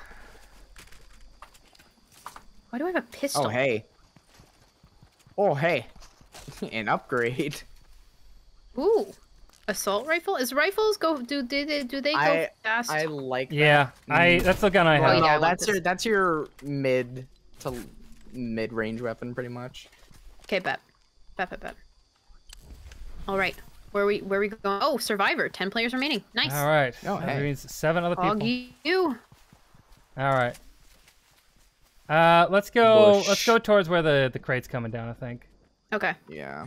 Why do I have a pistol? Oh, hey. Oh, hey. An upgrade. Ooh. Assault rifle? Is rifles go do do they do they go I- fast? I like Yeah, that. I. Mm. That's the gun I Well, have. yeah, I no, want that's this. your that's your mid to mid range weapon, pretty much. Okay, bet. Bet, bet, bet. Alright. Where we where we going? Oh, Survivor. Ten players remaining. Nice. All right. Oh, that hey. means seven other people. Hog you. All right. Uh, let's go. Bush. Let's go towards where the the crate's coming down. I think. Okay. Yeah.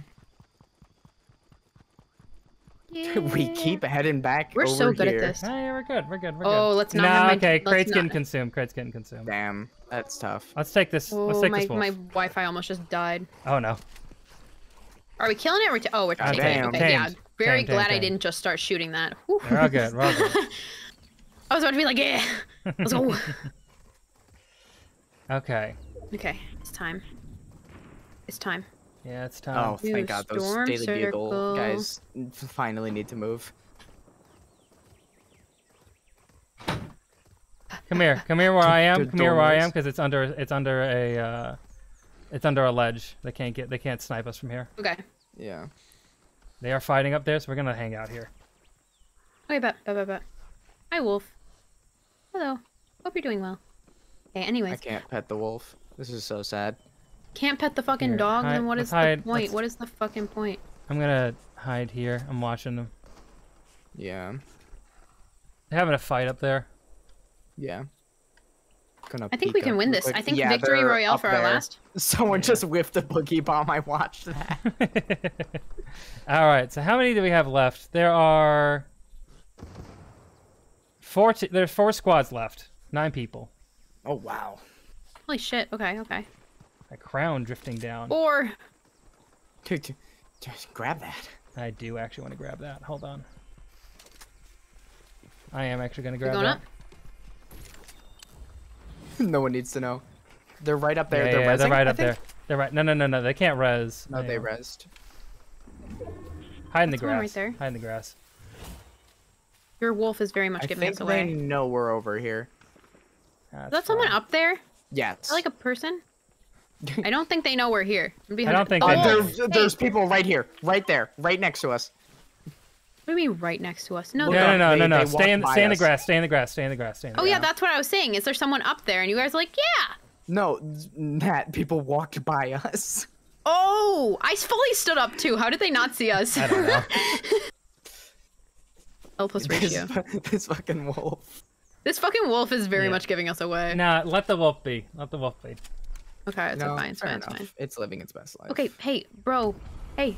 Yeah. We keep heading back We're over so good here. at this. Oh, yeah, we're good. We're good. We're Oh, good. let's not Nah, have my- okay. let's Crate's getting not- consumed. Crate's getting consumed. Damn, that's tough. Let's take this. Oh, let's take my, this wolf. my Wi-Fi almost just died. Oh no. Are we killing it? Or we t oh, we're Ah, taking it. damn. Okay, yeah. Tamed. Very Tamed, tamed, glad I tamed. didn't just start shooting that. Whew. We're all good. We're all good. I was about to be like, yeah, let's go. Okay. Okay, it's time. It's time. Yeah, it's time. Oh, New thank God, those storm Daily Bugle circle. guys finally need to move. Come here. Come here where I am. Good Come here where I am doors. because it's under it's under a uh, it's under a ledge. They can't get they can't snipe us from here. Okay. Yeah. They are fighting up there, so we're gonna hang out here. Okay, bet, bet, bet, bet. Hi, Wolf. Hello. Hope you're doing well. Okay, I anyways. can't pet the wolf. This is so sad. Can't pet the fucking Here, dog, hide- then what let's is the hide- point? let's- What is the fucking point? I'm gonna hide here. I'm watching them. Yeah. They're having a fight up there. Yeah. Gonna I think we peek can up win real this. quick. I think Yeah, victory they're royale up for our there. last. Someone Yeah. just whiffed a boogie bomb. I watched that. All right. So how many do we have left? There are four. T there's four squads left. Nine people. Oh wow. Holy shit. Okay, okay. A crown drifting down. Or Dude, dude, just grab that. I do actually want to grab that. Hold on. I am actually going to we grab going that. up? No one needs to know. They're right up there. Yeah, they're yeah, they're rezzing, right I up think? there. They're right. No, no, no, no. They can't res. No, they Yeah. rezzed. Hide in the That's one right grass. there. Hide in the grass. Your wolf is very much I giving think us they away. know we're over here. That's Is that someone fine. up there? Is Yes. that like a person? I don't think they know we're here. I don't think oh, they Uh, know. there's, there's people right here, right there, right next to us. What do you mean right next to us? No, Look they're No, no, up. no, They- no, no. they Stay in, walked stay in by the us. grass. Stay in the grass. Stay in the grass. Stay in the Oh grass. yeah, that's what I was saying. Is there someone up there? And you guys are like, yeah. No, Nat, people walked by us. Oh, I fully stood up too. How did they not see us? I don't know. L plus This, ratio. this fucking wolf. This fucking wolf is very Yeah. much giving us away. Nah, let the wolf be. Let the wolf be. Okay, it's no, fine. It's fair fine. It's enough. fine. It's living its best life. Okay, hey, bro. Hey,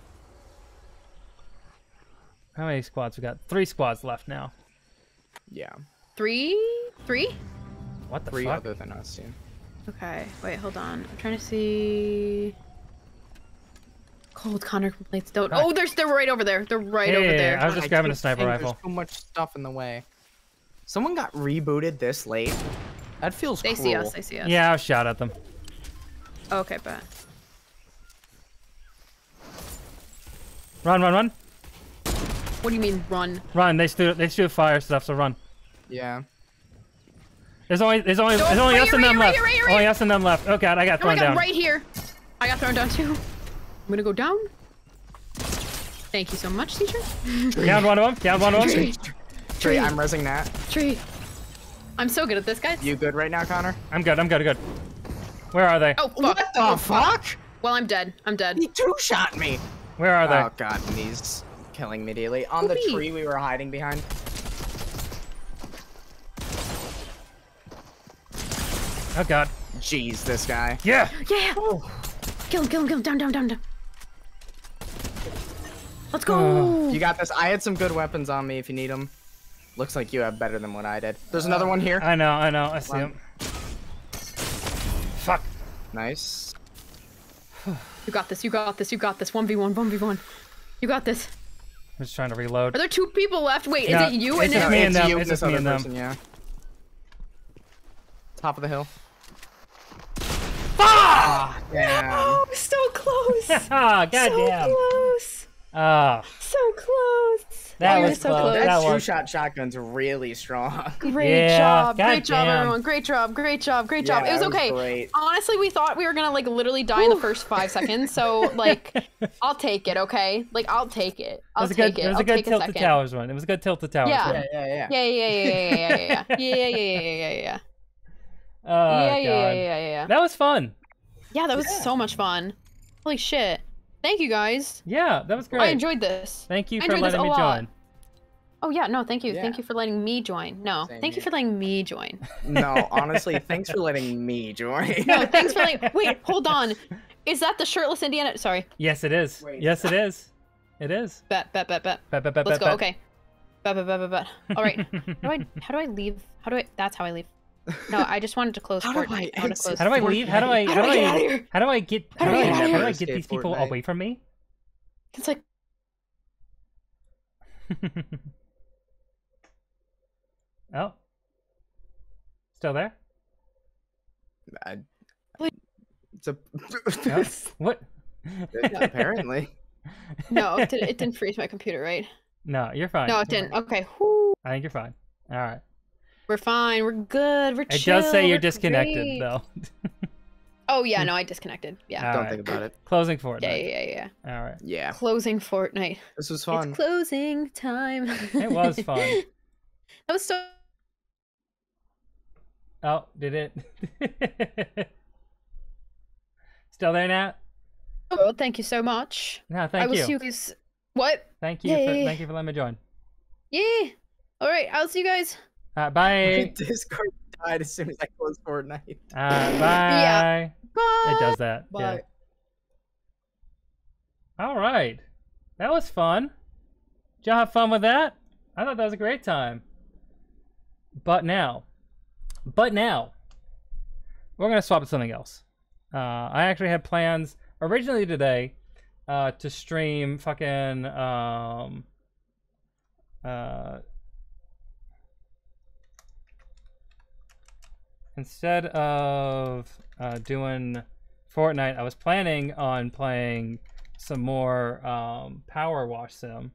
How many squads we got? Three squads left now. Yeah, three, three. What the three fuck? other than us. Yeah. Okay, wait, hold on. I'm trying to see. Cold Connor complaints. Don't. Ah. Oh, there's. They're right over there. They're right Yeah, over yeah, yeah, there. I was just I grabbing a keep sniper saying rifle. There's so much stuff in the way. Someone got rebooted this late. That feels They cruel. see us. They see us. Yeah, I shot at them. Okay, bet. Run, run, run. What do you mean run? Run. They still they still fire stuff, so run. Yeah. There's only there's only No, there's only right us here, and right them here, left. right here, right Only here. us and them left. Oh god, I got Oh my thrown god, down. right here. I got thrown down too. I'm gonna go down. Thank you so much, teacher. Down one of them. Down one of them. Tree. Trey, I'm rezzing Nat. Tree. I'm so good at this, guys. You good right now, Connor? I'm good. I'm good. Good. Where are they? Oh, fuck. What the fuck? Well, I'm dead. I'm dead. He two shot me. Where are they? Oh god, and he's killing me immediately. On the Whoopee. tree we were hiding behind. Oh god. Jeez, this guy. Yeah. Yeah. Oh. Kill him, kill him, kill him. Down, down, down, down. Let's go. Oh. You got this. I had some good weapons on me if you need them. Looks like you have better than what I did. There's another one here. I know. I know. I see One. him. Fuck. Nice. You got this. You got this. You got this. one v one. one v one. You got this. I'm just trying to reload. Are there two people left? Wait, No, is it you it's and just him? me and it's them, you it's this just me other and them. person, yeah. Top of the hill. Ah! Damn. Oh, so close. Ah, so goddamn. close. Ah, So close. That Oh, was you're so close. close. That That was- two-shot shotgun's really strong. Great Yeah, job. Great job, goddamn. everyone. Great job. Great job. Great job. Yeah, it was that was okay. great. Honestly, we thought we were gonna like literally die in the first five seconds. So like, I'll take it. Okay. Like, I'll take it. it I'll was a take good. it. It was I'll a good take tilt a to second. towers one. It was a good tilt to towers Yeah. one. Yeah, yeah, yeah. Yeah, yeah, yeah, yeah, yeah, yeah, yeah, yeah, yeah, yeah, yeah, yeah, yeah. Oh Yeah, god. yeah, yeah, yeah, yeah, yeah. That was fun. Yeah, that was so much fun. Holy shit. Thank you guys. Yeah, that was great. I enjoyed this. Thank you I for enjoyed this letting a me lot. join. Oh yeah, no, thank you. Yeah. Thank you for letting me join. No, Same thank you here. for letting me join. No, honestly, thanks for letting me join. No, thanks for letting. Wait, hold on. Is that the shirtless Indiana? Sorry. Yes, it is. Wait. Yes, it is. It is. Bet, bet, bet, bet. Bet, bet, bet, Let's bet, go. bet. Okay. Bet, bet, bet, bet, bet. All right. How do I? How do I leave? How do I? That's how I leave. No, I just wanted to close How do Fortnite. I I, want to exit? close. How do I Fortnite. leave? How do I? How do I get out of I? here? How do I get? How How do do I I? get out of How do here? I get these Escape people Fortnite. away from me? It's like Oh. Still there? I, Wait. it's a, No? What? apparently. no, it didn't, it didn't freeze my computer, right? No, you're fine. No, it didn't. Okay. Whew. I think you're fine. All right. We're fine. We're good. We're It chill. does say you're we're disconnected great. though. Oh yeah, no, I disconnected. Yeah. All Don't right. think about it. Closing Fortnite. Yeah, yeah, yeah, yeah. All right. Yeah, Closing Fortnite. this was fun. It's closing time. It was fun. That was so. Oh, did it? Still there, Nat? Oh, thank you so much. No, I thank will you. see you guys. What? Thank you. Yeah, for, yeah, yeah. Thank you for letting me join. Yeah. All right. I'll see you guys. Uh, bye. Discord died as soon as I closed Fortnite. Uh, bye. Bye. It does that. Bye. Yeah. All right. That was fun. Did y'all have fun with that? I thought that was a great time. But now, but now, we're gonna swap to something else. Uh, I actually had plans originally today uh, to stream fucking um, uh, instead of uh, doing Fortnite, I was planning on playing some more um, Power Wash Sim.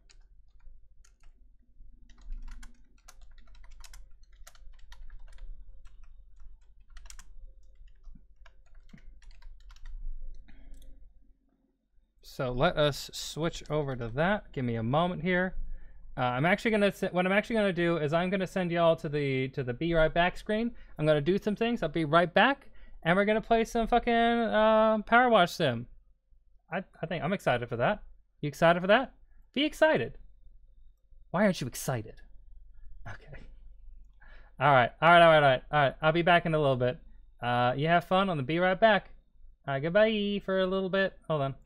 So let us switch over to that. Give me a moment here. Uh, I'm actually gonna what I'm actually gonna do is I'm gonna send y'all to the to the be right back screen. I'm gonna do some things. I'll be right back, and we're gonna play some fucking uh, Power Wash Sim. I I think I'm excited for that. You excited for that? Be excited. Why aren't you excited? Okay. All right. All right. All right. All right. All right. I'll be back in a little bit. Uh, you have fun on the be right back. All right. Goodbye for a little bit. Hold on.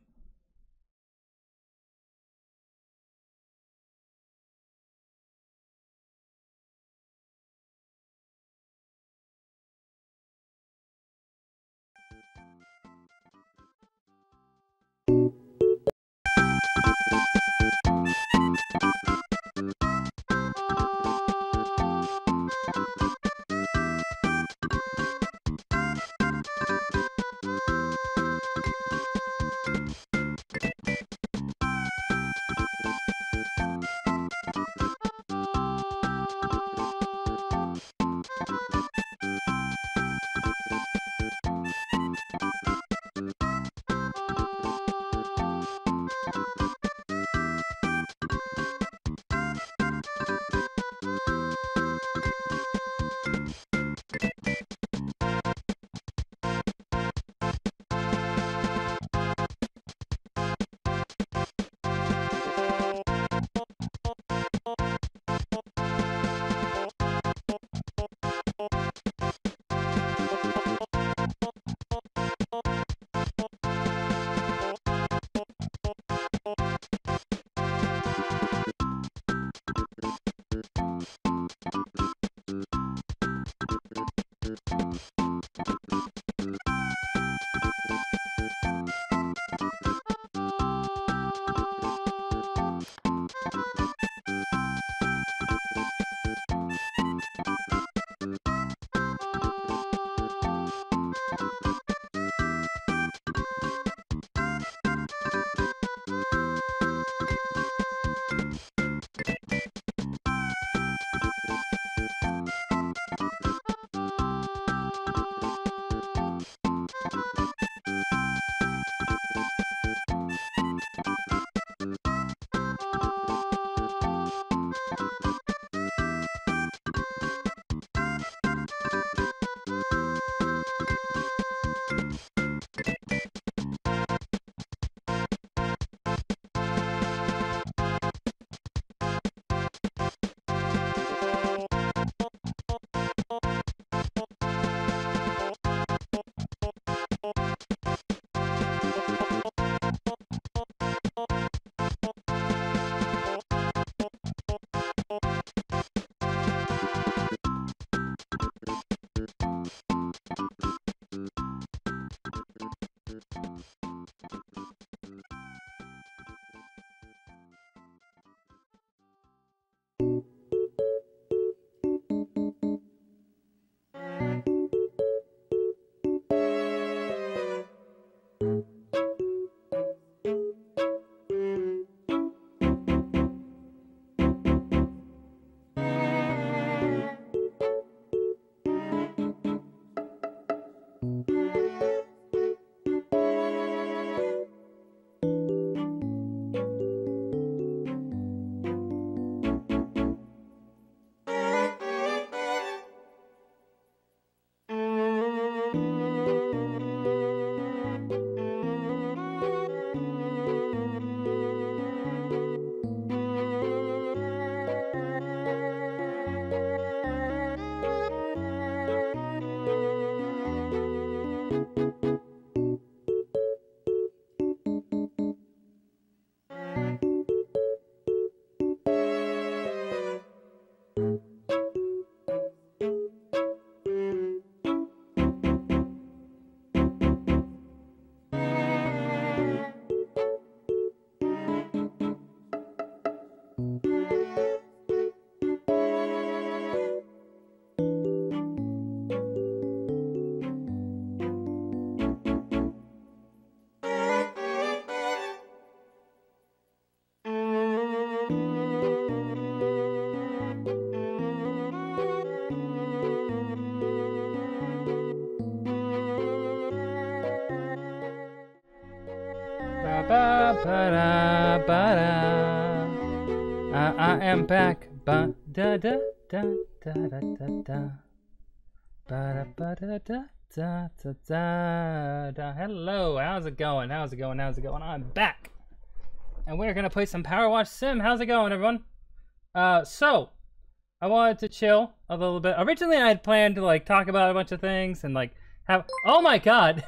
Ba, ba, da, ba, da. Uh, I am back. Ba, da, da, da, da, da, da, da. Ba, da, ba, da, da, da, da, da, da. Hello, how's it going? How's it going? How's it going? I'm back. And we're gonna play some Power Wash Sim. How's it going, everyone? Uh, so, I wanted to chill a little bit. Originally, I had planned to, like, talk about a bunch of things and, like, have... Oh my god!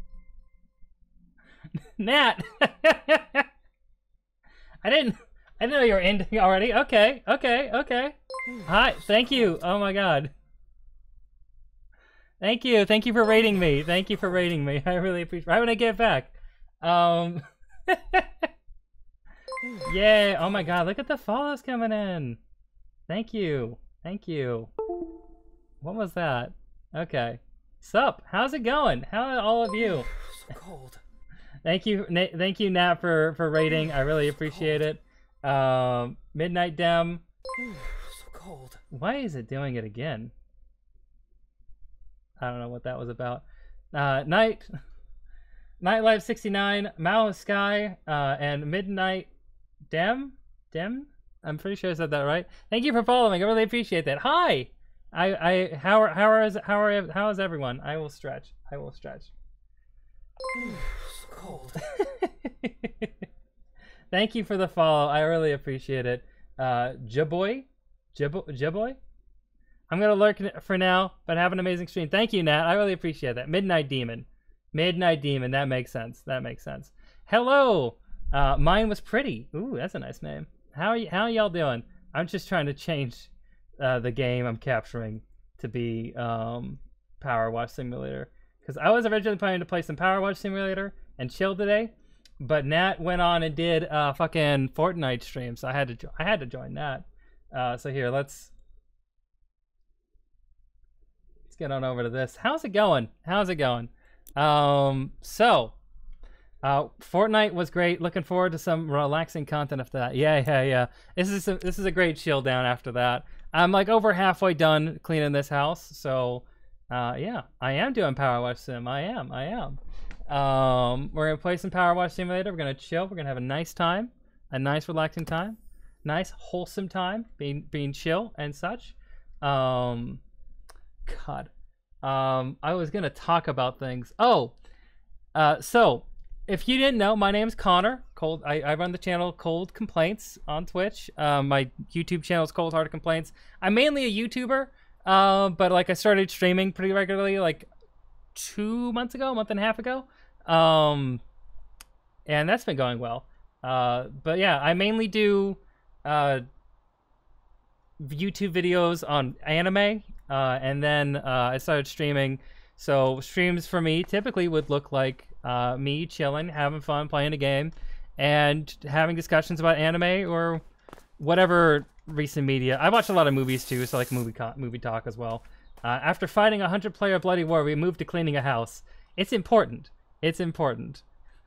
Nat! I didn't... I didn't know you were ending already. Okay, okay, okay. Hi, thank you. Oh my god. Thank you. Thank you for rating me. Thank you for rating me. I really appreciate it. Right when I get back. Um... Yay! Oh my god, look at the follows coming in! Thank you. Thank you. What was that? Okay. Sup? How's it going? How are all of you? So cold. Thank you, Na thank you, Nat, for for rating. I really appreciate it. Um, Midnight Dem. So cold. Why is it doing it again? I don't know what that was about. Uh, Night, Nightlife sixty-nine, Mao Sky, uh, and Midnight Dem, Dem. I'm pretty sure I said that right. Thank you for following. I really appreciate that. Hi. I I how are how is how are how is everyone? I will stretch. I will stretch. So cold. Thank you for the follow. I really appreciate it. Uh, Jaboy, Jabo Jaboy. I'm gonna lurk for now, but have an amazing stream. Thank you, Nat. I really appreciate that. Midnight Demon, Midnight Demon. That makes sense. That makes sense. Hello. Uh, mine was pretty. Ooh, that's a nice name. How are y how y'all doing? I'm just trying to change uh, the game I'm capturing to be um, Power Wash Simulator. Because I was originally planning to play some Power Wash Simulator and chill today, but Nat went on and did a uh, fucking Fortnite stream, so I had to jo I had to join Nat. Uh, so here, let's let's get on over to this. How's it going? How's it going? Um, so uh, Fortnite was great. Looking forward to some relaxing content after that. Yeah, yeah, yeah. This is a, this is a great chill down after that. I'm like over halfway done cleaning this house, so. Uh, yeah, I am doing Power Wash Sim. I am, I am. Um, we're gonna play some Power Wash Simulator. We're gonna chill. We're gonna have a nice time, a nice relaxing time, nice wholesome time, being being chill and such. Um, God, um, I was gonna talk about things. Oh, uh, so if you didn't know, my name's Connor. Cold. I, I run the channel Cold Complaints on Twitch. Um, my YouTube channel is Cold Hearted Complaints. I'm mainly a YouTuber. Uh, but like I started streaming pretty regularly like two months ago, a month and a half ago. Um, and that's been going well. Uh, but yeah, I mainly do uh, YouTube videos on anime. Uh, and then uh, I started streaming. So streams for me typically would look like uh, me chilling, having fun, playing a game, and having discussions about anime or whatever recent media. I watch a lot of movies too, so like movie movie talk as well. Uh, after fighting a hundred player bloody war, we moved to cleaning a house. It's important. It's important.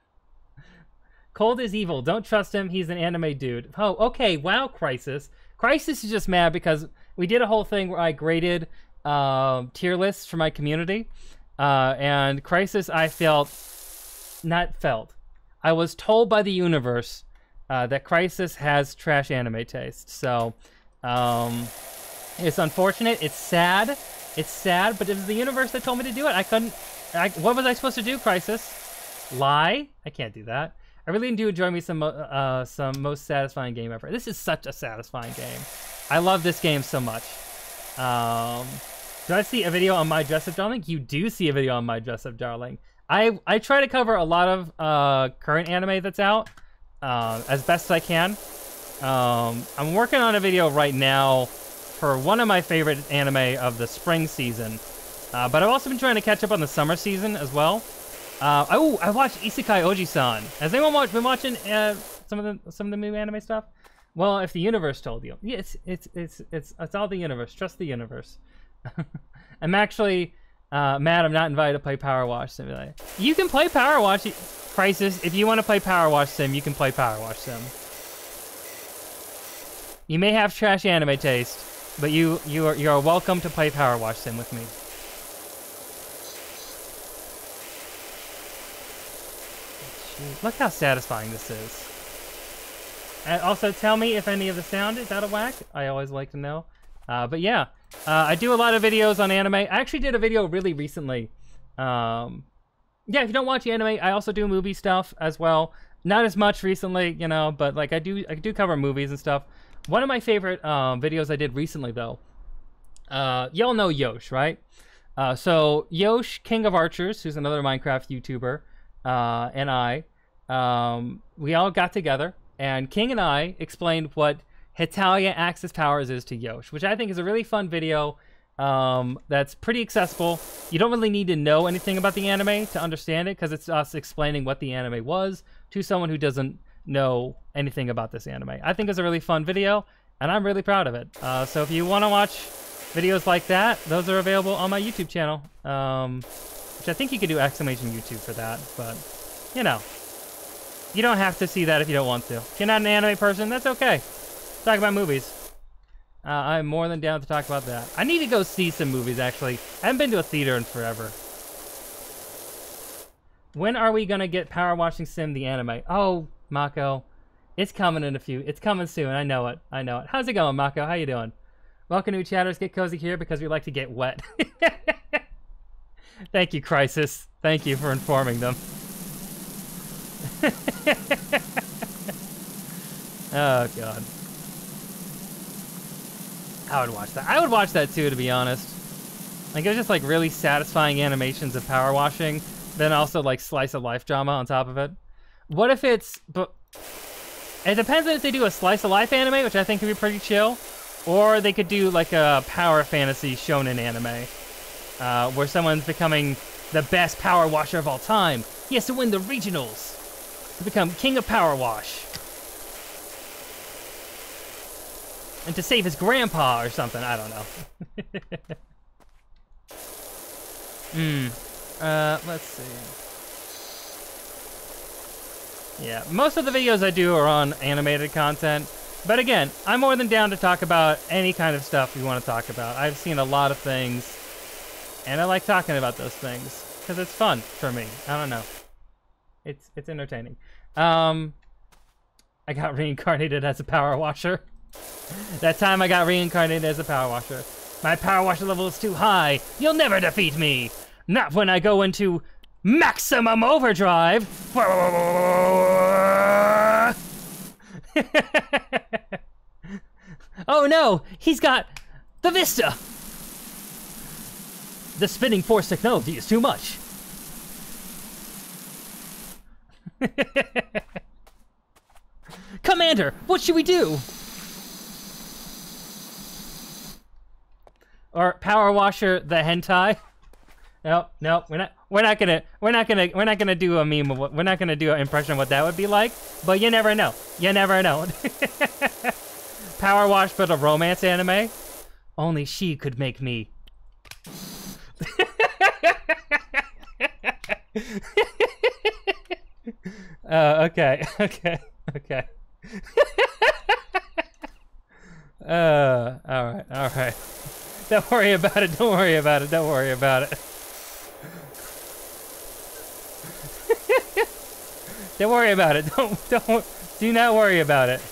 Cold is evil. Don't trust him. He's an anime dude. Oh, okay. Wow, Crisis. Crisis is just mad because we did a whole thing where I graded uh, tier lists for my community, uh, and Crisis, I felt not felt. I was told by the universe Uh, that Crisis has trash anime taste. So, um, it's unfortunate. It's sad. It's sad, but it was the universe that told me to do it. I couldn't... I, what was I supposed to do, Crisis? Lie? I can't do that. I really do enjoy me some, uh, some most satisfying game ever. This is such a satisfying game. I love this game so much. Um, Do I see a video on My Dress Up Darling? You do see a video on My Dress Up Darling. I, I try to cover a lot of uh, current anime that's out uh, as best as I can. Um, I'm working on a video right now for one of my favorite anime of the spring season. Uh, but I've also been trying to catch up on the summer season as well. Uh, oh, I watched Isekai Oji-san. Has anyone watch, been watching uh, some of the some of the new anime stuff? Well, if the universe told you, yeah, it's it's it's it's it's all the universe. Trust the universe. I'm actually uh, mad I'm not invited to play Power Wash Simulator. You can play Power Wash Crisis if you want to play Power Wash Sim. You can play Power Wash Sim. You may have trash anime taste, but you you are you are welcome to play Power Wash Sim with me. Look how satisfying this is. And also, tell me if any of the sound is out of whack. I always like to know. Uh, but yeah, uh, I do a lot of videos on anime. I actually did a video really recently. Um, yeah, if you don't watch anime, I also do movie stuff as well. Not as much recently, you know, but like I do, I do cover movies and stuff. One of my favorite um, videos I did recently, though, uh, y'all know Yosh, right? Uh, so Yosh, King of Archers, who's another Minecraft YouTuber, uh, and I, um, we all got together, and King and I explained what Hetalia Axis Powers is to Yosh, which I think is a really fun video um, that's pretty accessible. You don't really need to know anything about the anime to understand it, because it's us explaining what the anime was to someone who doesn't know anything about this anime. I think it's a really fun video, and I'm really proud of it. Uh, so if you want to watch videos like that, those are available on my YouTube channel, um, which I think you could do exclamation YouTube for that, but, you know, you don't have to see that if you don't want to. If you're not an anime person, that's okay. Talk about movies. Uh, I'm more than down to talk about that. I need to go see some movies, actually. I haven't been to a theater in forever. When are we going to get Power Washing Sim, the anime? Oh, Mako. It's coming in a few. It's coming soon. I know it. I know it. How's it going, Mako? How you doing? Welcome to Chatters. Get cozy here because we like to get wet. Thank you, Crisis. Thank you for informing them. Oh, God. I would watch that. I would watch that, too, to be honest. Like, it was just, like, really satisfying animations of power washing, then also, like, slice of life drama on top of it. What if it's... But it depends on if they do a slice of life anime, which I think could be pretty chill, or they could do, like, a power fantasy shonen anime, uh, where someone's becoming the best power washer of all time. He has to win the regionals to become king of power wash. And to save his grandpa or something, I don't know. Hmm. uh, let's see. Yeah, most of the videos I do are on animated content. But again, I'm more than down to talk about any kind of stuff you want to talk about. I've seen a lot of things, and I like talking about those things because it's fun for me. I don't know. It's it's entertaining. Um, I got reincarnated as a power washer. That time I got reincarnated as a power washer. My power washer level is too high. You'll never defeat me. Not when I go into maximum overdrive. Oh no, he's got the Vista. The spinning force technology is too much. Commander, what should we do? Or Power Washer the hentai? No, no, we're not. We're not gonna. We're not gonna. We're not gonna do a meme of what. We're not gonna do an impression of what that would be like. But you never know. You never know. Power Wash for the romance anime. Only she could make me. uh, okay. Okay. Okay. uh. All right. All right. Don't worry about it, don't worry about it, don't worry about it. Don't worry about it, don't, don't, do not worry about it.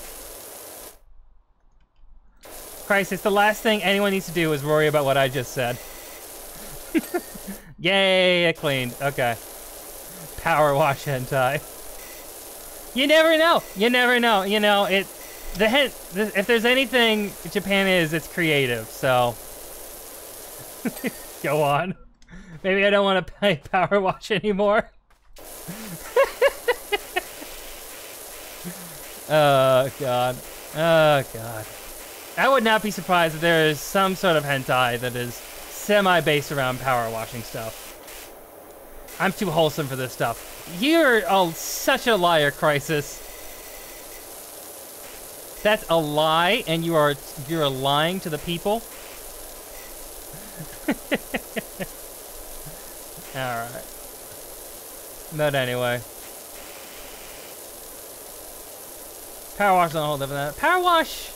Crisis, the last thing anyone needs to do is worry about what I just said. Yay, I cleaned, okay. Power wash hentai. You never know, you never know, you know, it, the hint, if there's anything Japan is, it's creative, so. Go on. Maybe I don't want to play Power Wash anymore. Oh, God. Oh, God. I would not be surprised if there is some sort of hentai that is semi-based around power washing stuff. I'm too wholesome for this stuff. You're oh, such a liar, Crisis. That's a lie, and you are you're lying to the people. All right. But anyway, Power Wash is a whole different. Power Wash.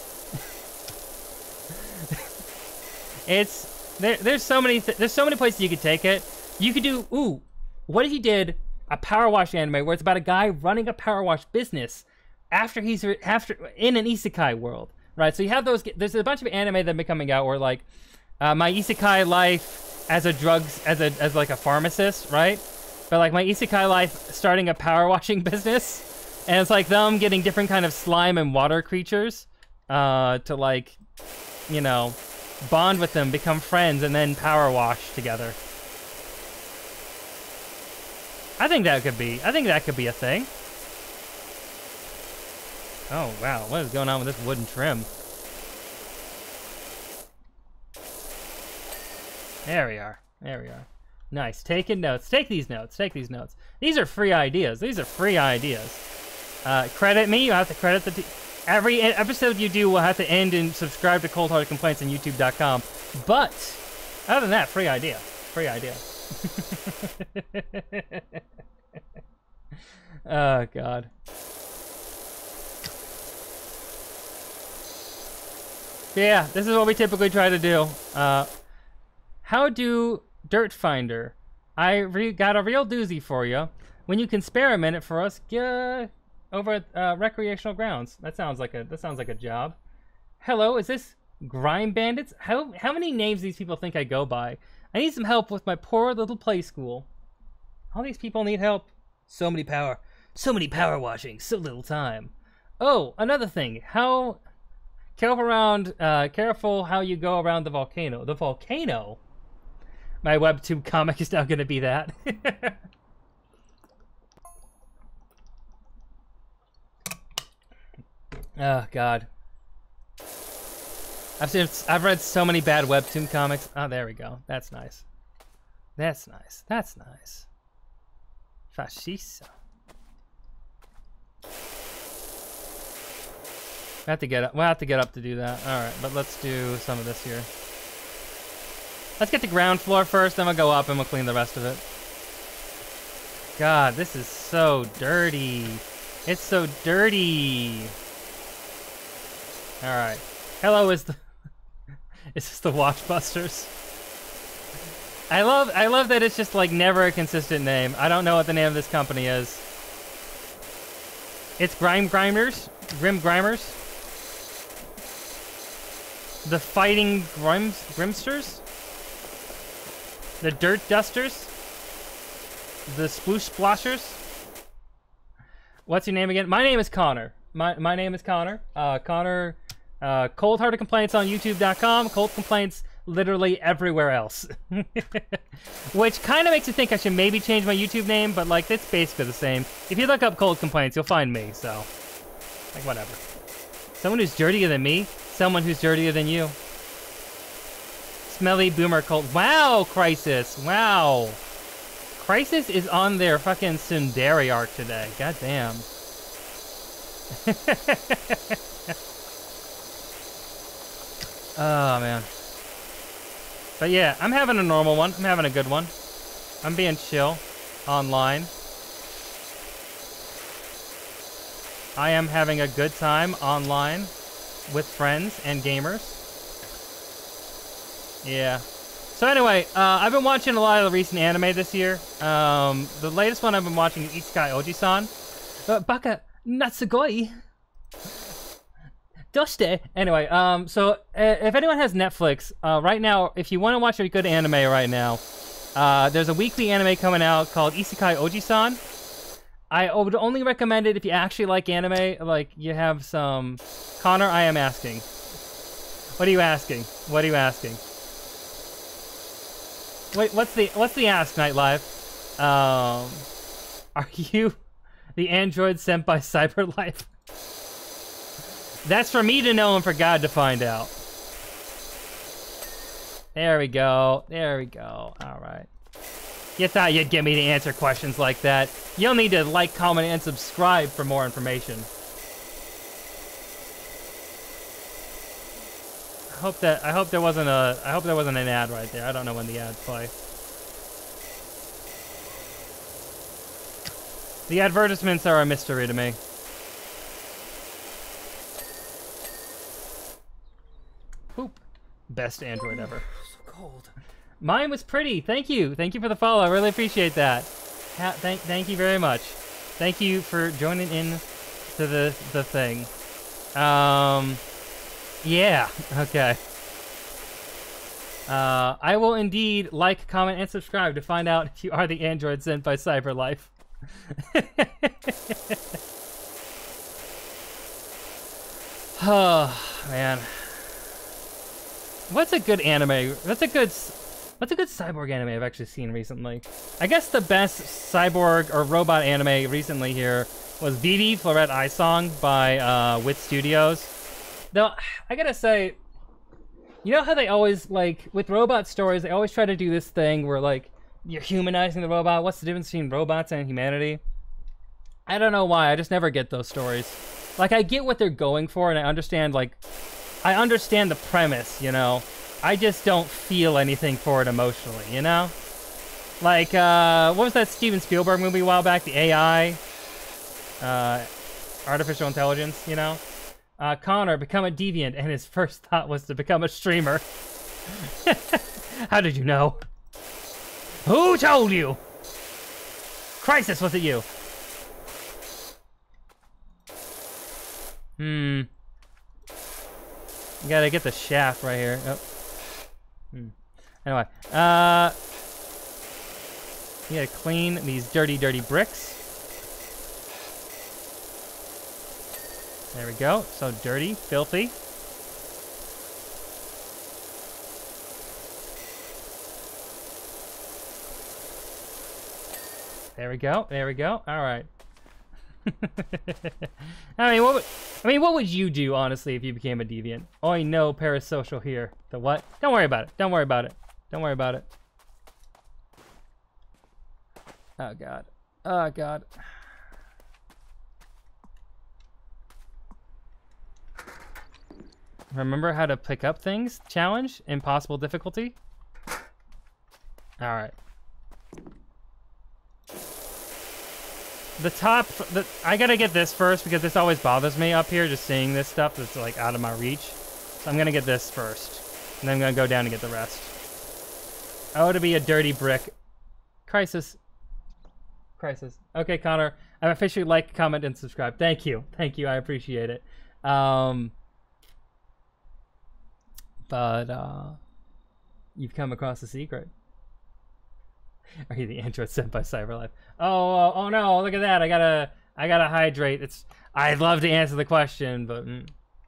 It's there. There's so many. Th there's so many places you could take it. You could do. Ooh, what if you did a Power Wash anime where it's about a guy running a Power Wash business after he's after in an isekai world, right? So you have those. There's a bunch of anime that have been coming out where like uh, my isekai life as a drugs as a as like a pharmacist, right? But like my isekai life starting a power washing business, and it's like them getting different kind of slime and water creatures uh, to like, you know, bond with them, become friends, and then power wash together. I think that could be. I think that could be a thing. Oh wow, what is going on with this wooden trim? There we are. There we are. Nice. Taking notes. Take these notes. Take these notes. These are free ideas. These are free ideas. Uh, credit me. You have to credit the. T Every episode you do will have to end and subscribe to Cold Hearted Complaints on YouTube dot com. But other than that, free idea. Free idea. Oh God. Yeah, this is what we typically try to do. Uh, how do Dirt Finder? I re got a real doozy for you. When you can spare a minute for us, uh, over at uh, Recreational Grounds. That sounds like a that sounds like a job. Hello, is this Grime Bandits? How how many names do these people think I go by? I need some help with my poor little play school. All these people need help. So many power, so many power washing, so little time. Oh, another thing. How careful around, uh, careful how you go around the volcano. The volcano. My webtoon comic is now going to be that. Oh God. I've seen, I've read so many bad webtoon comics. Oh, there we go. That's nice. That's nice. That's nice. Fascista. I have to get up. We'll have to get up to do that. All right, but let's do some of this here. Let's get the ground floor first, then we'll go up and we'll clean the rest of it. God, this is so dirty. It's so dirty. All right. Hello is the is this the Watchbusters? I love I love that it's just like never a consistent name. I don't know what the name of this company is. It's Grime Grimers, Grim Grimers, the Fighting Grims Grimsters, the Dirt Dusters, the Sploosh Splashers. What's your name again? My name is Connor. My my name is Connor. Uh, Connor. Uh, Cold Hearted Complaints on YouTube dot com. Cold Complaints literally everywhere else. Which kind of makes you think I should maybe change my YouTube name, but like it's basically the same. If you look up Cold Complaints, you'll find me, so like whatever. Someone who's dirtier than me, someone who's dirtier than you. Smelly Boomer Cold. Wow, Crisis. Wow. Crisis is on their fucking Tsundere arc today. God damn. Oh, man. But yeah, I'm having a normal one. I'm having a good one. I'm being chill online. I am having a good time online with friends and gamers. Yeah. So anyway, uh, I've been watching a lot of the recent anime this year. Um, the latest one I've been watching is Isekai Oji-san. Uh, Baka Natsugoi. Doste. Anyway, um, so uh, if anyone has Netflix, uh, right now, if you want to watch a good anime right now, uh, there's a weekly anime coming out called Isekai Oji-san. I would only recommend it if you actually like anime, like you have some... Connor, I am asking. What are you asking? What are you asking? Wait, what's the what's the ask, Nightlife? Um, are you the android sent by Cyberlife? That's for me to know and for God to find out. There we go. There we go. All right. You thought you'd get me to answer questions like that? You'll need to like, comment, and subscribe for more information. I hope that I hope there wasn't a I hope there wasn't an ad right there. I don't know when the ads play. The advertisements are a mystery to me. Boop. Best Android ever. So cold. Mine was pretty. Thank you. Thank you for the follow. I really appreciate that. Ha thank thank you very much. Thank you for joining in to the the thing. Um yeah, okay. Uh I will indeed like, comment, and subscribe to find out if you are the android sent by Cyberlife. Oh man. What's a good anime? What's a good What's a good cyborg anime I've actually seen recently? I guess the best cyborg or robot anime recently here was Vivi Florette Eye Song by uh, Wit Studios. Though, I gotta say, you know how they always, like, with robot stories, they always try to do this thing where, like, you're humanizing the robot. What's the difference between robots and humanity? I don't know why, I just never get those stories. Like, I get what they're going for, and I understand, like, I understand the premise, you know? I just don't feel anything for it emotionally, you know? Like, uh, what was that Steven Spielberg movie a while back? The A I? Uh, artificial intelligence, you know? Uh, Connor, become a deviant, and his first thought was to become a streamer. How did you know? Who told you? Crisis, was it you? Hmm. You gotta get the shaft right here. Oh. Hmm. Anyway, uh, you gotta clean these dirty, dirty bricks. There we go. So dirty, filthy. There we go. There we go. All right. I mean, what would, I mean, what would you do, honestly, if you became a deviant? Oh, I know, parasocial here. The what? Don't worry about it. Don't worry about it. Don't worry about it. Oh, God. Oh, God. Remember how to pick up things? Challenge? Impossible difficulty? All right. The top, the, I gotta get this first because this always bothers me up here, just seeing this stuff that's like out of my reach. So I'm gonna get this first, and then I'm gonna go down and get the rest. Oh, to be a dirty brick. Crisis. Crisis. Okay, Connor, I've officially liked, comment, and subscribe. Thank you. Thank you, I appreciate it. Um, but, uh, you've come across a secret. Are you the android sent by Cyberlife? Oh, oh, oh no! Look at that! I gotta, I gotta hydrate. It's. I'd love to answer the question, but. Mm.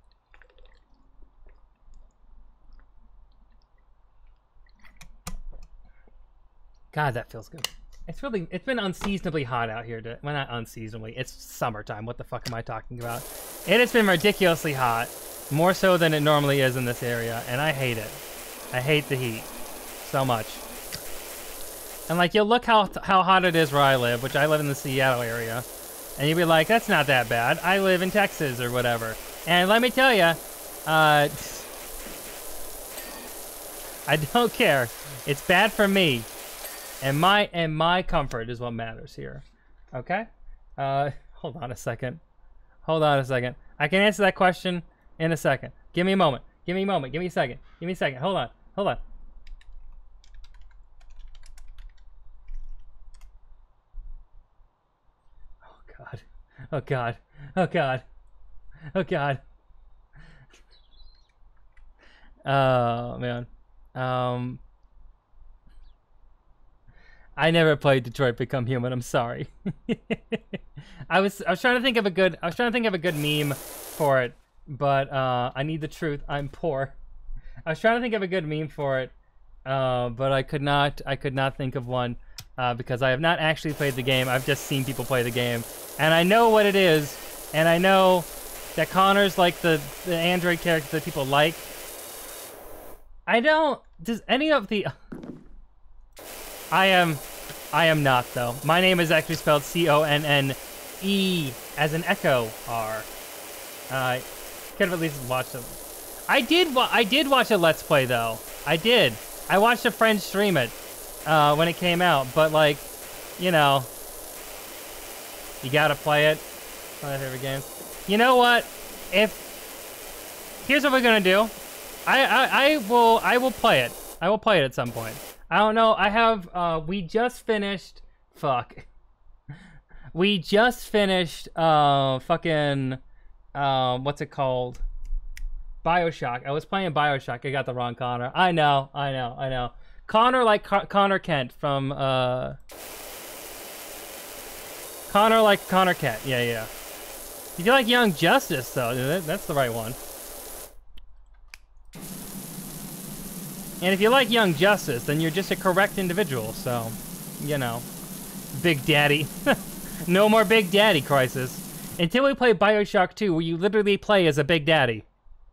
God, that feels good. It's really. It's been unseasonably hot out here. To, well, not unseasonably. It's summertime. What the fuck am I talking about? It has been ridiculously hot, more so than it normally is in this area, and I hate it. I hate the heat so much. And like, you'll look how how hot it is where I live, which I live in the Seattle area, and you'll be like, that's not that bad. I live in Texas or whatever. And let me tell you, uh, I don't care. It's bad for me, and my and my comfort is what matters here. Okay? Uh, hold on a second. Hold on a second. I can answer that question in a second. Give me a moment. Give me a moment. Give me a second. Give me a second. Hold on. Hold on. God. Oh God. Oh God. Oh God. Oh man. Um I never played Detroit Become Human, I'm sorry. I was I was trying to think of a good I was trying to think of a good meme for it, but uh I need the truth. I'm poor. I was trying to think of a good meme for it, uh, but I could not. I could not think of one uh, because I have not actually played the game. I've just seen people play the game, and I know what it is, and I know that Connor's like the the android character that people like. I don't. Does any of the? I am. I am not though. My name is actually spelled C O N N E as an echo R. Uh, could have at least watched them. I did. Wa I did watch a Let's Play though. I did. I watched a friend stream it uh, when it came out. But like, you know, you gotta play it. One of my favorite games. You know what? If here's what we're gonna do. I, I I will I will play it. I will play it at some point. I don't know. I have. Uh, we just finished. Fuck. We just finished. Uh, fucking. Um, what's it called? BioShock. I was playing BioShock. I got the wrong Connor. I know. I know. I know. Connor like Con Connor Kent from. Uh, Connor like Connor Kent. Yeah, yeah. If you like Young Justice, though, that, that's the right one. And if you like Young Justice, then you're just a correct individual. So, you know, Big Daddy. No more Big Daddy crisis. Until we play BioShock two, where you literally play as a Big Daddy.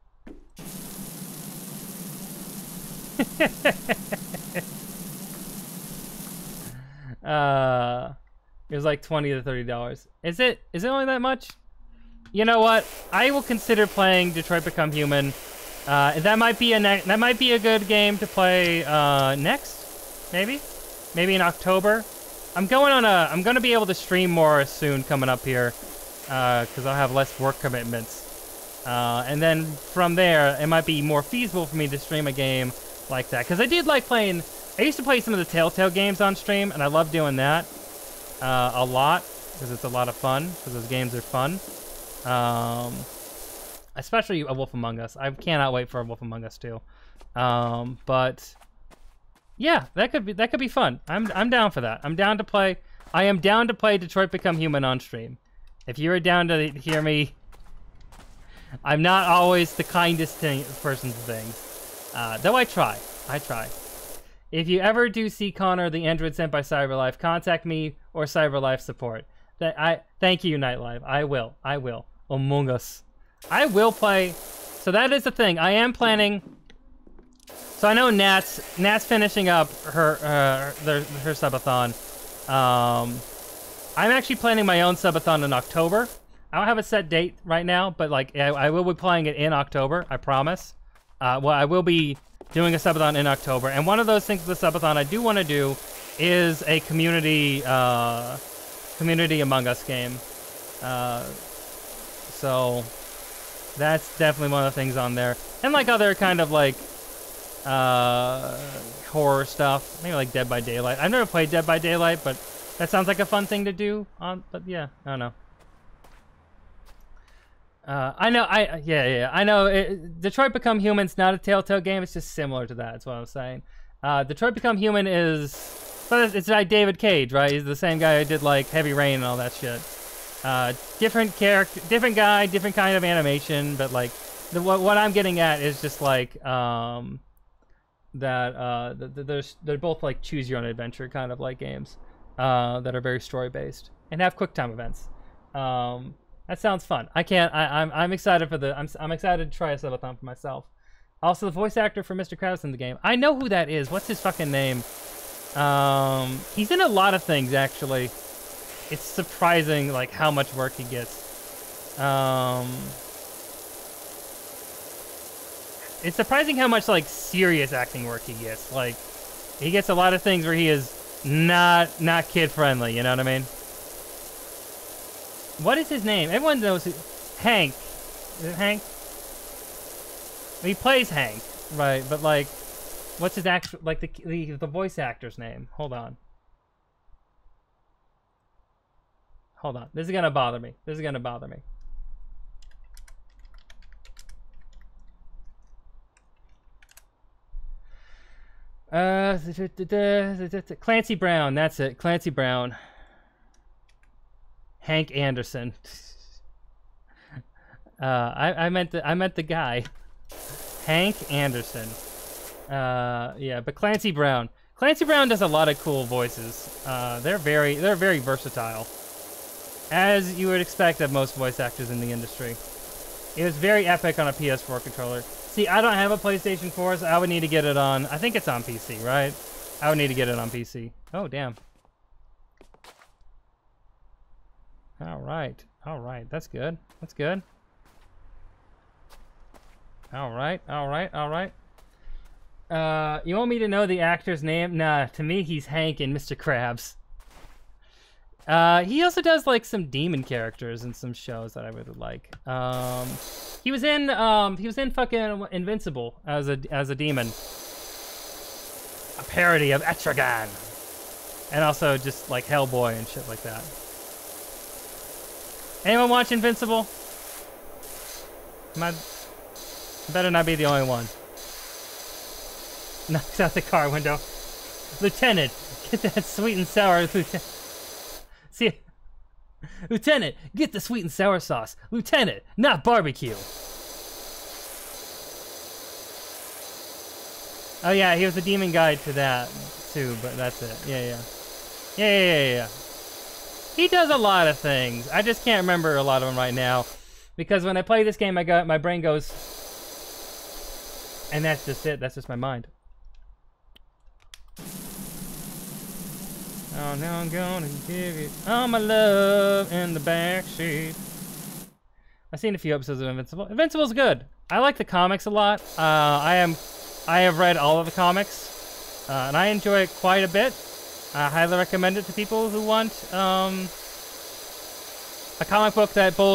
uh, it was like twenty to thirty dollars. Is it? Is it only that much? You know what? I will consider playing Detroit Become Human. Uh, that might be a ne that might be a good game to play uh, next, maybe, maybe in October. I'm going on a. I'm going to be able to stream more soon coming up here, because uh, I'll have less work commitments. Uh, and then from there, it might be more feasible for me to stream a game like that. Because I did like playing. I used to play some of the Telltale games on stream, and I love doing that uh, a lot because it's a lot of fun. Because those games are fun. Um, especially A Wolf Among Us. I cannot wait for A Wolf Among Us too. Um, but yeah, that could be that could be fun. I'm I'm down for that. I'm down to play. I am down to play Detroit Become Human on stream. If you're down to hear me, I'm not always the kindest thing, person to things. Uh, though I try. I try. If you ever do see Connor, the android sent by CyberLife, contact me or CyberLife support. That I thank you, Nightlife. I will. I will. Among Us. I will play. So that is the thing. I am planning. So I know Nat's Nat's finishing up her uh, their, her subathon. Um, I'm actually planning my own subathon in October. I don't have a set date right now, but like I, I will be playing it in October. I promise. Uh, well, I will be doing a subathon in October, and one of those things with the subathon I do want to do is a community uh, community Among Us game. Uh, so that's definitely one of the things on there, and like other kind of like uh, horror stuff, maybe like Dead by Daylight. I've never played Dead by Daylight, but that sounds like a fun thing to do. On, but yeah, I don't know. Uh, I know, I yeah, yeah, I know. It, Detroit Become Human's not a Telltale game. It's just similar to that. That's what I was saying. Uh, Detroit Become Human is, but it's, it's like David Cage, right? He's the same guy who did like Heavy Rain and all that shit. Uh, different character, different guy, different kind of animation, but like the, what what I'm getting at is just like um that uh the, the, there's they're both like choose your own adventure kind of like games uh that are very story based and have quick time events. Um. That sounds fun. I can't. I, I'm. I'm excited for the. I'm. I'm excited to try a subathon for myself. Also, the voice actor for Mister Krabs in the game. I know who that is. What's his fucking name? Um. He's in a lot of things actually. It's surprising like how much work he gets. Um. It's surprising how much like serious acting work he gets. Like, he gets a lot of things where he is not not kid friendly. You know what I mean? What is his name? Everyone knows who. Hank. Is it Hank? He plays Hank, right? But like, what's his actual like the the, the voice actor's name? Hold on. Hold on. This is gonna bother me. This is gonna bother me. Uh, Clancy Brown. That's it. Clancy Brown. Hank Anderson. uh, I, I meant the I meant the guy. Hank Anderson. Uh, yeah, but Clancy Brown. Clancy Brown does a lot of cool voices. Uh, they're very, they're very versatile, as you would expect of most voice actors in the industry. It was very epic on a P S four controller. See, I don't have a PlayStation four, so I would need to get it on. I think it's on P C, right? I would need to get it on P C. Oh, damn. All right, all right, that's good. That's good. All right, all right, all right. Uh, you want me to know the actor's name? Nah, to me, he's Hank in Mister Krabs. Uh, he also does, like, some demon characters in some shows that I really like. Um, he was in, um, he was in fucking Invincible as a, as a demon. A parody of Etrigan. And also just, like, Hellboy and shit like that. Anyone watch Invincible? Am I... Better not be the only one. Knocks out the car window. Lieutenant, get that sweet and sour, Lieutenant. See, Lieutenant, get the sweet and sour sauce. Lieutenant, not barbecue. Oh yeah, he was the demon guide to that too, but that's it. Yeah, yeah, yeah, yeah, yeah, yeah. He does a lot of things. I just can't remember a lot of them right now, because when I play this game, I got my brain goes, and that's just it. That's just my mind. Oh, now I'm gonna give you all my love in the backseat. I've seen a few episodes of Invincible. Invincible's good. I like the comics a lot. Uh, I am, I have read all of the comics, uh, and I enjoy it quite a bit. I highly recommend it to people who want um, a comic book that both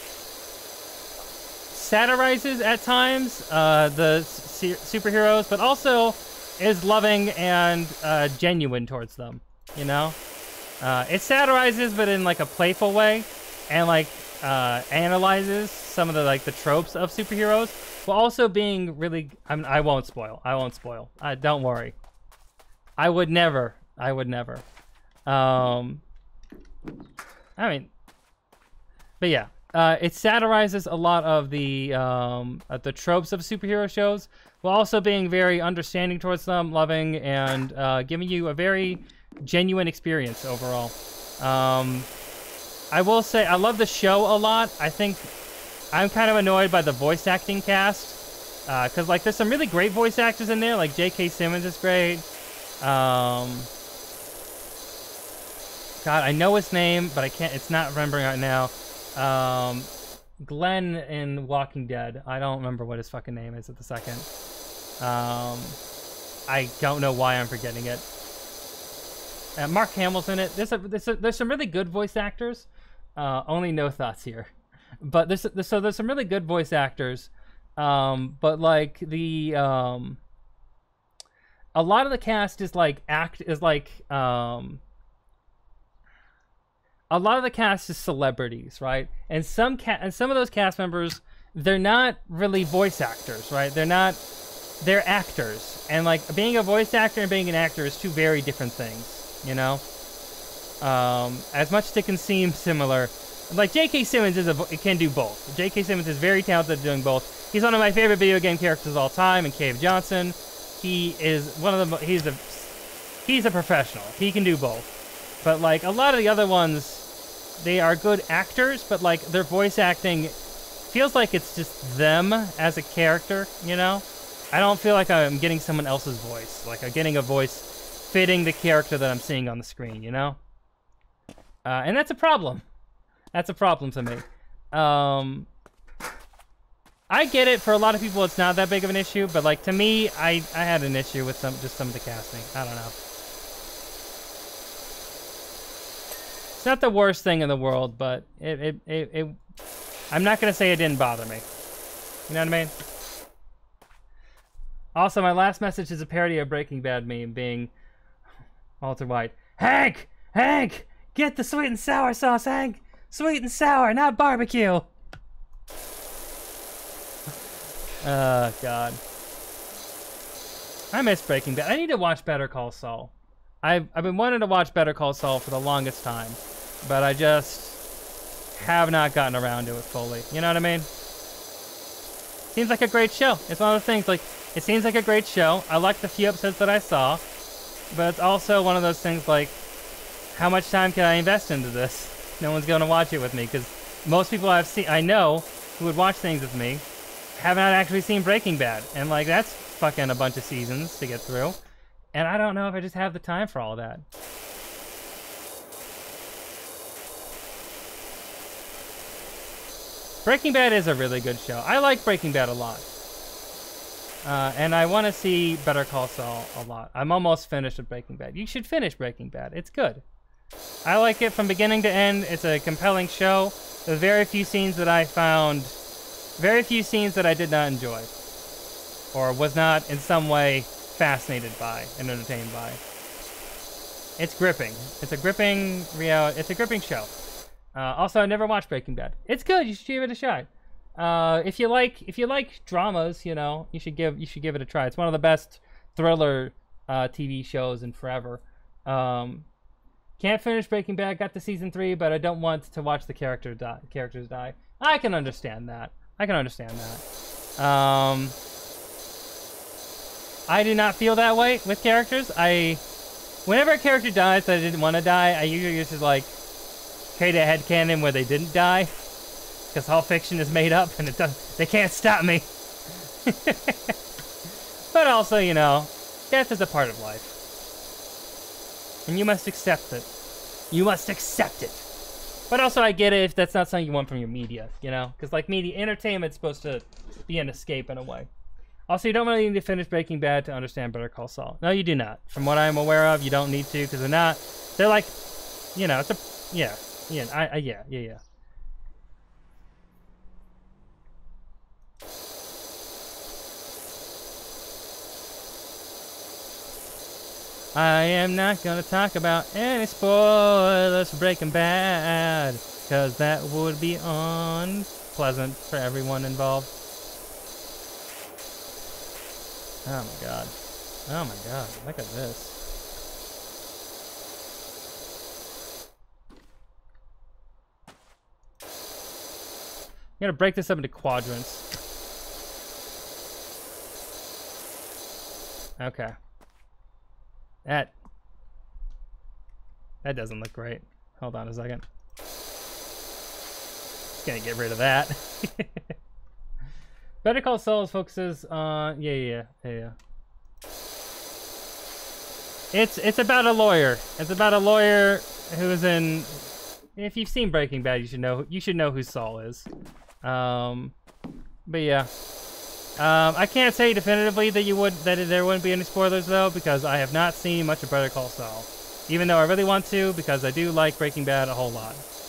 satirizes at times uh, the su superheroes, but also is loving and uh, genuine towards them. You know, uh, it satirizes, but in like a playful way, and like uh, analyzes some of the like the tropes of superheroes, while also being really. I mean, I won't spoil. I won't spoil. Uh, don't worry. I would never. I would never. Um, I mean, but yeah, uh, it satirizes a lot of the um, uh, the tropes of superhero shows, while also being very understanding towards them, loving, and uh, giving you a very genuine experience overall. Um, I will say I love the show a lot. I think I'm kind of annoyed by the voice acting cast, because uh, like there's some really great voice actors in there. Like J K Simmons is great. Um, God, I know his name, but I can't. It's not remembering right now. Um, Glenn in Walking Dead. I don't remember what his fucking name is at the second. Um, I don't know why I'm forgetting it. Uh, Mark Hamill's in it. There's a, there's, a, there's some really good voice actors. Uh, only no thoughts here, but there's, there's so there's some really good voice actors. Um, but like the um, a lot of the cast is like act is like um, a lot of the cast is celebrities, right? And some ca and some of those cast members, they're not really voice actors, right? They're not. They're actors, and like being a voice actor and being an actor is two very different things. You know, um, as much as it can seem similar, like J K Simmons is a it can do both. J K Simmons is very talented at doing both. He's one of my favorite video game characters of all time, and Cave Johnson. He is one of the he's a he's a professional. He can do both. But like a lot of the other ones, they are good actors, but like their voice acting feels like it's just them as a character. You know, I don't feel like I'm getting someone else's voice. Like I'm getting a voice fitting the character that I'm seeing on the screen, you know? Uh, and that's a problem. That's a problem to me. Um, I get it. For a lot of people, it's not that big of an issue, but like to me, I, I had an issue with some just some of the casting. I don't know. It's not the worst thing in the world, but it, it, it, it I'm not going to say it didn't bother me. You know what I mean? Also, my last message is a parody of Breaking Bad meme being Walter White. Hank! Hank! Get the sweet and sour sauce, Hank! Sweet and sour, not barbecue! Oh, God. I miss Breaking Bad. I need to watch Better Call Saul. I've, I've been wanting to watch Better Call Saul for the longest time, but I just have not gotten around to it fully. You know what I mean? Seems like a great show. It's one of those things, like, it seems like a great show. I liked the few episodes that I saw, but it's also one of those things like, how much time can I invest into this? No one's going to watch it with me, because most people I've seen, I know, who would watch things with me, have not actually seen Breaking Bad. And, like, that's fucking a bunch of seasons to get through. And I don't know if I just have the time for all that. Breaking Bad is a really good show. I like Breaking Bad a lot. Uh, and I want to see Better Call Saul a lot. I'm almost finished with Breaking Bad. You should finish Breaking Bad. It's good. I like it from beginning to end. It's a compelling show. There's very few scenes that I found... Very few scenes that I did not enjoy. Or was not in some way fascinated by and entertained by. It's gripping. It's a gripping reality. It's a gripping show. Uh, also, I never watched Breaking Bad. It's good. You should give it a shot. Uh, if you like, if you like dramas, you know, you should give you should give it a try. It's one of the best thriller uh, T V shows in forever. Um, can't finish Breaking Bad. Got to season three, but I don't want to watch the character die, characters die. I can understand that. I can understand that. Um, I do not feel that way with characters. I, whenever a character dies that I didn't want to die, I usually just like. Create a headcanon where they didn't die, because all fiction is made up and it does, they can't stop me. But also, you know, death is a part of life. And you must accept it. You must accept it. But also, I get it if that's not something you want from your media, you know? Because, like, media, entertainment's supposed to be an escape in a way. Also, you don't really need to finish Breaking Bad to understand Better Call Saul. No, you do not. From what I'm aware of, you don't need to, because they're not, they're like, you know, it's a, yeah. Yeah, I, I, yeah, yeah, yeah. I am not gonna talk about any spoilers for Breaking Bad, because that would be unpleasant for everyone involved. Oh my god. Oh my god, look at this. I'm gonna break this up into quadrants. Okay. That... That doesn't look great. Hold on a second. Just gonna get rid of that. Better Call Saul focuses on... Yeah, yeah, yeah, yeah. It's, it's about a lawyer. It's about a lawyer who is in... If you've seen Breaking Bad, you should know, you should know who Saul is. Um, but yeah, um, I can't say definitively that you would that there wouldn't be any spoilers though, because I have not seen much of Better Call Saul, even though I really want to, because I do like Breaking Bad a whole lot.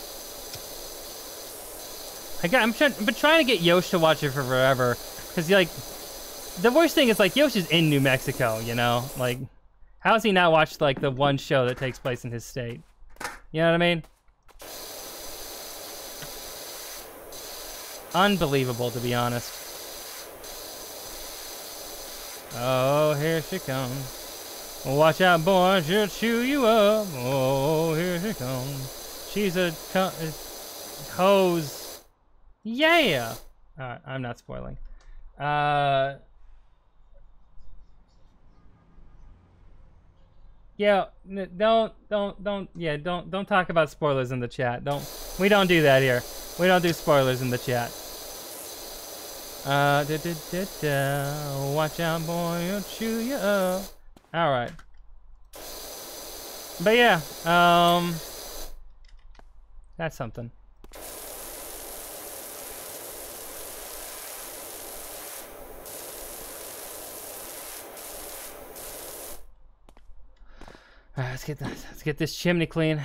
I got, I'm trying, I've been trying to get Yosh to watch it for forever, because like, the worst thing is like Yosh is in New Mexico, you know, like, how has he not watched like the one show that takes place in his state? You know what I mean? Unbelievable, to be honest. Oh, here she comes. Watch out, boy, she'll chew you up. Oh, here she comes. She's a co hose. Yeah! Alright, I'm not spoiling. Uh... Yeah, don't, don't, don't, yeah, don't, don't talk about spoilers in the chat. Don't, we don't do that here. We don't do spoilers in the chat. Uh, da, da, da, da. Watch out, boy, he'll chew you up. Alright. But yeah, um, that's something. Alright, let's get this, let's get this chimney clean.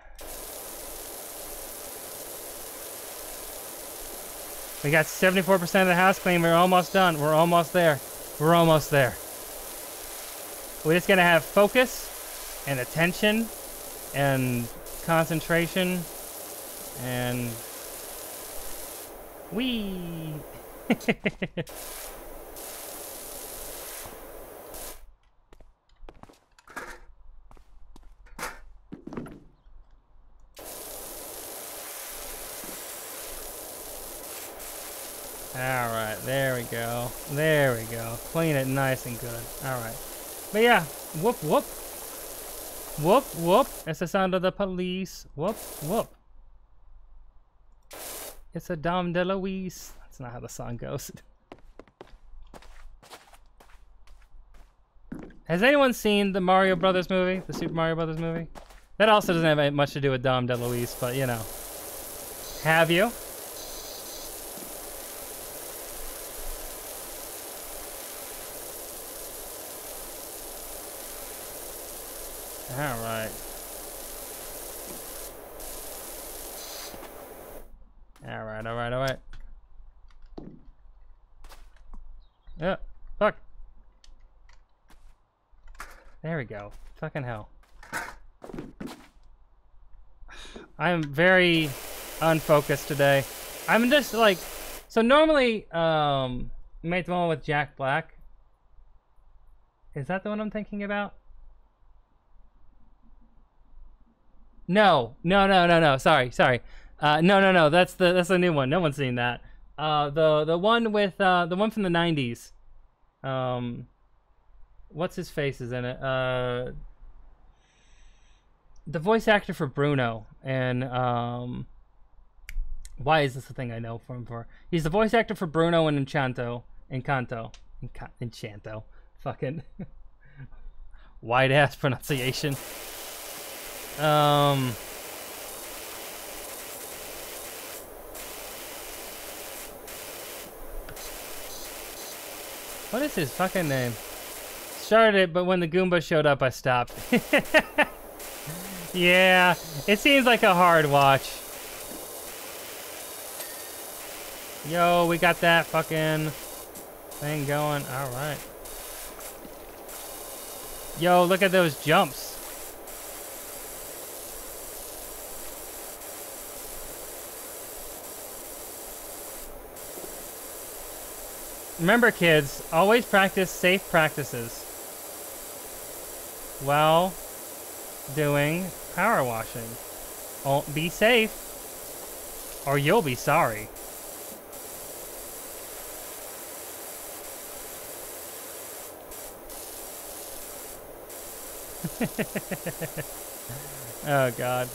We got seventy-four percent of the house clean. We're almost done. We're almost there. We're almost there. We're just gonna have focus and attention and concentration and wee. Alright, there we go. There we go. Clean it nice and good. Alright. But yeah, whoop, whoop. Whoop, whoop. It's the sound of the police. Whoop, whoop. It's a Dom DeLuise. That's not how the song goes. Has anyone seen the Mario Brothers movie? The Super Mario Brothers movie? That also doesn't have much to do with Dom DeLuise, but you know. Have you? Alright. Alright, alright, alright. Yeah, fuck. There we go. Fucking hell. I'm very unfocused today. I'm just like, so normally, um, you made the one with Jack Black. Is that the one I'm thinking about? No, no, no, no, no. Sorry, sorry. Uh, no, no, no. That's the that's the new one. No one's seen that. Uh, the the one with uh, the one from the nineties. Um, what's his face is in it? Uh, the voice actor for Bruno and um, why is this the thing I know for him for? He's the voice actor for Bruno and Enchanto. Encanto. Enca Enchanto. Fucking wide ass pronunciation. Um. What is his fucking name? Started it, but when the Goomba showed up, I stopped. Yeah, it seems like a hard watch. Yo, we got that fucking thing going. All right. Yo, look at those jumps. Remember, kids, always practice safe practices while doing power washing. Oh, be safe, or you'll be sorry. Oh, God.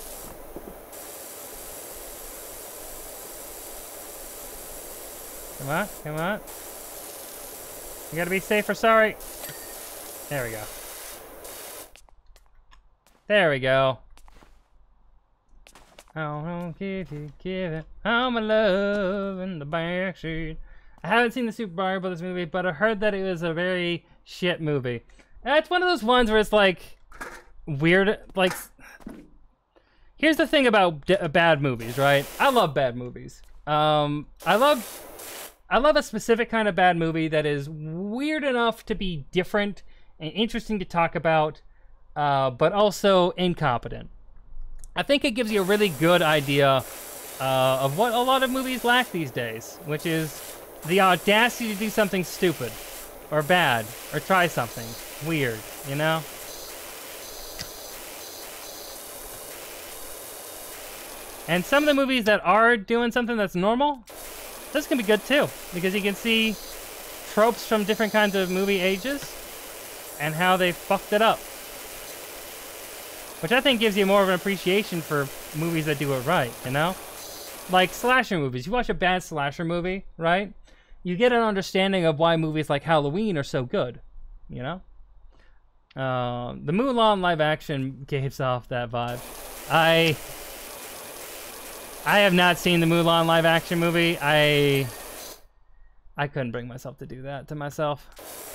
Come on, come on. You gotta be safe or sorry. There we go. There we go. I don't give you, give it. All my love in the backseat. I haven't seen the Super Mario Brothers movie, but I heard that it was a very shit movie. And it's one of those ones where it's like weird. Like, here's the thing about d bad movies, right? I love bad movies. Um, I love. I love a specific kind of bad movie that is weird enough to be different and interesting to talk about, uh, but also incompetent. I think it gives you a really good idea uh, of what a lot of movies lack these days, which is the audacity to do something stupid or bad or try something weird, you know? And some of the movies that are doing something that's normal, this can be good too, because you can see tropes from different kinds of movie ages and how they fucked it up. Which I think gives you more of an appreciation for movies that do it right, you know? Like slasher movies. You watch a bad slasher movie, right? You get an understanding of why movies like Halloween are so good, you know? Uh, the Mulan live action gives off that vibe. I... I have not seen the Mulan live action movie. I I couldn't bring myself to do that to myself.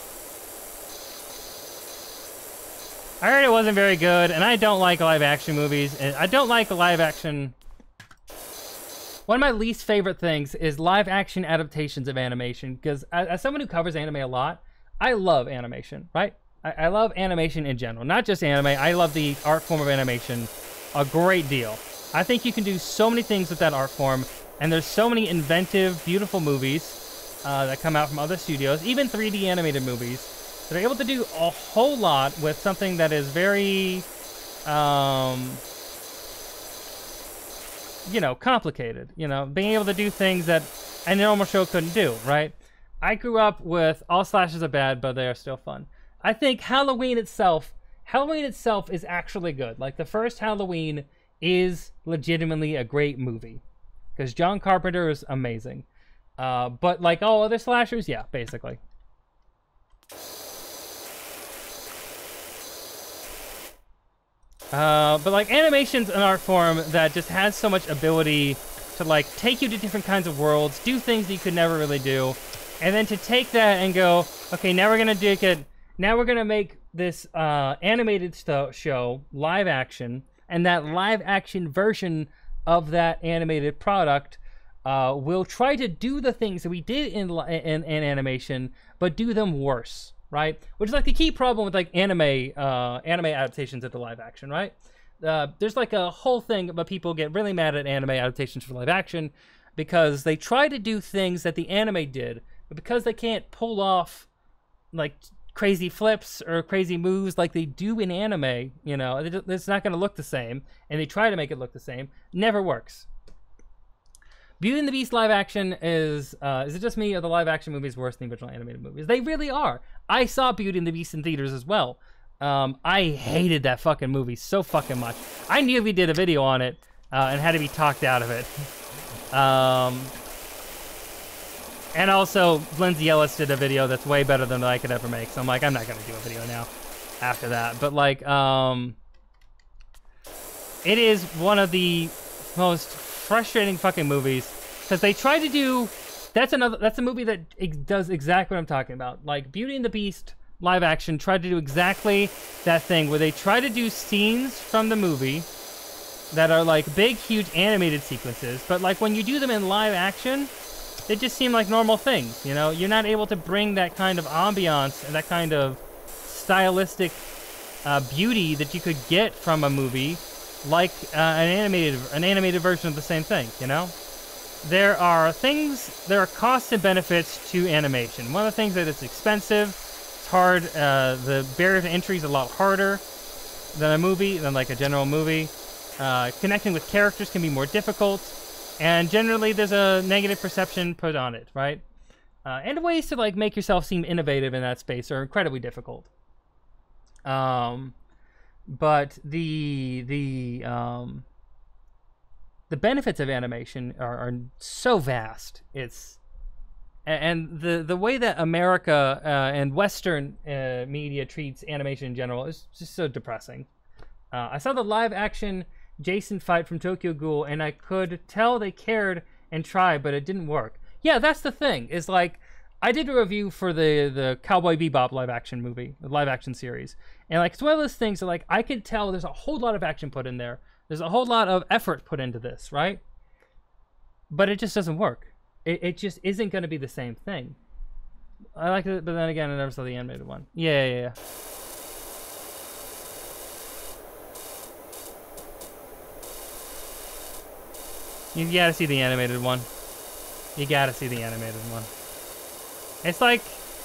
I heard it wasn't very good, and I don't like live action movies. And I don't like live action. One of my least favorite things is live action adaptations of animation, because as, as someone who covers anime a lot, I love animation, right? I, I love animation in general, not just anime. I love the art form of animation a great deal. I think you can do so many things with that art form, and there's so many inventive, beautiful movies uh, that come out from other studios, even three D animated movies, that are able to do a whole lot with something that is very, um, you know, complicated. You know, being able to do things that a normal show couldn't do, right? I grew up with all slashes are bad, but they are still fun. I think Halloween itself, Halloween itself is actually good. Like, the first Halloween is legitimately a great movie. Because John Carpenter is amazing. Uh, but like all other slashers, yeah, basically. Uh, but like animation's an art form that just has so much ability to like take you to different kinds of worlds, do things that you could never really do, and then to take that and go, okay, now we're gonna do it. Now we're gonna make this uh, animated st- show live action, and that live action version of that animated product uh, will try to do the things that we did in, in in animation, but do them worse. Right, which is like the key problem with like anime, uh, anime adaptations into live action. Right, uh, there's like a whole thing about people get really mad at anime adaptations for live action because they try to do things that the anime did, but because they can't pull off like crazy flips or crazy moves like they do in anime, you know, it's not going to look the same. And they try to make it look the same, never works. Beauty and the Beast live action is, uh, is it just me or the live action movies worse than the original animated movies? They really are. I saw Beauty and the Beast in theaters as well. Um, I hated that fucking movie so fucking much. I nearly did a video on it uh, and had to be talked out of it. um, and also, Lindsay Ellis did a video that's way better than I could ever make. So I'm like, I'm not going to do a video now after that. But like, um, it is one of the most frustrating fucking movies because they try to do that's another that's a movie that ex- does exactly what I'm talking about. Like Beauty and the Beast live action tried to do exactly that thing where they try to do scenes from the movie that are like big huge animated sequences, but like when you do them in live action they just seem like normal things, you know. You're not able to bring that kind of ambiance and that kind of stylistic uh, beauty that you could get from a movie like uh, an animated an animated version of the same thing, you know? There are things, there are costs and benefits to animation. One of the things that it's expensive, it's hard, uh, the barrier to entry is a lot harder than a movie, than like a general movie. Uh, connecting with characters can be more difficult, and generally there's a negative perception put on it, right? Uh, and ways to like make yourself seem innovative in that space are incredibly difficult. Um... But the the um, the benefits of animation are, are so vast. It's and the the way that America uh, and Western uh, media treats animation in general is just so depressing. Uh, I saw the live action Jason fight from Tokyo Ghoul, and I could tell they cared and tried, but it didn't work. Yeah, that's the thing. Is like I did a review for the the Cowboy Bebop live action movie, the live action series. And like it's one of those things that like I could tell there's a whole lot of action put in there. There's a whole lot of effort put into this, right? But it just doesn't work. It it just isn't going to be the same thing. I like it, but then again, I never saw the animated one. Yeah, yeah, yeah. You gotta see the animated one. You gotta see the animated one. It's like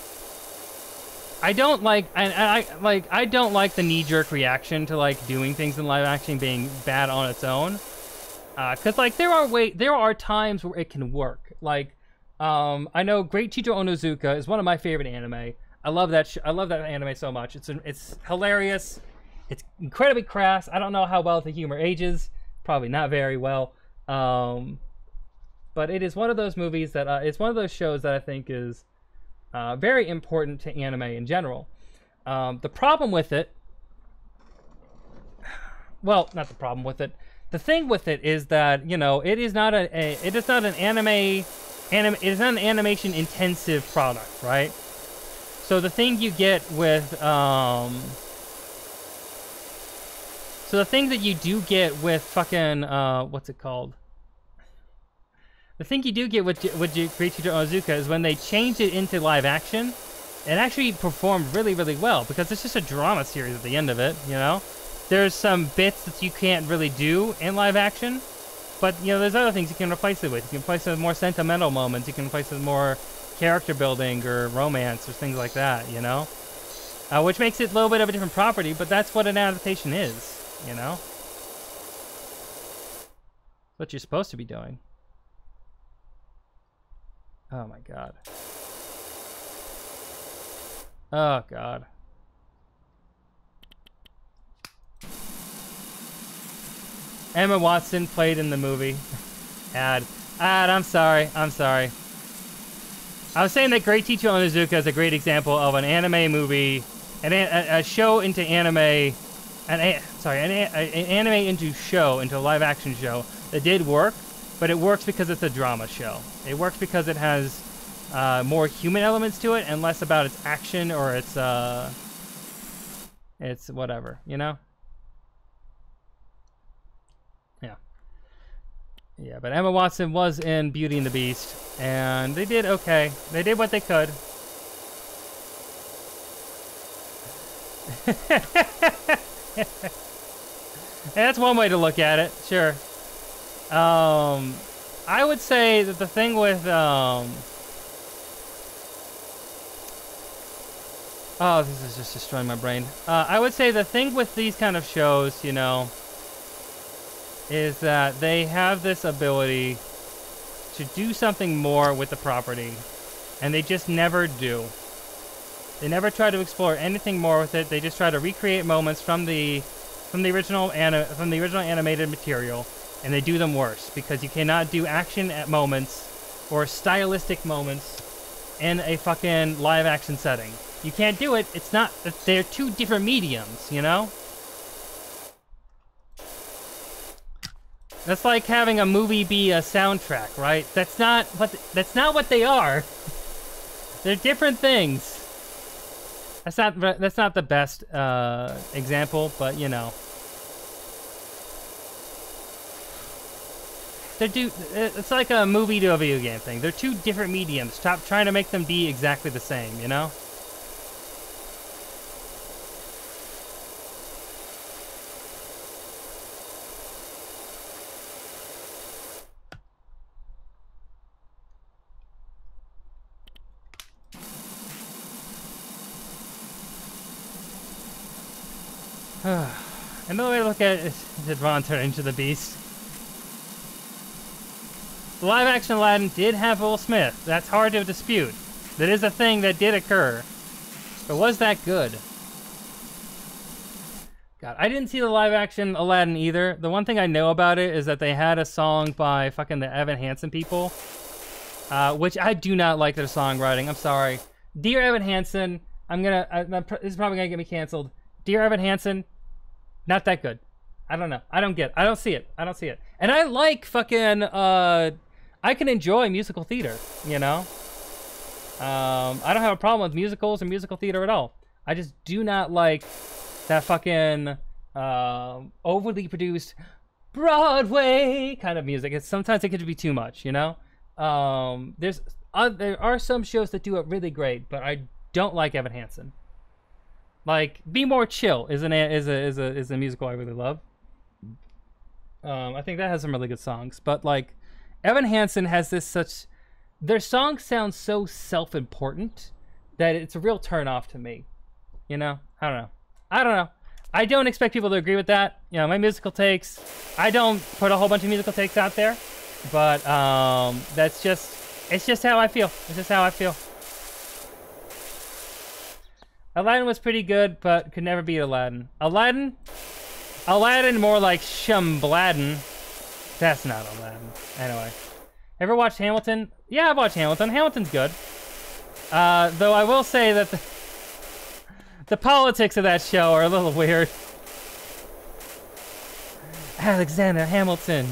I don't like I, I like I don't like the knee-jerk reaction to like doing things in live action being bad on its own, because uh, like there are way there are times where it can work. Like um, I know Great Teacher Onizuka is one of my favorite anime. I love that sh- I love that anime so much. It's it's hilarious. It's incredibly crass. I don't know how well the humor ages. Probably not very well. Um, but it is one of those movies that uh, it's one of those shows that I think is Uh, very important to anime in general. Um, the problem with it, well, not the problem with it. The thing with it is that you know it is not a, a it is not an anime, anim, it is not an animation intensive product, right? So the thing you get with, um, so the thing that you do get with fucking uh, what's it called? The thing you do get with, with Great Teacher Onizuka is when they change it into live action, it actually performed really, really well because it's just a drama series at the end of it, you know? There's some bits that you can't really do in live action, but, you know, there's other things you can replace it with. You can replace it with more sentimental moments. You can replace it with more character building or romance or things like that, you know? Uh, which makes it a little bit of a different property, but that's what an adaptation is, you know? What you're supposed to be doing. Oh my god. Oh god. Emma Watson played in the movie. Ad. Ad, I'm sorry. I'm sorry. I was saying that Great Teacher Onizuka is a great example of an anime movie, an a, a show into anime, an a, sorry, an, a, an anime into show, into a live action show that did work, but it works because it's a drama show. It works because it has uh, more human elements to it and less about its action or its uh, it's whatever, you know? Yeah. Yeah, but Emma Watson was in Beauty and the Beast, and they did okay. They did what they could. That's one way to look at it, sure. Um, I would say that the thing with, um... oh, this is just destroying my brain. Uh, I would say the thing with these kind of shows, you know, is that they have this ability to do something more with the property, and they just never do. They never try to explore anything more with it. They just try to recreate moments from the from the original ani from the original animated material, and they do them worse because you cannot do action at moments or stylistic moments in a fucking live action setting. You can't do it. It's not. They're two different mediums, you know. That's like having a movie be a soundtrack, right? That's not what that's not what they are. They're different things. That's not that's not the best uh, example, but you know. They're do it's like a movie to a video game thing. They're two different mediums. Stop trying to make them be exactly the same, you know? Another way to look at it is did Ron turn into the Beast? The live action Aladdin did have Will Smith. That's hard to dispute. That is a thing that did occur. But was that good? God, I didn't see the live action Aladdin either. The one thing I know about it is that they had a song by fucking the Evan Hansen people. Uh, which I do not like their songwriting. I'm sorry. Dear Evan Hansen, I'm gonna, I, I'm, this is probably gonna get me canceled. Dear Evan Hansen, not that good. I don't know. I don't get. I don't see it. I don't see it. And I like fucking. Uh, I can enjoy musical theater. You know. Um, I don't have a problem with musicals or musical theater at all. I just do not like that fucking uh, overly produced Broadway kind of music. It's sometimes it could be too much. You know. Um, there's uh, there are some shows that do it really great, but I don't like Evan Hansen. Like, Be More Chill is an is a is a is a musical I really love. Um, I think that has some really good songs, but like, Evan Hansen has this such, their songs sound so self-important that it's a real turn off to me. You know, I don't know, I don't know. I don't expect people to agree with that. You know, my musical takes, I don't put a whole bunch of musical takes out there, but um, that's just, it's just how I feel. It's just how I feel. Aladdin was pretty good, but could never beat Aladdin. Aladdin? Aladdin more like Shumbladdin. That's not Aladdin. Anyway. Ever watched Hamilton? Yeah, I've watched Hamilton. Hamilton's good. Uh, though I will say that the, the politics of that show are a little weird. Alexander Hamilton.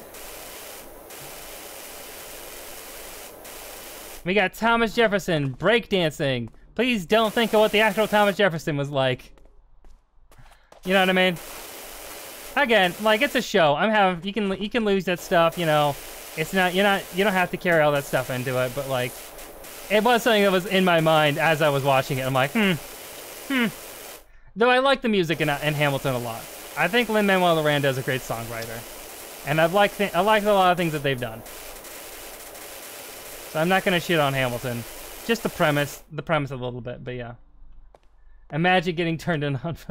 We got Thomas Jefferson breakdancing. Please don't think of what the actual Thomas Jefferson was like. You know what I mean? Again, like, it's a show. I'm having you can you can lose that stuff, you know. It's not you're not you don't have to carry all that stuff into it, but like, it was something that was in my mind as I was watching it. I'm like, hmm, hmm. Though I like the music in, in Hamilton a lot. I think Lin-Manuel Miranda is a great songwriter, and I've liked I like a lot of things that they've done. So I'm not gonna shit on Hamilton. Just the premise, the premise a little bit, but yeah. Imagine getting turned in on.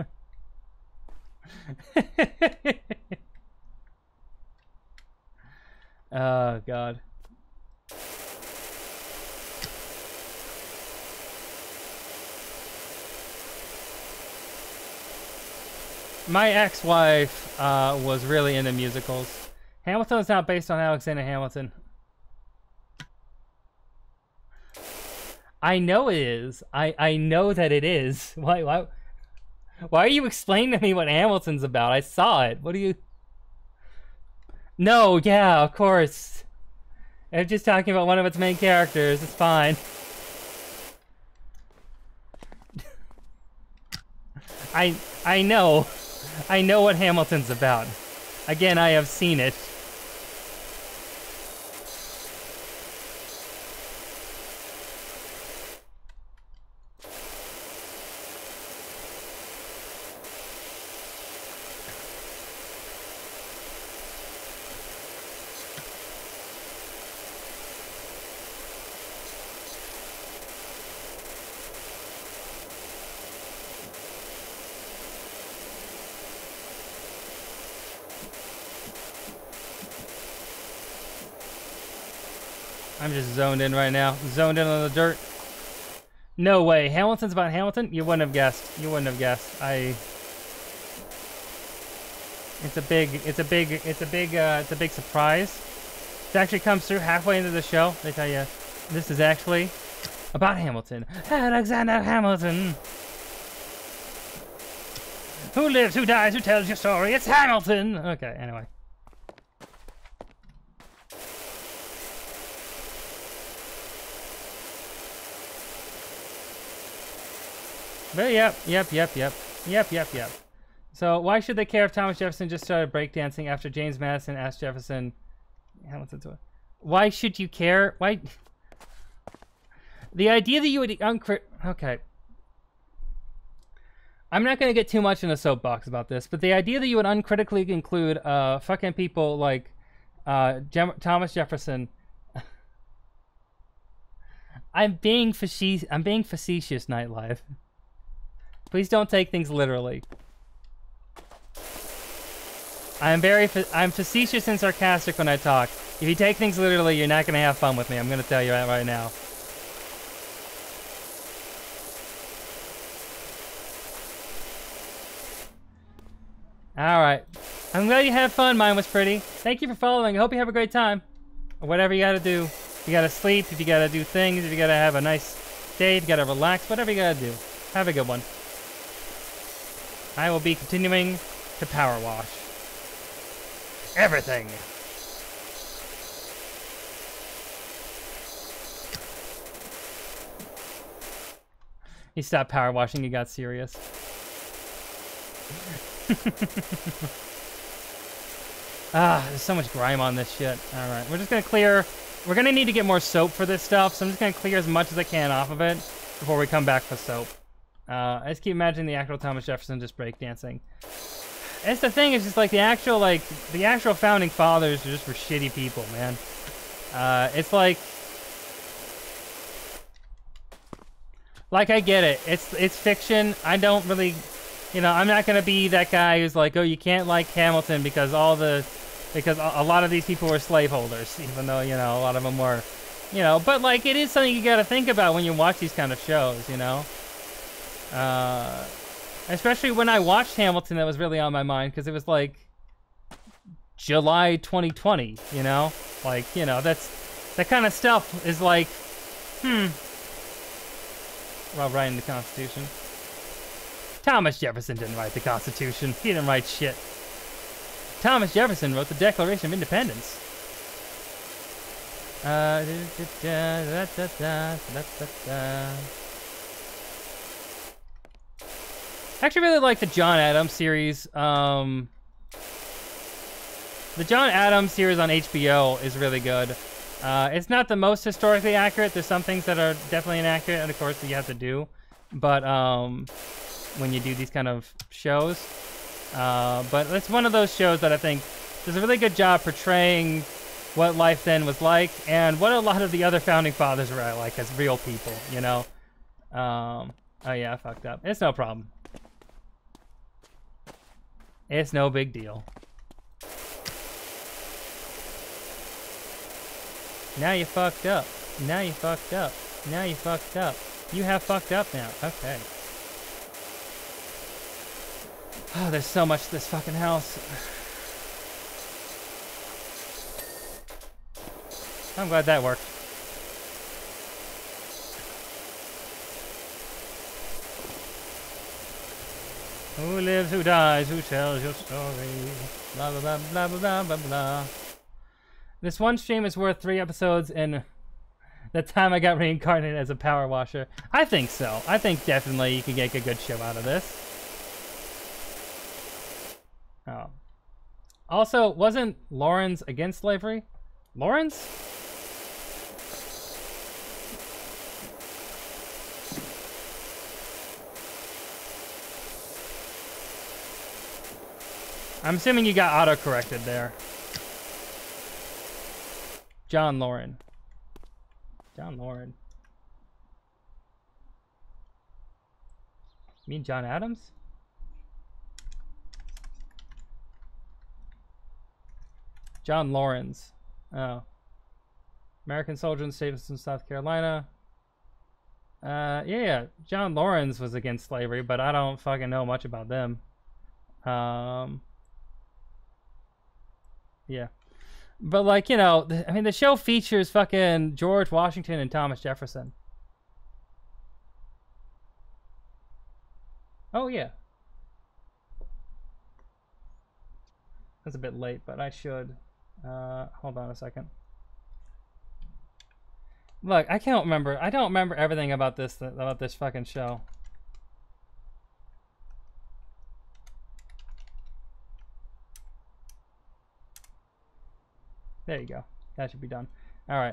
Oh God. My ex-wife uh, was really into musicals. Hamilton is not based on Alexander Hamilton. I know it is. I I know that it is. Why why why are you explaining to me what Hamilton's about? I saw it. What do you? No, yeah, of course. I'm just talking about one of its main characters. It's fine. I I know. I know what Hamilton's about. Again, I have seen it. I'm just zoned in right now. Zoned in on the dirt. No way. Hamilton's about Hamilton? You wouldn't have guessed. You wouldn't have guessed. I... It's a big, it's a big, it's a big, uh, it's a big surprise. It actually comes through halfway into the show. They tell you, this is actually about Hamilton. Alexander Hamilton. Who lives, who dies, who tells your story? It's Hamilton! Okay, anyway. But yep, yep, yep, yep, yep, yep, yep. So why should they care if Thomas Jefferson just started breakdancing after James Madison asked Jefferson, Hamilton to it? Why should you care? Why? The idea that you would uncrit. Okay. I'm not gonna get too much in a soapbox about this, but the idea that you would uncritically include uh fucking people like uh Jem Thomas Jefferson. I'm being facetious. I'm being facetious, Nightlife. Please don't take things literally. I'm very, fa I'm facetious and sarcastic when I talk. If you take things literally, you're not gonna have fun with me. I'm gonna tell you that right now. All right. I'm glad you had fun. Mine was pretty. Thank you for following. I hope you have a great time. Or whatever you gotta do. If you gotta sleep, if you gotta do things, if you gotta have a nice day, if you gotta relax, whatever you gotta do. Have a good one. I will be continuing to power wash everything. He stopped power washing, he got serious. Ah, there's so much grime on this shit. Alright, we're just gonna clear... We're gonna need to get more soap for this stuff, so I'm just gonna clear as much as I can off of it before we come back for soap. Uh, I just keep imagining the actual Thomas Jefferson just breakdancing. That's the thing, it's just like the actual, like, the actual founding fathers are just for shitty people, man. Uh, it's like... Like, I get it. It's, it's fiction. I don't really... You know, I'm not gonna be that guy who's like, oh, you can't like Hamilton because all the... Because a, a lot of these people were slaveholders, even though, you know, a lot of them were... You know, but, like, it is something you gotta think about when you watch these kind of shows, you know? Uh, especially when I watched Hamilton, that was really on my mind because it was like July twenty twenty, you know, like, you know, that's that kind of stuff is like, hmm. While writing the Constitution, Thomas Jefferson didn't write the Constitution. He didn't write shit. Thomas Jefferson wrote the Declaration of Independence. Uh, da, da, da, da, da, da, da. I actually really like the John Adams series. Um, the John Adams series on H B O is really good. Uh, it's not the most historically accurate. There's some things that are definitely inaccurate, and of course you have to do. But um, when you do these kind of shows, uh, but it's one of those shows that I think does a really good job portraying what life then was like, and what a lot of the other founding fathers were like as real people. You know. Um, oh yeah, I fucked up. It's no problem. It's no big deal. Now you fucked up. Now you fucked up. Now you fucked up. You have fucked up now. Okay. Oh, there's so much to this fucking house. I'm glad that worked. Who lives, who dies, who tells your story? Blah, blah, blah, blah, blah, blah, blah. This one stream is worth three episodes in the time I got reincarnated as a power washer. I think so. I think definitely you can make a good show out of this. Oh. Also, wasn't Lawrence against slavery? Lawrence? I'm assuming you got auto-corrected there. John Lauren. John Lauren. You mean John Adams? John Lawrence. Oh. American soldier in Stevenson, South Carolina. Uh, yeah, yeah. John Lawrence was against slavery, but I don't fucking know much about them. Um... Yeah. But, like, you know, I mean, the show features fucking George Washington and Thomas Jefferson. Oh, yeah. That's a bit late, but I should. Uh, hold on a second. Look, I can't remember. I don't remember everything about this, about this fucking show. There you go. That should be done. All right.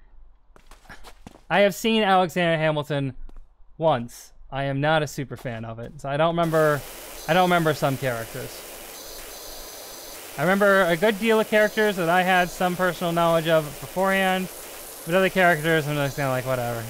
I have seen Alexander Hamilton once. I am not a super fan of it, so I don't remember. I don't remember some characters. I remember a good deal of characters that I had some personal knowledge of beforehand, but other characters I'm just kind of like whatever.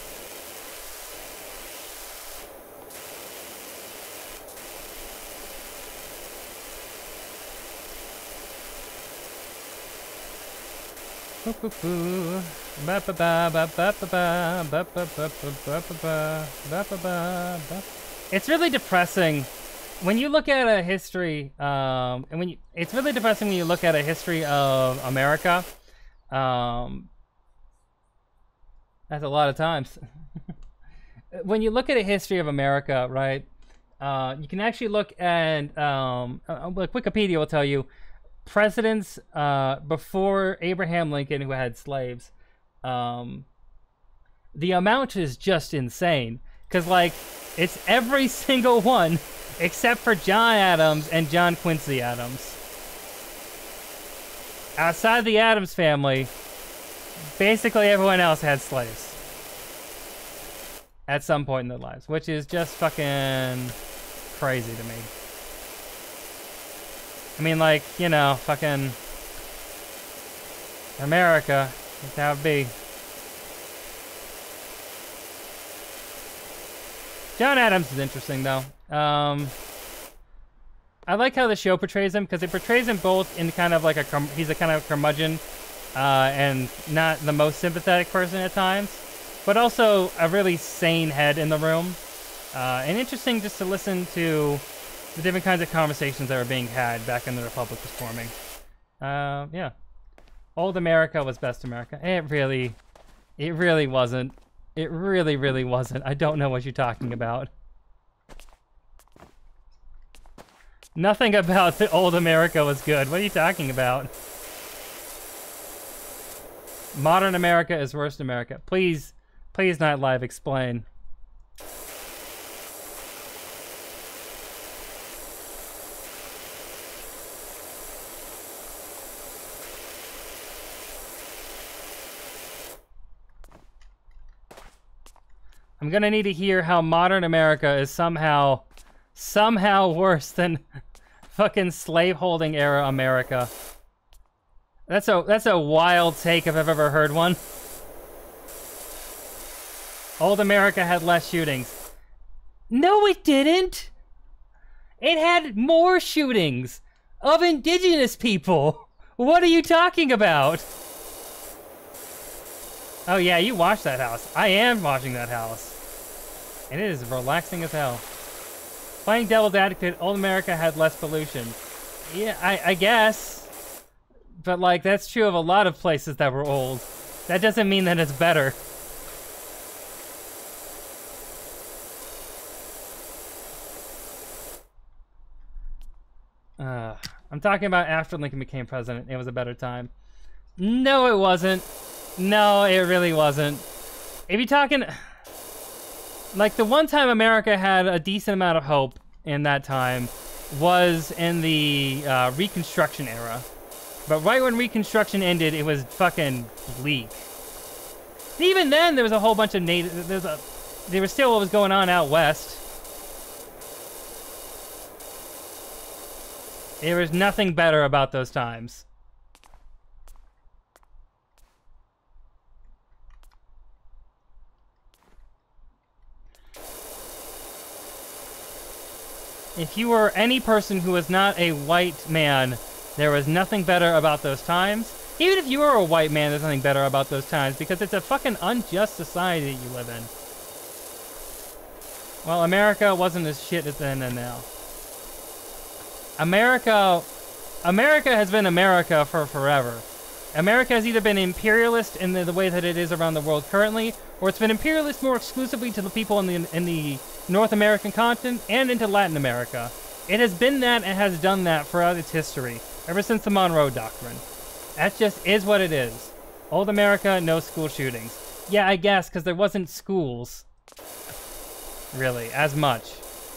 It's really depressing when you look at a history, um, and when you, it's really depressing when you look at a history of America. Um, that's a lot of times. When you look at a history of America, right, uh, you can actually look at, um, uh, Wikipedia will tell you, presidents uh, before Abraham Lincoln who had slaves. Um, the amount is just insane. Because, like, it's every single one except for John Adams and John Quincy Adams. Outside the Adams family, basically everyone else had slaves. At some point in their lives. Which is just fucking crazy to me. I mean, like, you know, fucking America, that's how it be. John Adams is interesting, though. Um, I like how the show portrays him, because it portrays him both in kind of like a, he's a kind of curmudgeon, uh, and not the most sympathetic person at times, but also a really sane head in the room. Uh, and interesting just to listen to the different kinds of conversations that were being had back when the Republic was forming. Uh, yeah. Old America was best America. It really, it really wasn't. It really, really wasn't. I don't know what you're talking about. Nothing about the old America was good. What are you talking about? Modern America is worst America. Please, please not live explain. I'm gonna need to hear how modern America is somehow, somehow worse than fucking slave-holding era America. That's a that's a wild take if I've ever heard one. Old America had less shootings. No, it didn't. It had more shootings of indigenous people. What are you talking about? Oh yeah, you watched that house. I am watching that house. And it is relaxing as hell. Playing devil's advocate, old America had less pollution. Yeah, I, I guess. But, like, that's true of a lot of places that were old. That doesn't mean that it's better. Uh, I'm talking about after Lincoln became president. It was a better time. No, it wasn't. No, it really wasn't. If you're talking... Like, the one time America had a decent amount of hope in that time was in the uh, Reconstruction era. But right when Reconstruction ended, it was fucking bleak. And even then, there was a whole bunch of native... There's a, there was still what was going on out west. There was nothing better about those times. If you were any person who was not a white man, there was nothing better about those times. Even if you were a white man, there's nothing better about those times because it's a fucking unjust society that you live in. Well, America wasn't as shit as then and now. America, America has been America for forever. America has either been imperialist in the, the way that it is around the world currently, or it's been imperialist more exclusively to the people in the in the North American continent and into Latin America. It has been that and has done that throughout its history, ever since the Monroe Doctrine. That just is what it is. Old America, no school shootings. Yeah, I guess, because there wasn't schools. Really, as much.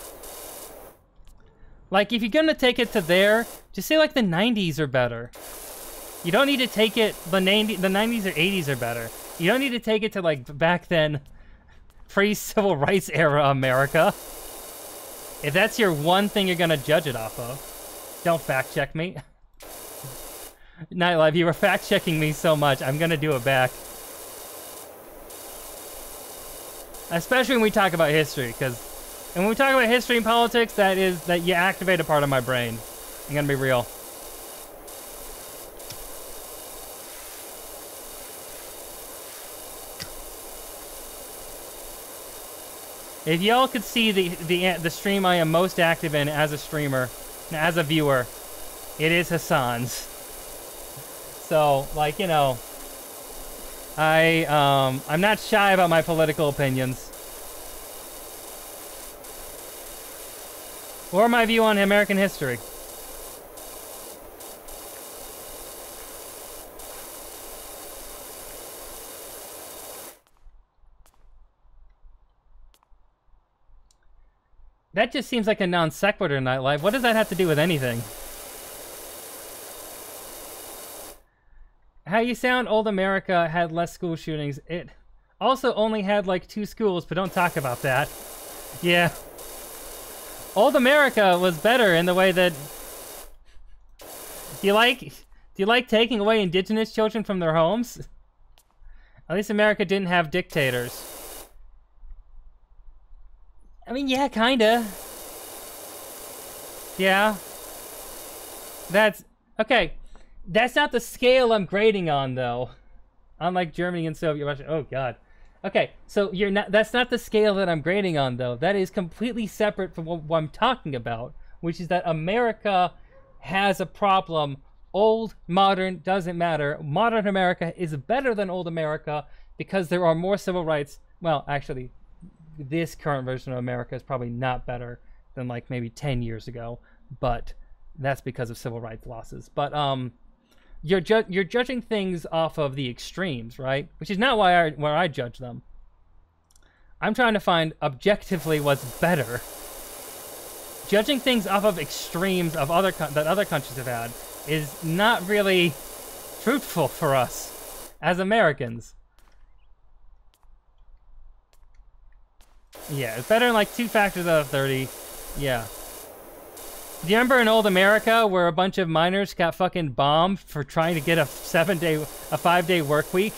Like, if you're gonna take it to there, just say, like, the nineties are better. You don't need to take it, the nineties, the nineties or eighties are better. You don't need to take it to, like, back then, pre-civil rights era America. If that's your one thing you're gonna judge it off of, don't fact check me. Nightlife, you were fact checking me so much, I'm gonna do it back. Especially when we talk about history, because when we talk about history and politics, that is, that you activate a part of my brain. I'm gonna be real. If y'all could see the, the the stream I am most active in as a streamer, as a viewer, it is Hassan's. So, like, you know, I, um, I'm not shy about my political opinions. Or my view on American history. That just seems like a non sequitur, Nightlife. What does that have to do with anything? How you sound, old America had less school shootings. It also only had like two schools, but don't talk about that. Yeah. Old America was better in the way that... Do you like... Do you like taking away indigenous children from their homes? At least America didn't have dictators. I mean, yeah, kinda. Yeah. That's... Okay. That's not the scale I'm grading on, though. Unlike Germany and Soviet Russia. Oh, God. Okay, so you're not... That's not the scale that I'm grading on, though. That is completely separate from what, what I'm talking about, which is that America has a problem. Old, modern, doesn't matter. Modern America is better than old America because there are more civil rights. Well, actually... This current version of America is probably not better than like maybe ten years ago, but that's because of civil rights losses. But um, you're ju you're judging things off of the extremes, right? Which is not why I where I judge them. I'm trying to find objectively what's better. Judging things off of extremes of other that other countries have had is not really fruitful for us as Americans. Yeah, it's better than like two factors out of thirty. Yeah. Do you remember in old America where a bunch of miners got fucking bombed for trying to get a seven-day, a five-day work week?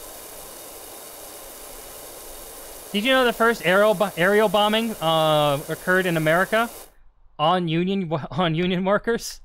Did you know the first aerial aerial bombing uh, occurred in America on union on union workers?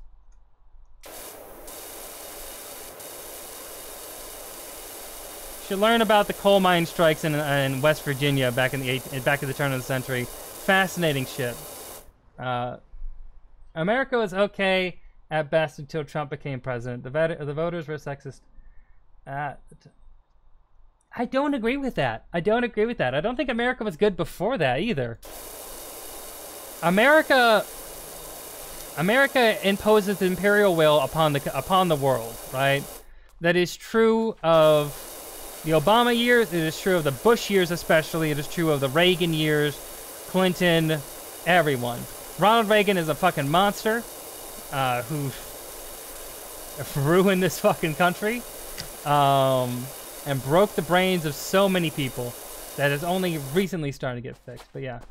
Should learn about the coal mine strikes in, in West Virginia back in the eight, back at the turn of the century. Fascinating shit. Uh, America was okay at best until Trump became president. The, vet- the voters were sexist. Uh, I don't agree with that. I don't agree with that. I don't think America was good before that either. America, America imposes imperial will upon the upon the world, right? That is true of the Obama years. It is true of the Bush years, especially. It is true of the Reagan years, Clinton, everyone. Ronald Reagan is a fucking monster uh, who ruined this fucking country um, and broke the brains of so many people that is only recently starting to get fixed. But yeah.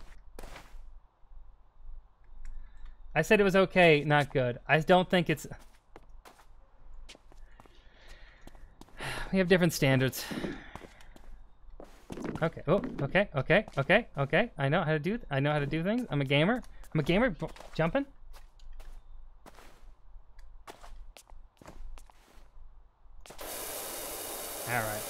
I said it was okay, not good. I don't think it's... We have different standards. Okay. Oh, okay, okay, okay, okay. I know how to do. I know how to do things. I'm a gamer. I'm a gamer. B jumping. All right.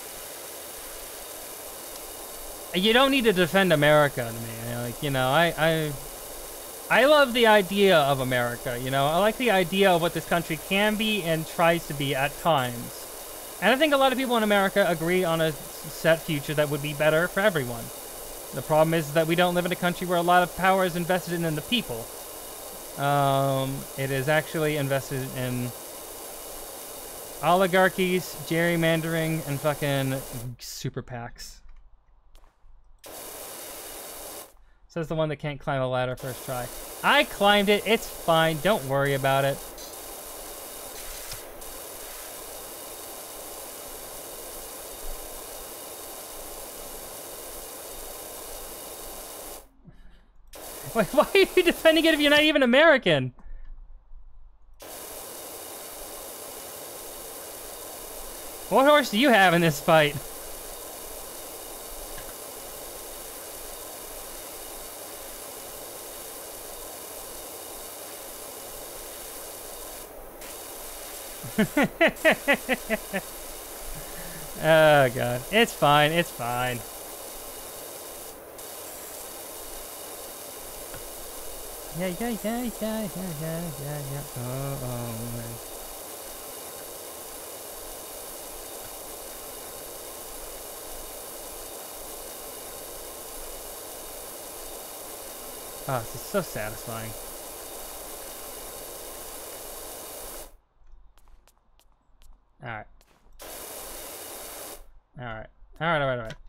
You don't need to defend America to me. Like, you know, I, I, I love the idea of America. You know, I like the idea of what this country can be and tries to be at times. And I think a lot of people in America agree on a set future that would be better for everyone. The problem is that we don't live in a country where a lot of power is invested in the people. Um, it is actually invested in oligarchies, gerrymandering, and fucking super PACs. Says the one that can't climb a ladder first try. I climbed it. It's fine. Don't worry about it. Wait, why are you defending it if you're not even American? What horse do you have in this fight? Oh god. It's fine, it's fine. Yeah, yeah, yeah, yeah, yeah, yeah, yeah, yeah. Oh, oh, man. Oh, this is so satisfying. Alright. Alright. Alright, alright, alright.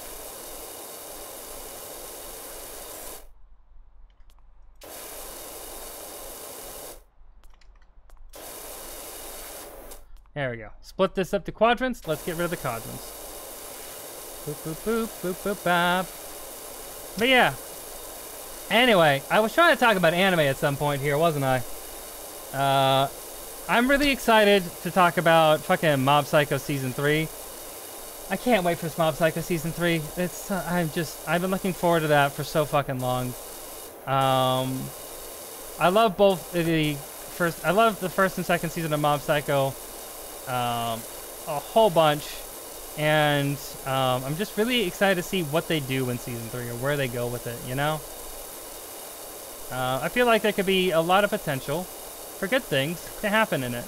There we go. Split this up to quadrants. Let's get rid of the quadrants. Boop, boop, boop, boop, boop, bop. But yeah. Anyway, I was trying to talk about anime at some point here, wasn't I? Uh, I'm really excited to talk about fucking Mob Psycho Season three. I can't wait for Mob Psycho Season three. It's, uh, I'm just, I've been looking forward to that for so fucking long. Um, I love both the first, I love the first and second season of Mob Psycho. Um, a whole bunch, and um, I'm just really excited to see what they do in season three or where they go with it, you know? Uh, I feel like there could be a lot of potential for good things to happen in it.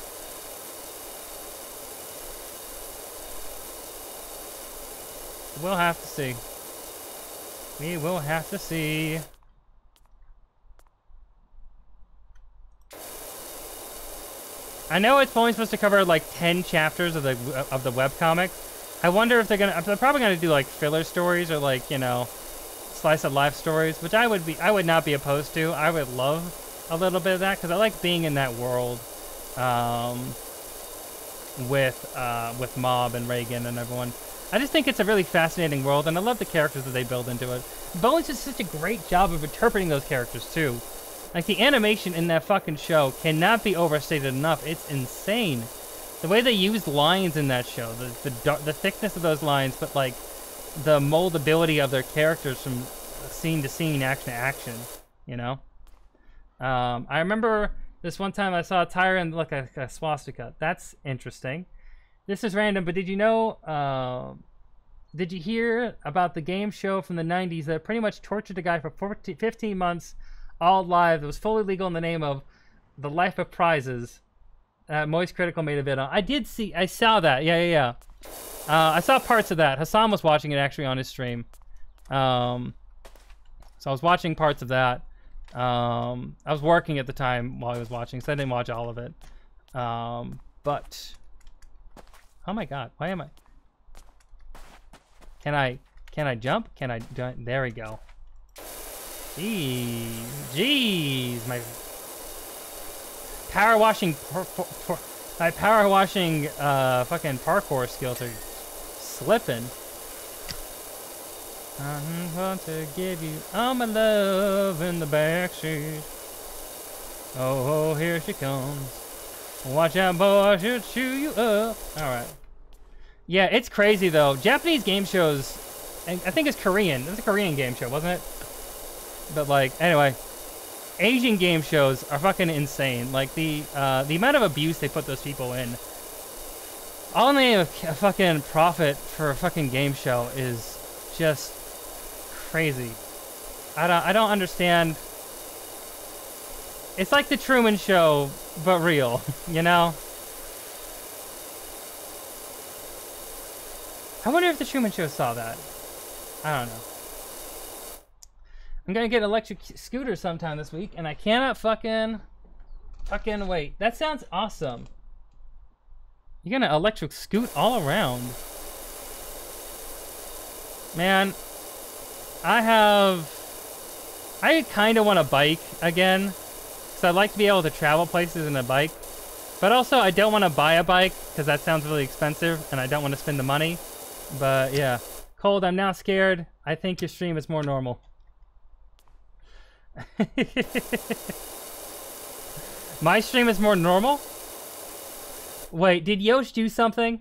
We'll have to see. We will have to see. I know it's only supposed to cover like ten chapters of the of the webcomic. I wonder if they're gonna. They're probably gonna do like filler stories or like, you know, slice of life stories, which I would be. I would not be opposed to. I would love a little bit of that because I like being in that world, um, with uh, with Mob and Reagan and everyone. I just think it's a really fascinating world, and I love the characters that they build into it. Bones does such a great job of interpreting those characters too. Like, the animation in that fucking show cannot be overstated enough. It's insane. The way they use lines in that show, the the, the thickness of those lines, but, like, the moldability of their characters from scene to scene, action to action, you know? Um, I remember this one time I saw Tyron look like a swastika. That's interesting. This is random, but did you know, uh, did you hear about the game show from the nineties that pretty much tortured a guy for fourteen, fifteen months all live. It was fully legal in the name of the Life of Prizes. Uh, Moist Critical made a vid on. I did see. I saw that. Yeah, yeah, yeah. Uh, I saw parts of that. Hassan was watching it actually on his stream. Um, so I was watching parts of that. Um, I was working at the time while I was watching, so I didn't watch all of it. Um, but oh my God, why am I? Can I? Can I jump? Can I? Do, there we go. Jeez, jeez, my power washing, por, por, por, my power washing, uh, fucking parkour skills are slipping. I want to give you all my love in the backseat. Oh, oh, here she comes. Watch out, boy, she'll chew you up. All right. Yeah, it's crazy though. Japanese game shows, I think it's Korean. It was a Korean game show, wasn't it? But like, anyway, Asian game shows are fucking insane. Like the uh, the amount of abuse they put those people in. All in the name of a fucking profit for a fucking game show is just crazy. I don't I don't understand. It's like the Truman Show, but real, you know? I wonder if the Truman Show saw that. I don't know. I'm gonna get an electric scooter sometime this week, and I cannot fucking, fucking wait. That sounds awesome. You're gonna electric scoot all around. Man, I have, I kind of want a bike again, because I'd like to be able to travel places in a bike. But also, I don't want to buy a bike, because that sounds really expensive, and I don't want to spend the money. But yeah. Cold, I'm now scared. I think your stream is more normal. My stream is more normal? Wait, did Yosh do something?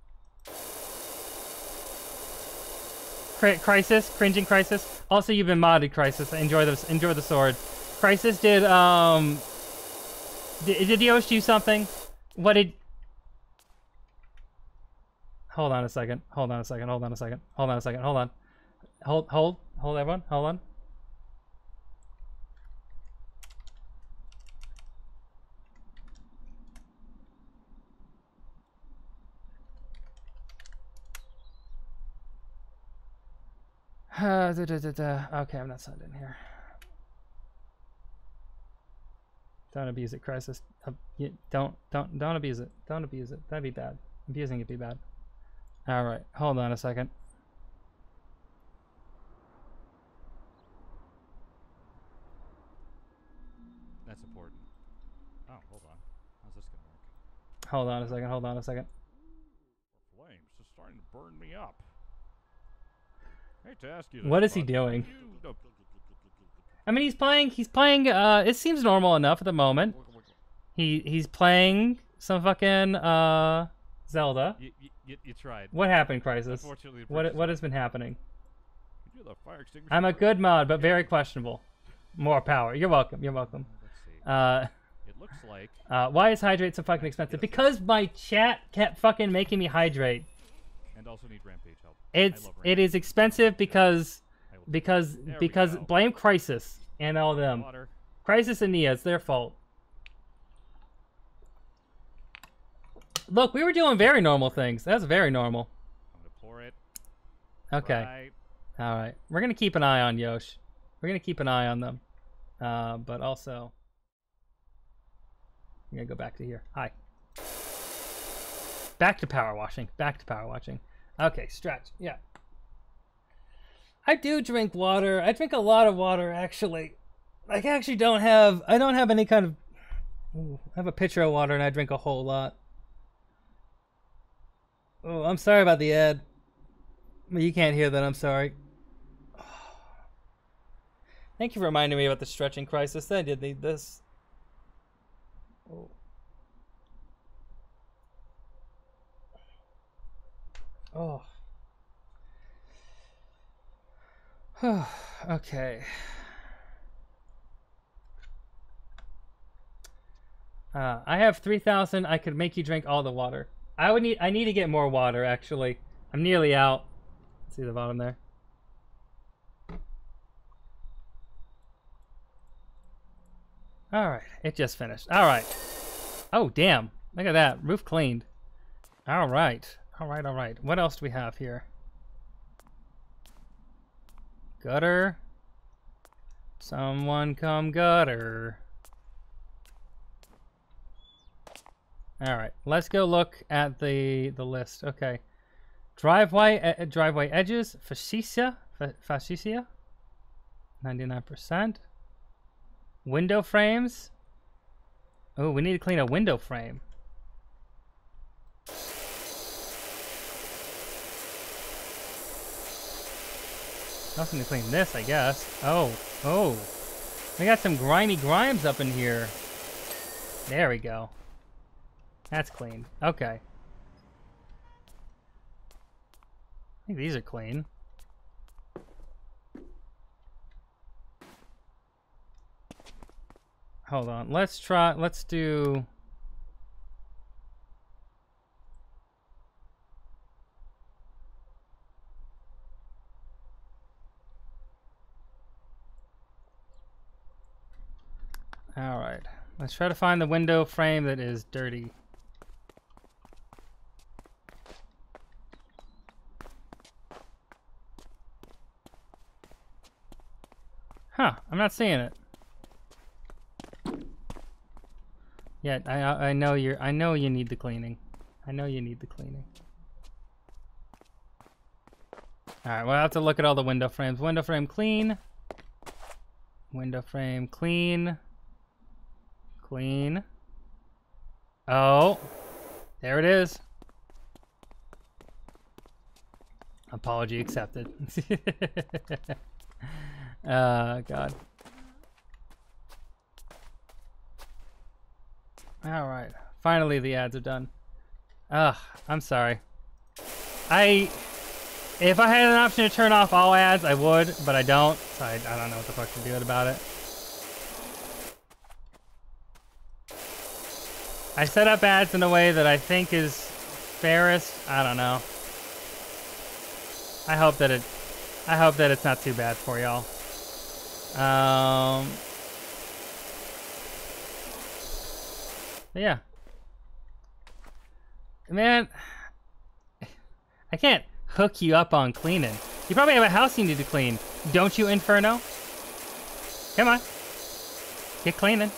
Cri Crisis? Cringing Crisis? Also, you've been modded, Crisis. Enjoy the, enjoy the sword. Crisis, did, um... Did, did Yosh do something? What did... Hold on a second. Hold on a second. Hold on a second. Hold on a second. Hold on. Hold, hold. Hold, everyone. Hold on. Uh, da, da, da, da. Okay, I'm not signed in here. Don't abuse it, Crisis. Uh, you, don't, don't, don't abuse it. Don't abuse it. That'd be bad. Abusing it'd be bad. All right, hold on a second. That's important. Oh, hold on. How's this gonna work? Hold on a second. Hold on a second. Flames is starting to burn me up. I hate to ask you. What is he doing? I mean, he's playing. He's playing. Uh, it seems normal enough at the moment. He he's playing some fucking uh Zelda. You, you, you tried. What happened, Crisis? Unfortunately, the What bridge is what up. has been happening? Could you have the fire extinguisher I'm a first? good mod, but very questionable. More power. You're welcome. You're welcome. Let's see. Uh, It looks like uh, why is hydrate so fucking expensive? Because my chat kept fucking making me hydrate. and also need rampage help. It's I love it is expensive because I will- because There we because go. blame Crisis and all them. Water. Crisis and Nia, it's their fault. Look, we were doing very normal things. That's very normal. I'm gonna pour it. Okay. Right. All right. We're going to keep an eye on Yosh. We're going to keep an eye on them. Uh, but also... I'm going to go back to here. Hi. Back to power washing. Back to power washing. Okay, stretch. Yeah. I do drink water. I drink a lot of water, actually. I actually don't have... I don't have any kind of... Ooh, I have a pitcher of water and I drink a whole lot. Oh, I'm sorry about the ad. You can't hear that, I'm sorry. Thank you for reminding me about the stretching crisis. I did need this. Oh. Oh. Okay. Uh, I have three thousand. I could make you drink all the water. I would need. I need to get more water. Actually, I'm nearly out. See the bottom there. All right, it just finished. All right. Oh, damn. Look at that. Roof cleaned. All right. All right, all right. What else do we have here? Gutter. Someone come gutter. All right, let's go look at the the list. Okay. Driveway uh, driveway edges, fascia, fa fascia, ninety-nine percent. Window frames. Oh, we need to clean a window frame. Nothing to clean this, I guess. Oh, oh. We got some grimy grimes up in here. There we go. That's clean. Okay. I think these are clean. Hold on. Let's try. Let's do. All right. Let's try to find the window frame that is dirty. Huh, I'm not seeing it. Yeah, I I know you're I know you need the cleaning. I know you need the cleaning. Alright, well, I have to look at all the window frames. Window frame clean. Window frame clean. Clean. Oh, there it is. Apology accepted. Uh, God. All right. Finally, the ads are done. Ugh, I'm sorry. I, if I had an option to turn off all ads, I would, but I don't. So I, I don't know what the fuck to do about it. I set up ads in a way that I think is fairest. I don't know. I hope that it, I hope that it's not too bad for y'all. Um, yeah. Man, I can't hook you up on cleaning. You probably have a house you need to clean. Don't you, Inferno? Come on. Get cleaning.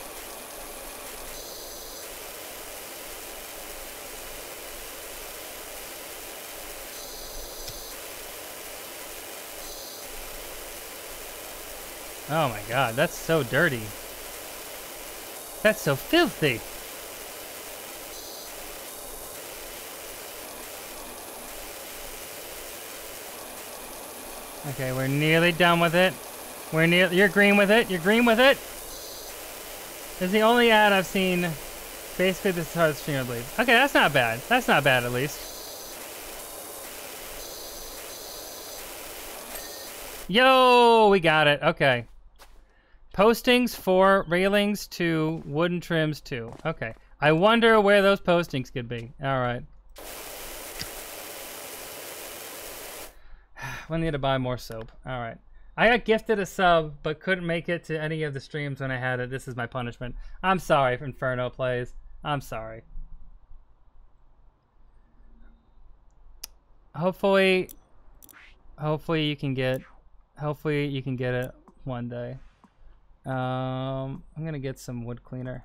Oh my God, that's so dirty. That's so filthy. Okay, we're nearly done with it. We're near. You're green with it. You're green with it. This is the only ad I've seen. Basically, this is how the streamer bleeds. Okay, that's not bad. That's not bad, at least. Yo, we got it. Okay. Postings for railings to wooden trims too. Okay. I wonder where those postings could be. All right. We need to buy more soap. All right. I got gifted a sub, but couldn't make it to any of the streams when I had it. This is my punishment. I'm sorry if Inferno plays. I'm sorry. Hopefully, hopefully you can get, hopefully you can get it one day. Um, I'm gonna get some wood cleaner.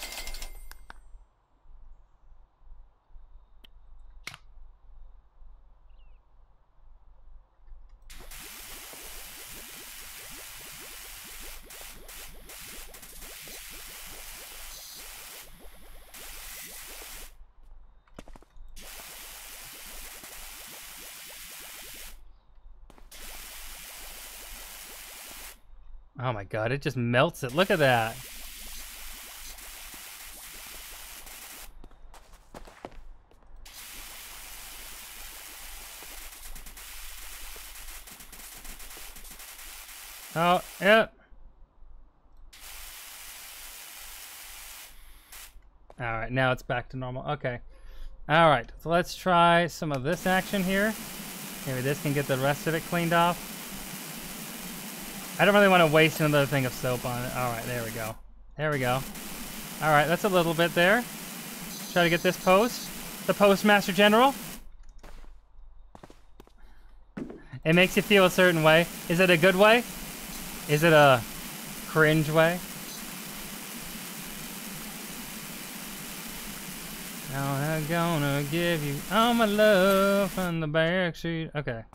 Oh my God, it just melts it. Look at that. Oh, yeah. All right, now it's back to normal. Okay. All right, so let's try some of this action here. Maybe this can get the rest of it cleaned off. I don't really want to waste another thing of soap on it. All right, there we go. There we go. All right, that's a little bit there. Try to get this post. The Postmaster General. It makes you feel a certain way. Is it a good way? Is it a cringe way? Now I'm gonna give you all my love from the backseat. Okay.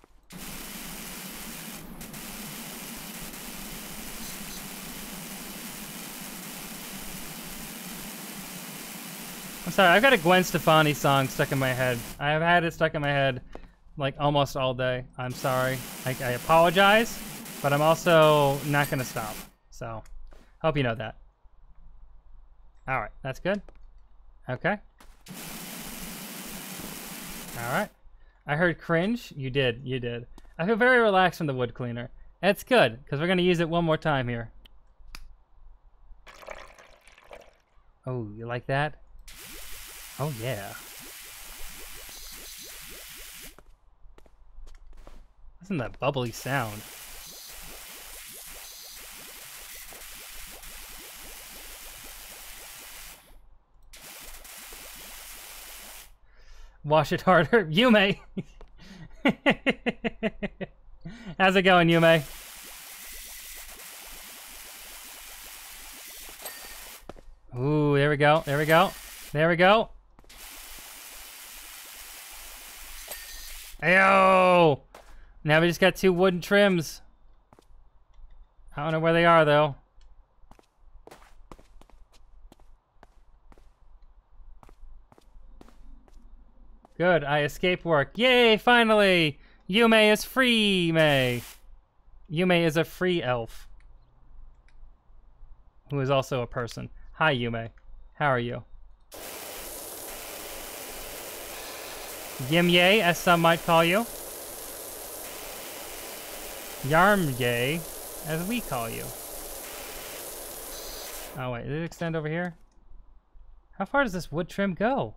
I'm sorry, I've got a Gwen Stefani song stuck in my head. I've had it stuck in my head like almost all day. I'm sorry. I, I apologize, but I'm also not gonna stop. So, hope you know that. All right, that's good. Okay. All right. I heard cringe. You did. You did. I feel very relaxed from the wood cleaner. It's good because we're gonna use it one more time here. Oh, you like that? Oh yeah. Listen to that bubbly sound. Wash it harder. Yume! How's it going, Yume? Ooh, there we go. There we go. There we go. Ayo! Now we just got two wooden trims. I don't know where they are, though. Good, I escaped work. Yay, finally! Yume is free, May. Yume is a free elf. Who is also a person. Hi, Yume. How are you? Yimye, as some might call you. Yarmye, as we call you. Oh wait, did it extend over here? How far does this wood trim go?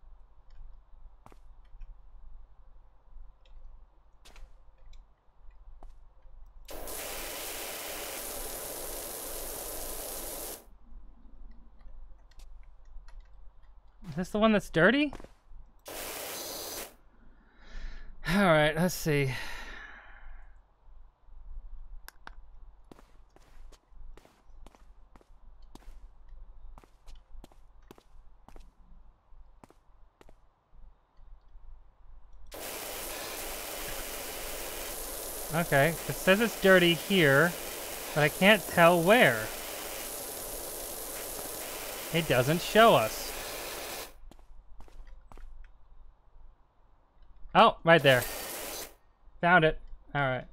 Is this the one that's dirty? Alright, let's see. Okay, it says it's dirty here, but I can't tell where. It doesn't show us. Oh, right there. Found it. All right.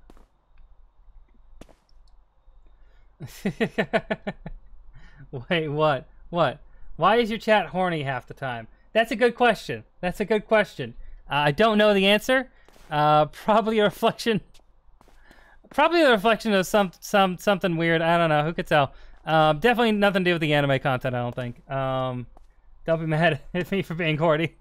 Wait, what? What? Why is your chat horny half the time? That's a good question. That's a good question. Uh, I don't know the answer. Uh, probably a reflection. Probably a reflection of some some something weird. I don't know. Who could tell? Um, definitely nothing to do with the anime content. I don't think. Um, don't be mad at me for being horny.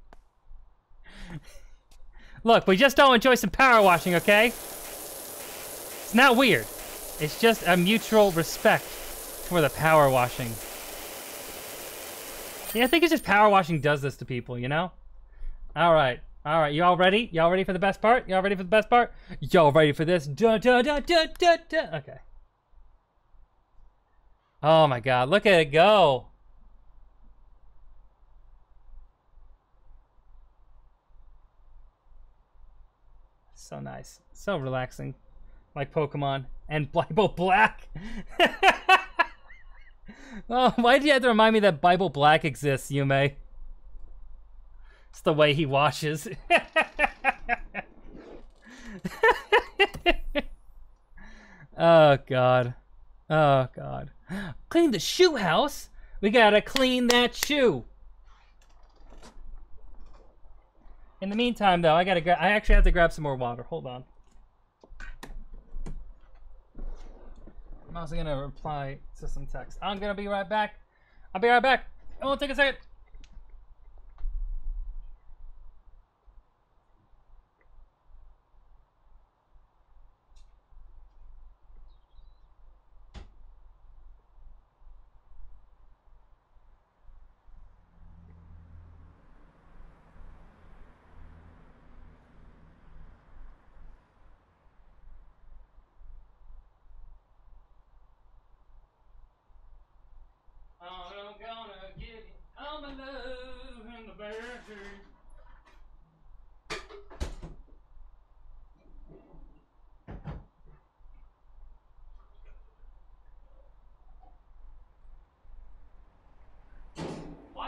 Look, we just don't enjoy some power washing, okay? It's not weird. It's just a mutual respect for the power washing. Yeah, I think it's just power washing does this to people, you know? All right. All right. You all ready? Y'all ready for the best part? Y'all ready for the best part? Y'all ready for this? Dun, dun, dun, dun, dun, dun. Okay. Oh my God. Look at it go. So nice. So relaxing. Like Pokemon. And Bible Black. Oh, why do you have to remind me that Bible Black exists, Yume? It's the way he washes. Oh, God. Oh, God. Clean the shoe house? We gotta clean that shoe. In the meantime, though, I gotta gra- I actually have to grab some more water. Hold on. I'm also gonna reply to some text. I'm gonna be right back. I'll be right back. It won't take a second.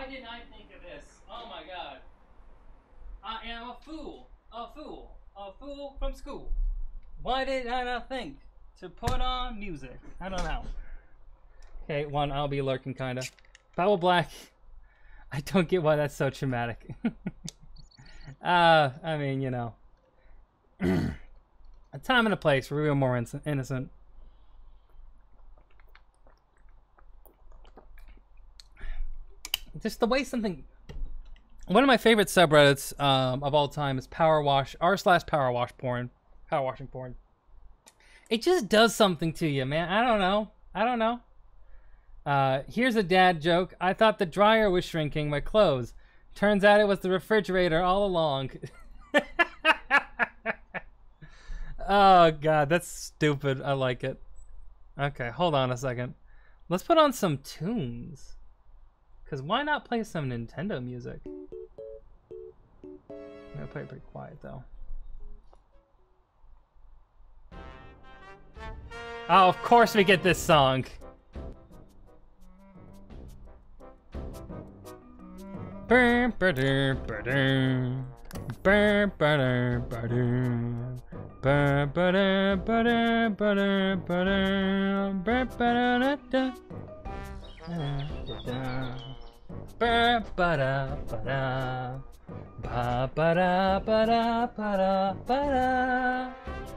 didn't I think of this? Oh my god. I am a fool. A fool. A fool from school. Why did I not think to put on music? I don't know. Okay, one, I'll be lurking kinda. Foul Black. I don't get why that's so traumatic. uh, I mean, you know. A time and a place where we were more in innocent. Just the way something... One of my favorite subreddits um, of all time is Power Wash, r slash Power Wash porn. Power washing porn. It just does something to you, man. I don't know. I don't know. Uh, here's a dad joke. I thought the dryer was shrinking my clothes. Turns out it was the refrigerator all along. Oh, God. That's stupid. I like it. Okay, hold on a second. Let's put on some tunes. Because why not play some Nintendo music? I'm going to play it pretty quiet, though. Oh, of course we get this song. Burr, ba-dur, ba-dur. Burr, ba-dur, ba-dur. Burr, ba-dur, ba-dur, ba-dur, ba-dur. Burr, ba-da-da-da. Da-da-da-da. Burr, ba-da-ba-da. Ba-ba-da-ba-da-ba-da-ba-da.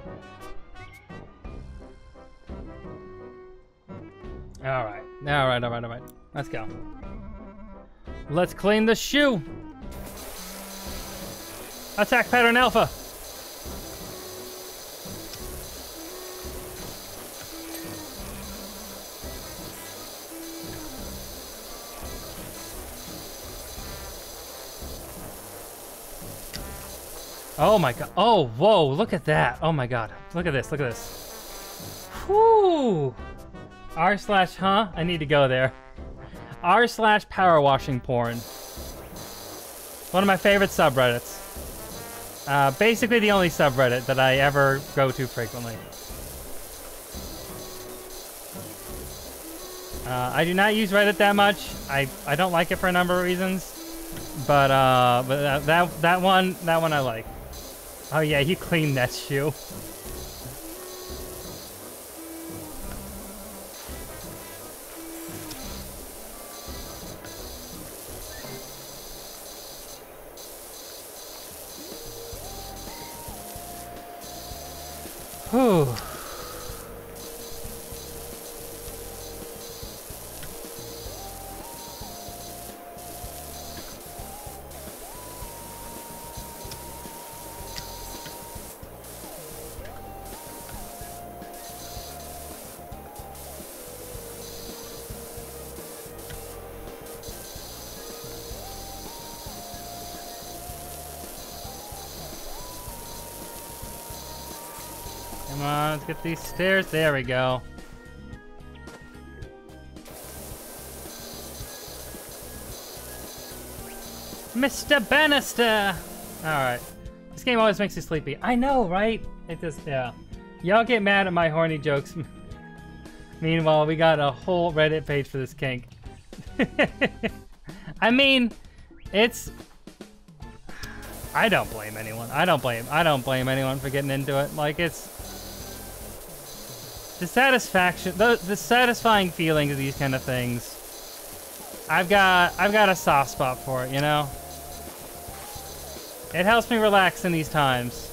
All right, all right, all right, all right. Let's go. Let's clean the shoe. Attack pattern alpha. Oh my god. Oh, whoa, look at that. Oh my god. Look at this, look at this. Whoo. R slash, huh? I need to go there. R slash power washing porn. One of my favorite subreddits. Uh, basically the only subreddit that I ever go to frequently. Uh, I do not use Reddit that much. I, I don't like it for a number of reasons. But, uh, but that, that, that one, that one I like. Oh yeah, you cleaned that shoe. Whew. Come on, let's get these stairs. There we go. Mister Bannister! Alright. This game always makes you sleepy. I know, right? It just, yeah. Y'all get mad at my horny jokes. Meanwhile, we got a whole Reddit page for this kink. I mean, it's... I don't blame anyone. I don't blame. I don't blame anyone for getting into it. Like, it's... The satisfaction, the, the satisfying feeling of these kind of things. I've got, I've got a soft spot for it, you know? It helps me relax in these times.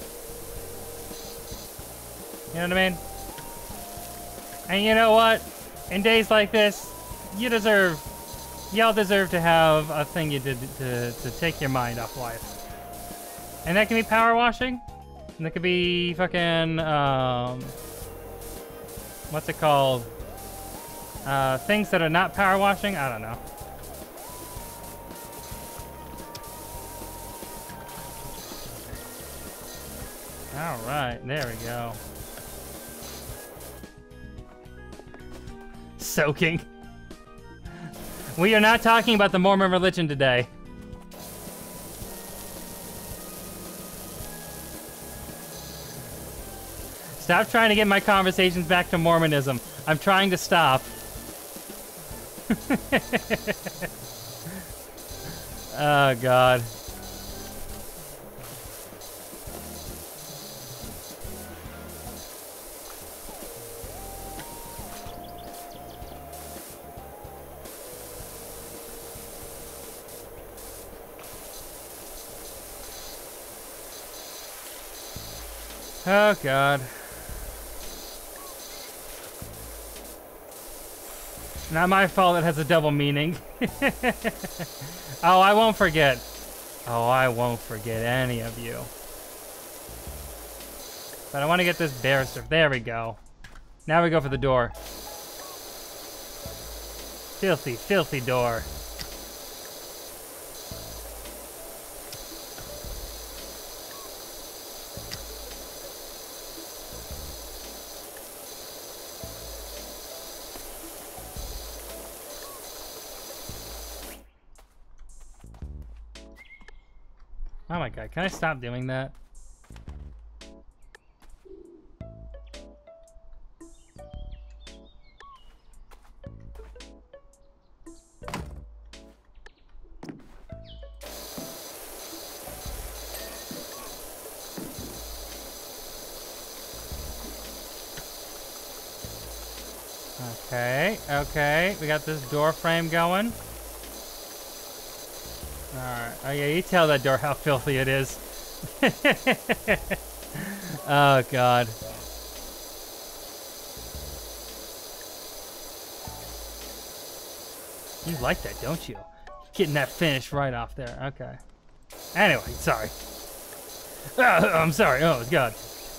You know what I mean? And you know what? In days like this, you deserve, y'all deserve to have a thing you did to, to take your mind off life. And that can be power washing. And that could be fucking, um... what's it called? Uh, things that are not power washing? I don't know. Alright, there we go. Soaking. We are not talking about the Mormon religion today. Stop trying to get my conversations back to Mormonism. I'm trying to stop. Oh god. Oh god. Not my fault it has a double meaning. Oh, I won't forget. Oh, I won't forget any of you. But I want to get this bear stuff. There we go. Now we go for the door. Filthy, filthy door. Oh my god, can I stop doing that? Okay, okay, we got this door frame going. Alright, oh yeah, you tell that door how filthy it is. Oh god. You like that, don't you? Getting that finish right off there, okay. Anyway, sorry. Oh, I'm sorry, oh god.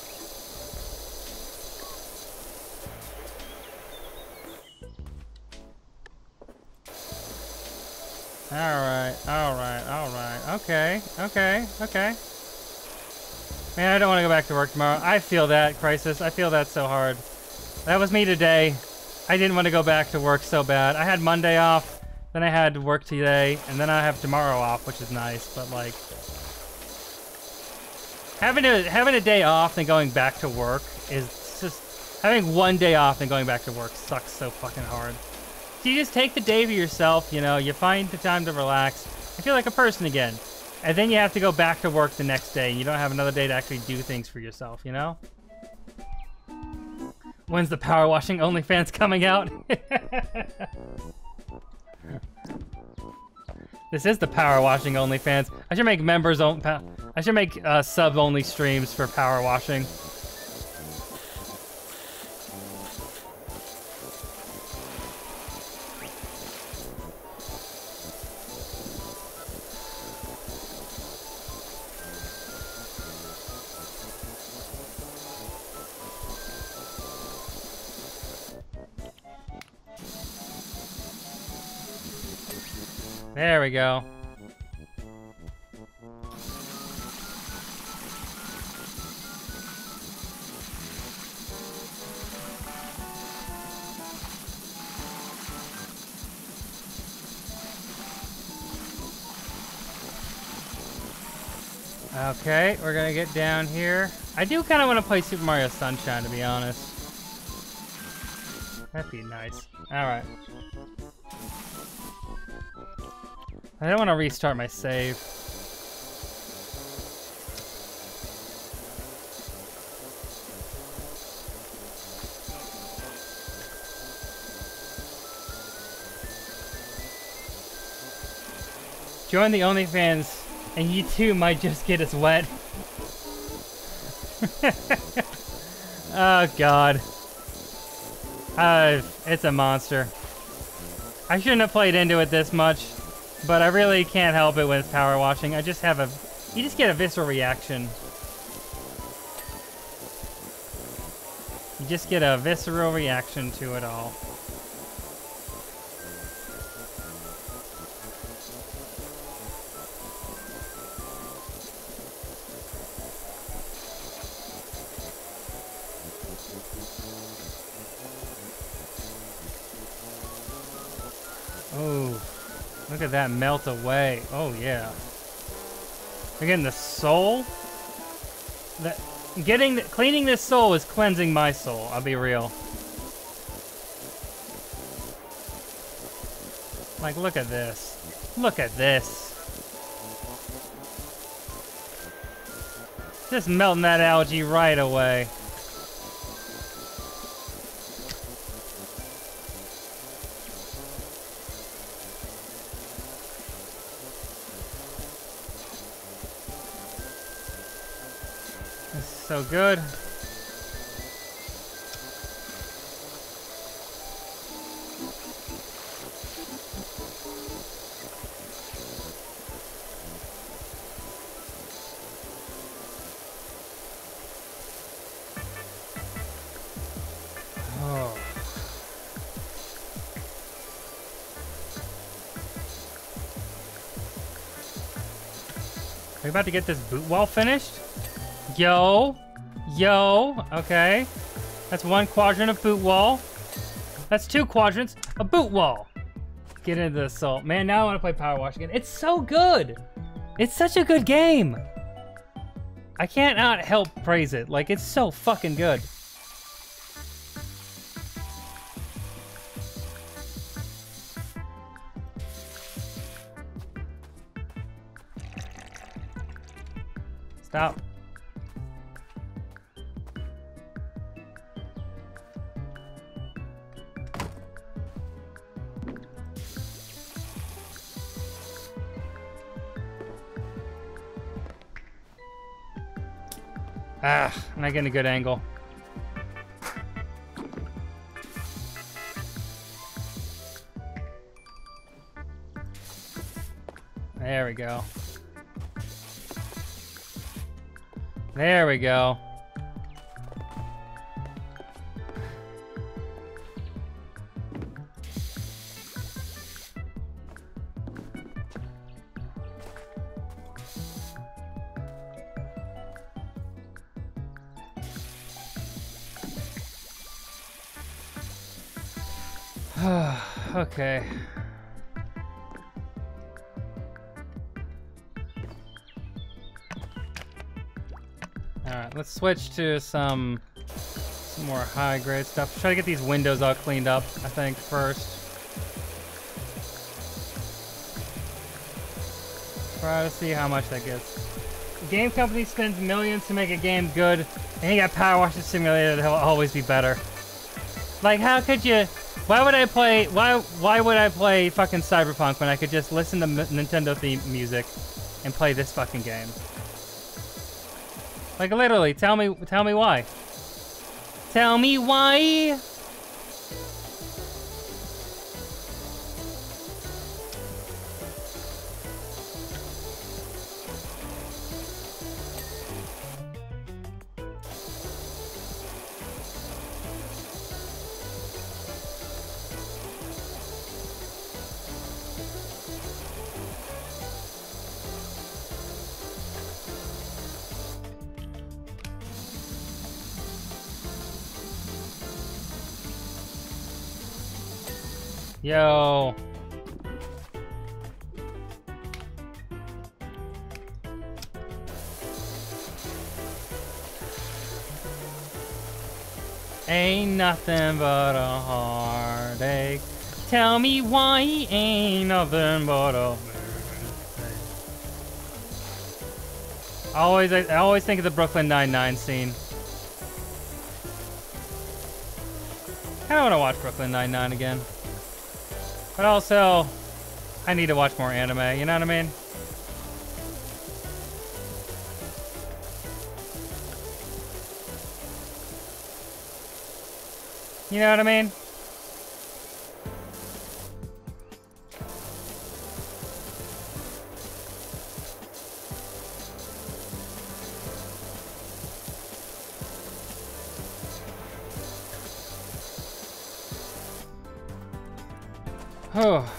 Alright, alright, alright. Okay, okay, okay. Man, I don't want to go back to work tomorrow. I feel that, Crisis. I feel that so hard. That was me today. I didn't want to go back to work so bad. I had Monday off, then I had work today, and then I have tomorrow off, which is nice, but like... Having a, having a day off and going back to work is just... Having one day off and going back to work sucks so fucking hard. So you just take the day for yourself, you know, you find the time to relax, and feel like a person again. And then you have to go back to work the next day, and you don't have another day to actually do things for yourself, you know? When's the power washing OnlyFans coming out? This is the power washing OnlyFans. I should make members on. I should make uh, sub only streams for power washing. There we go. Okay, we're gonna get down here. I do kind of want to play Super Mario Sunshine, to be honest. That'd be nice. Alright. I don't want to restart my save. Join the OnlyFans, and you too might just get us wet. Oh god. Uh, it's a monster. I shouldn't have played into it this much. But I really can't help it with power washing. I just have a... You just get a visceral reaction. You just get a visceral reaction to it all. Oh. Look at that melt away. Oh yeah. Again, the soul. That getting the, cleaning this soul is cleansing my soul. I'll be real. Like, look at this. Look at this. Just melting that algae right away. This is so good. Oh. Are we about to get this boot wall finished? Yo, yo, okay. That's one quadrant of boot wall. That's two quadrants of boot wall. Get into the assault. Man, now I want to play Power Wash again. It's so good. It's such a good game. I can't not help praise it. Like, it's so fucking good. Stop. Ah, I'm not getting a good angle. There we go. There we go. Okay. Alright, let's switch to some some more high grade stuff. Try to get these windows all cleaned up, I think, first. Try to see how much that gets. The game company spends millions to make a game good, and you got Power Wash the Simulator that'll always be better. Like, how could you... Why would I play... Why Why would I play fucking Cyberpunk when I could just listen to M Nintendo theme music and play this fucking game? Like, literally, tell me, tell me why. Tell me why. Yo. Ain't nothing but a heartache. Tell me why ain't nothing but a... I always, I always think of the Brooklyn Nine-Nine scene. I don't want to watch Brooklyn Nine-Nine again. But also, I need to watch more anime, you know what I mean? You know what I mean? Oh.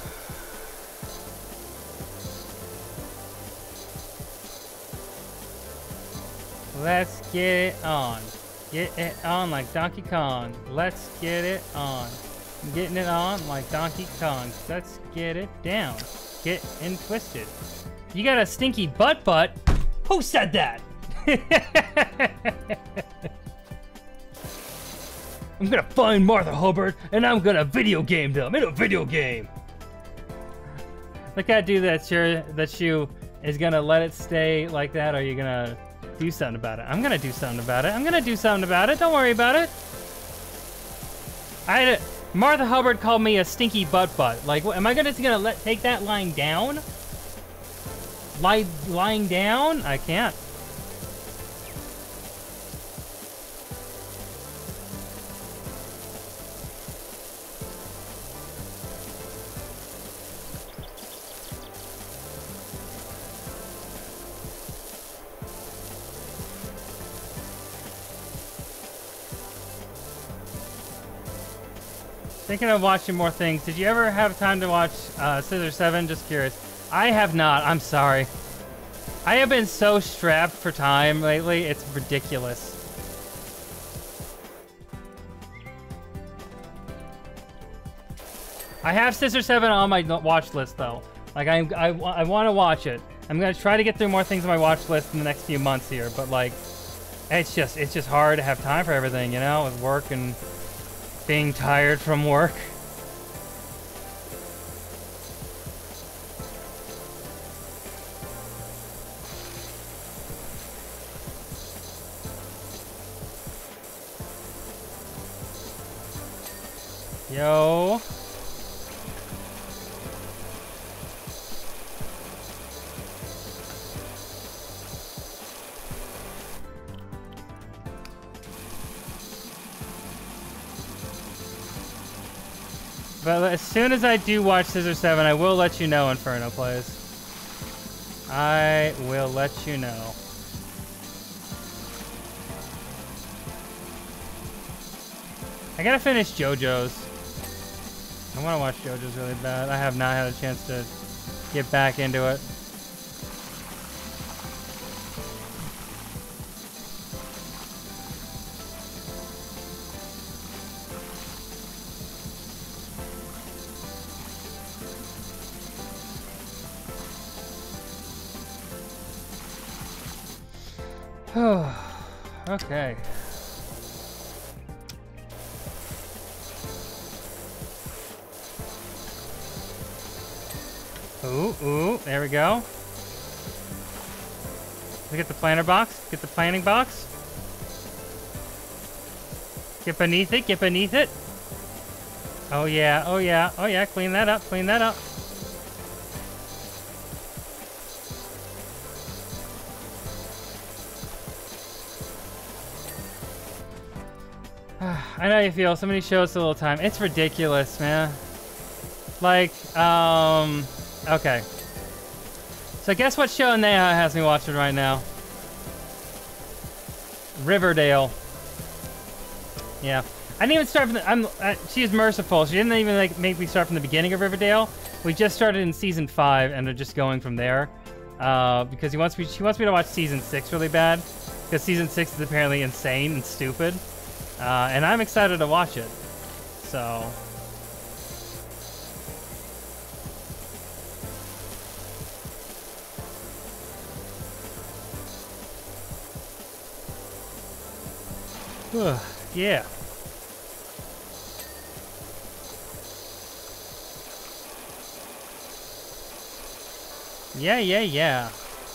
Let's get it on. Get it on like Donkey Kong. Let's get it on. I'm getting it on like Donkey Kong. Let's get it down. Get in twisted. You got a stinky butt butt? Who said that? I'm gonna find Martha Hubbard and I'm gonna video game them in a video game. The cat do that sure that shoe is gonna let it stay like that, or are you gonna Do something about it. I'm gonna do something about it. I'm gonna do something about it. Don't worry about it. I had a, Martha Hubbard called me a stinky butt butt. Like, what, am I gonna, gonna let take that lying down? Lie, lying down? I can't. Thinking of watching more things. Did you ever have time to watch uh, Scissor seven? Just curious. I have not. I'm sorry. I have been so strapped for time lately. It's ridiculous. I have Scissor seven on my watch list, though. Like, I, I, I want to watch it. I'm going to try to get through more things on my watch list in the next few months here. But, like, it's just, it's just hard to have time for everything, you know? With work and being tired from work. Yo. But as soon as I do watch Scissor seven, I will let you know, Inferno plays. I will let you know. I gotta finish JoJo's. I want to watch JoJo's really bad. I have not had a chance to get back into it. Okay. Ooh, ooh, there we go. Look at the planter box. Get the planting box. Get beneath it, get beneath it. Oh yeah, oh yeah, oh yeah, clean that up, clean that up. I know how you feel. So many shows, so little time. It's ridiculous, man. Like, um, okay. So guess what show Neha has me watching right now? Riverdale. Yeah. I didn't even start from the, I'm, uh, she's merciful. She didn't even like make me start from the beginning of Riverdale. We just started in season five and are just going from there. Uh, because he wants me, she wants me to watch season six really bad. Because season six is apparently insane and stupid. Uh, and I'm excited to watch it. So. Yeah. Yeah, yeah, yeah.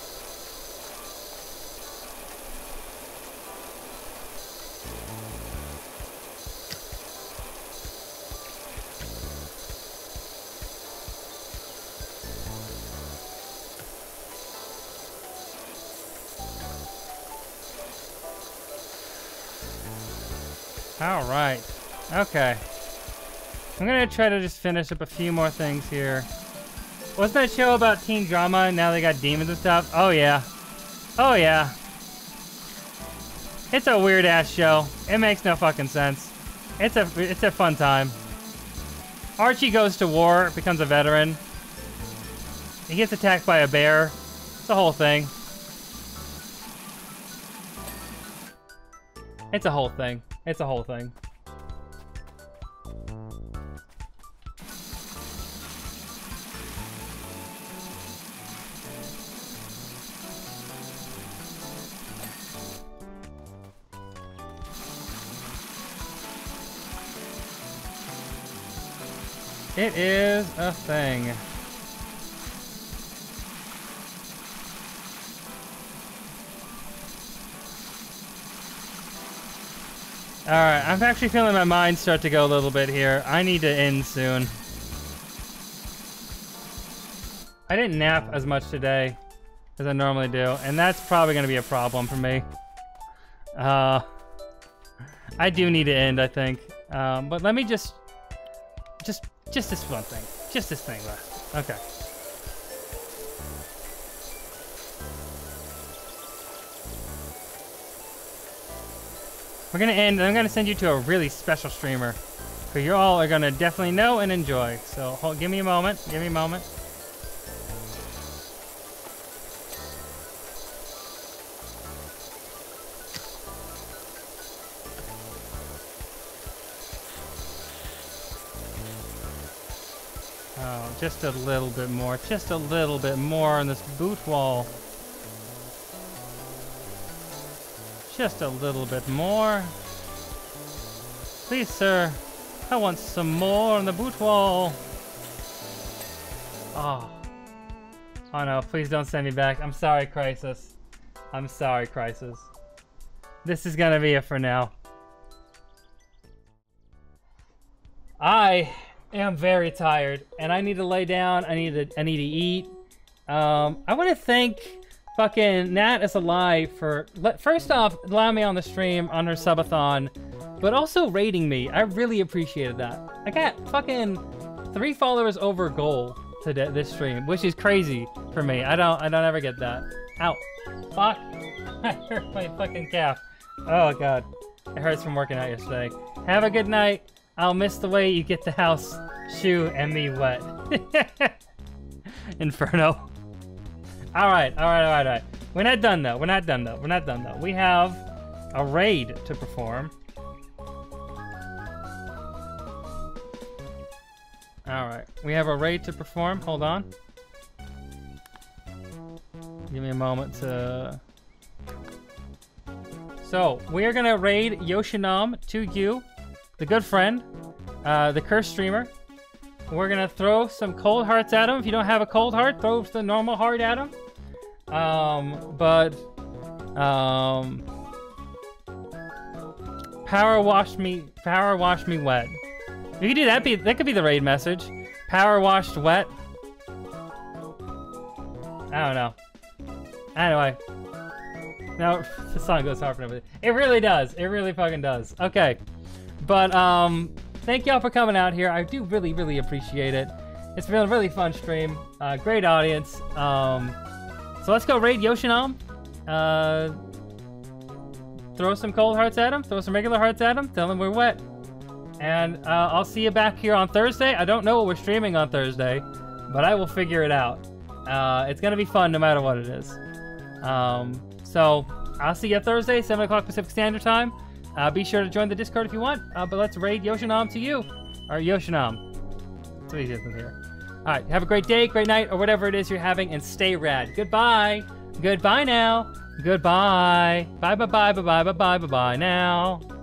All right. Okay. I'm gonna try to just finish up a few more things here. Wasn't that show about teen drama and now they got demons and stuff? Oh yeah. Oh yeah. It's a weird ass show. It makes no fucking sense. It's a it's a fun time. Archie goes to war, becomes a veteran. He gets attacked by a bear. It's the whole thing. It's a whole thing. It's a whole thing. It is a thing. Alright, I'm actually feeling my mind start to go a little bit here. I need to end soon. I didn't nap as much today as I normally do, and that's probably going to be a problem for me. Uh, I do need to end, I think. Um, but let me just... Just, just this one thing. Just this thing left. Okay. We're gonna end, and I'm gonna send you to a really special streamer, who you all are gonna definitely know and enjoy. So hold, give me a moment. Give me a moment. Oh, just a little bit more. Just a little bit more on this boot wall. Just a little bit more. Please, sir. I want some more on the boot wall. Oh. Oh no, please don't send me back. I'm sorry, Crisis. I'm sorry, Crisis. This is gonna be it for now. I am very tired, and I need to lay down. I need to I need to eat. Um, I want to thank fucking Nat is Alive for, first off, allowing me on the stream on her subathon, but also rating me. I really appreciated that. I got fucking three followers over goal today this stream, which is crazy for me. I don't I don't ever get that. Ow. Fuck. I hurt my fucking calf. Oh god. It hurts from working out yesterday. Have a good night. I'll miss the way you get the house, shoe, and me wet. Inferno. Alright, alright, alright, alright. We're not done though. We're not done though. We're not done though. We have a raid to perform. Alright. We have a raid to perform. Hold on. Give me a moment to... So, we're gonna raid Yoshinam to you, the good friend, uh, the cursed streamer. We're gonna throw some cold hearts at him. If you don't have a cold heart, throw the normal heart at him. Um, but, um, power wash me, power wash me wet. You could do that. Be that could be the raid message. Power washed wet. I don't know. Anyway, no, the song goes hard for everything. It really does. It really fucking does. Okay, but um, thank y'all for coming out here. I do really, really appreciate it. It's been a really fun stream. Uh, great audience. Um. So let's go raid Yoshinam. Uh, throw some cold hearts at him. Throw some regular hearts at him. Tell him we're wet. And uh, I'll see you back here on Thursday. I don't know what we're streaming on Thursday, but I will figure it out. Uh, it's going to be fun no matter what it is. Um, so I'll see you Thursday, seven o'clock Pacific Standard Time. Uh, be sure to join the Discord if you want. Uh, but let's raid Yoshinam to you. Or Yoshinam. That's what he says in here. Alright, have a great day, great night, or whatever it is you're having, and stay rad. Goodbye. Goodbye now. Goodbye. Bye bye bye bye bye bye bye bye bye now.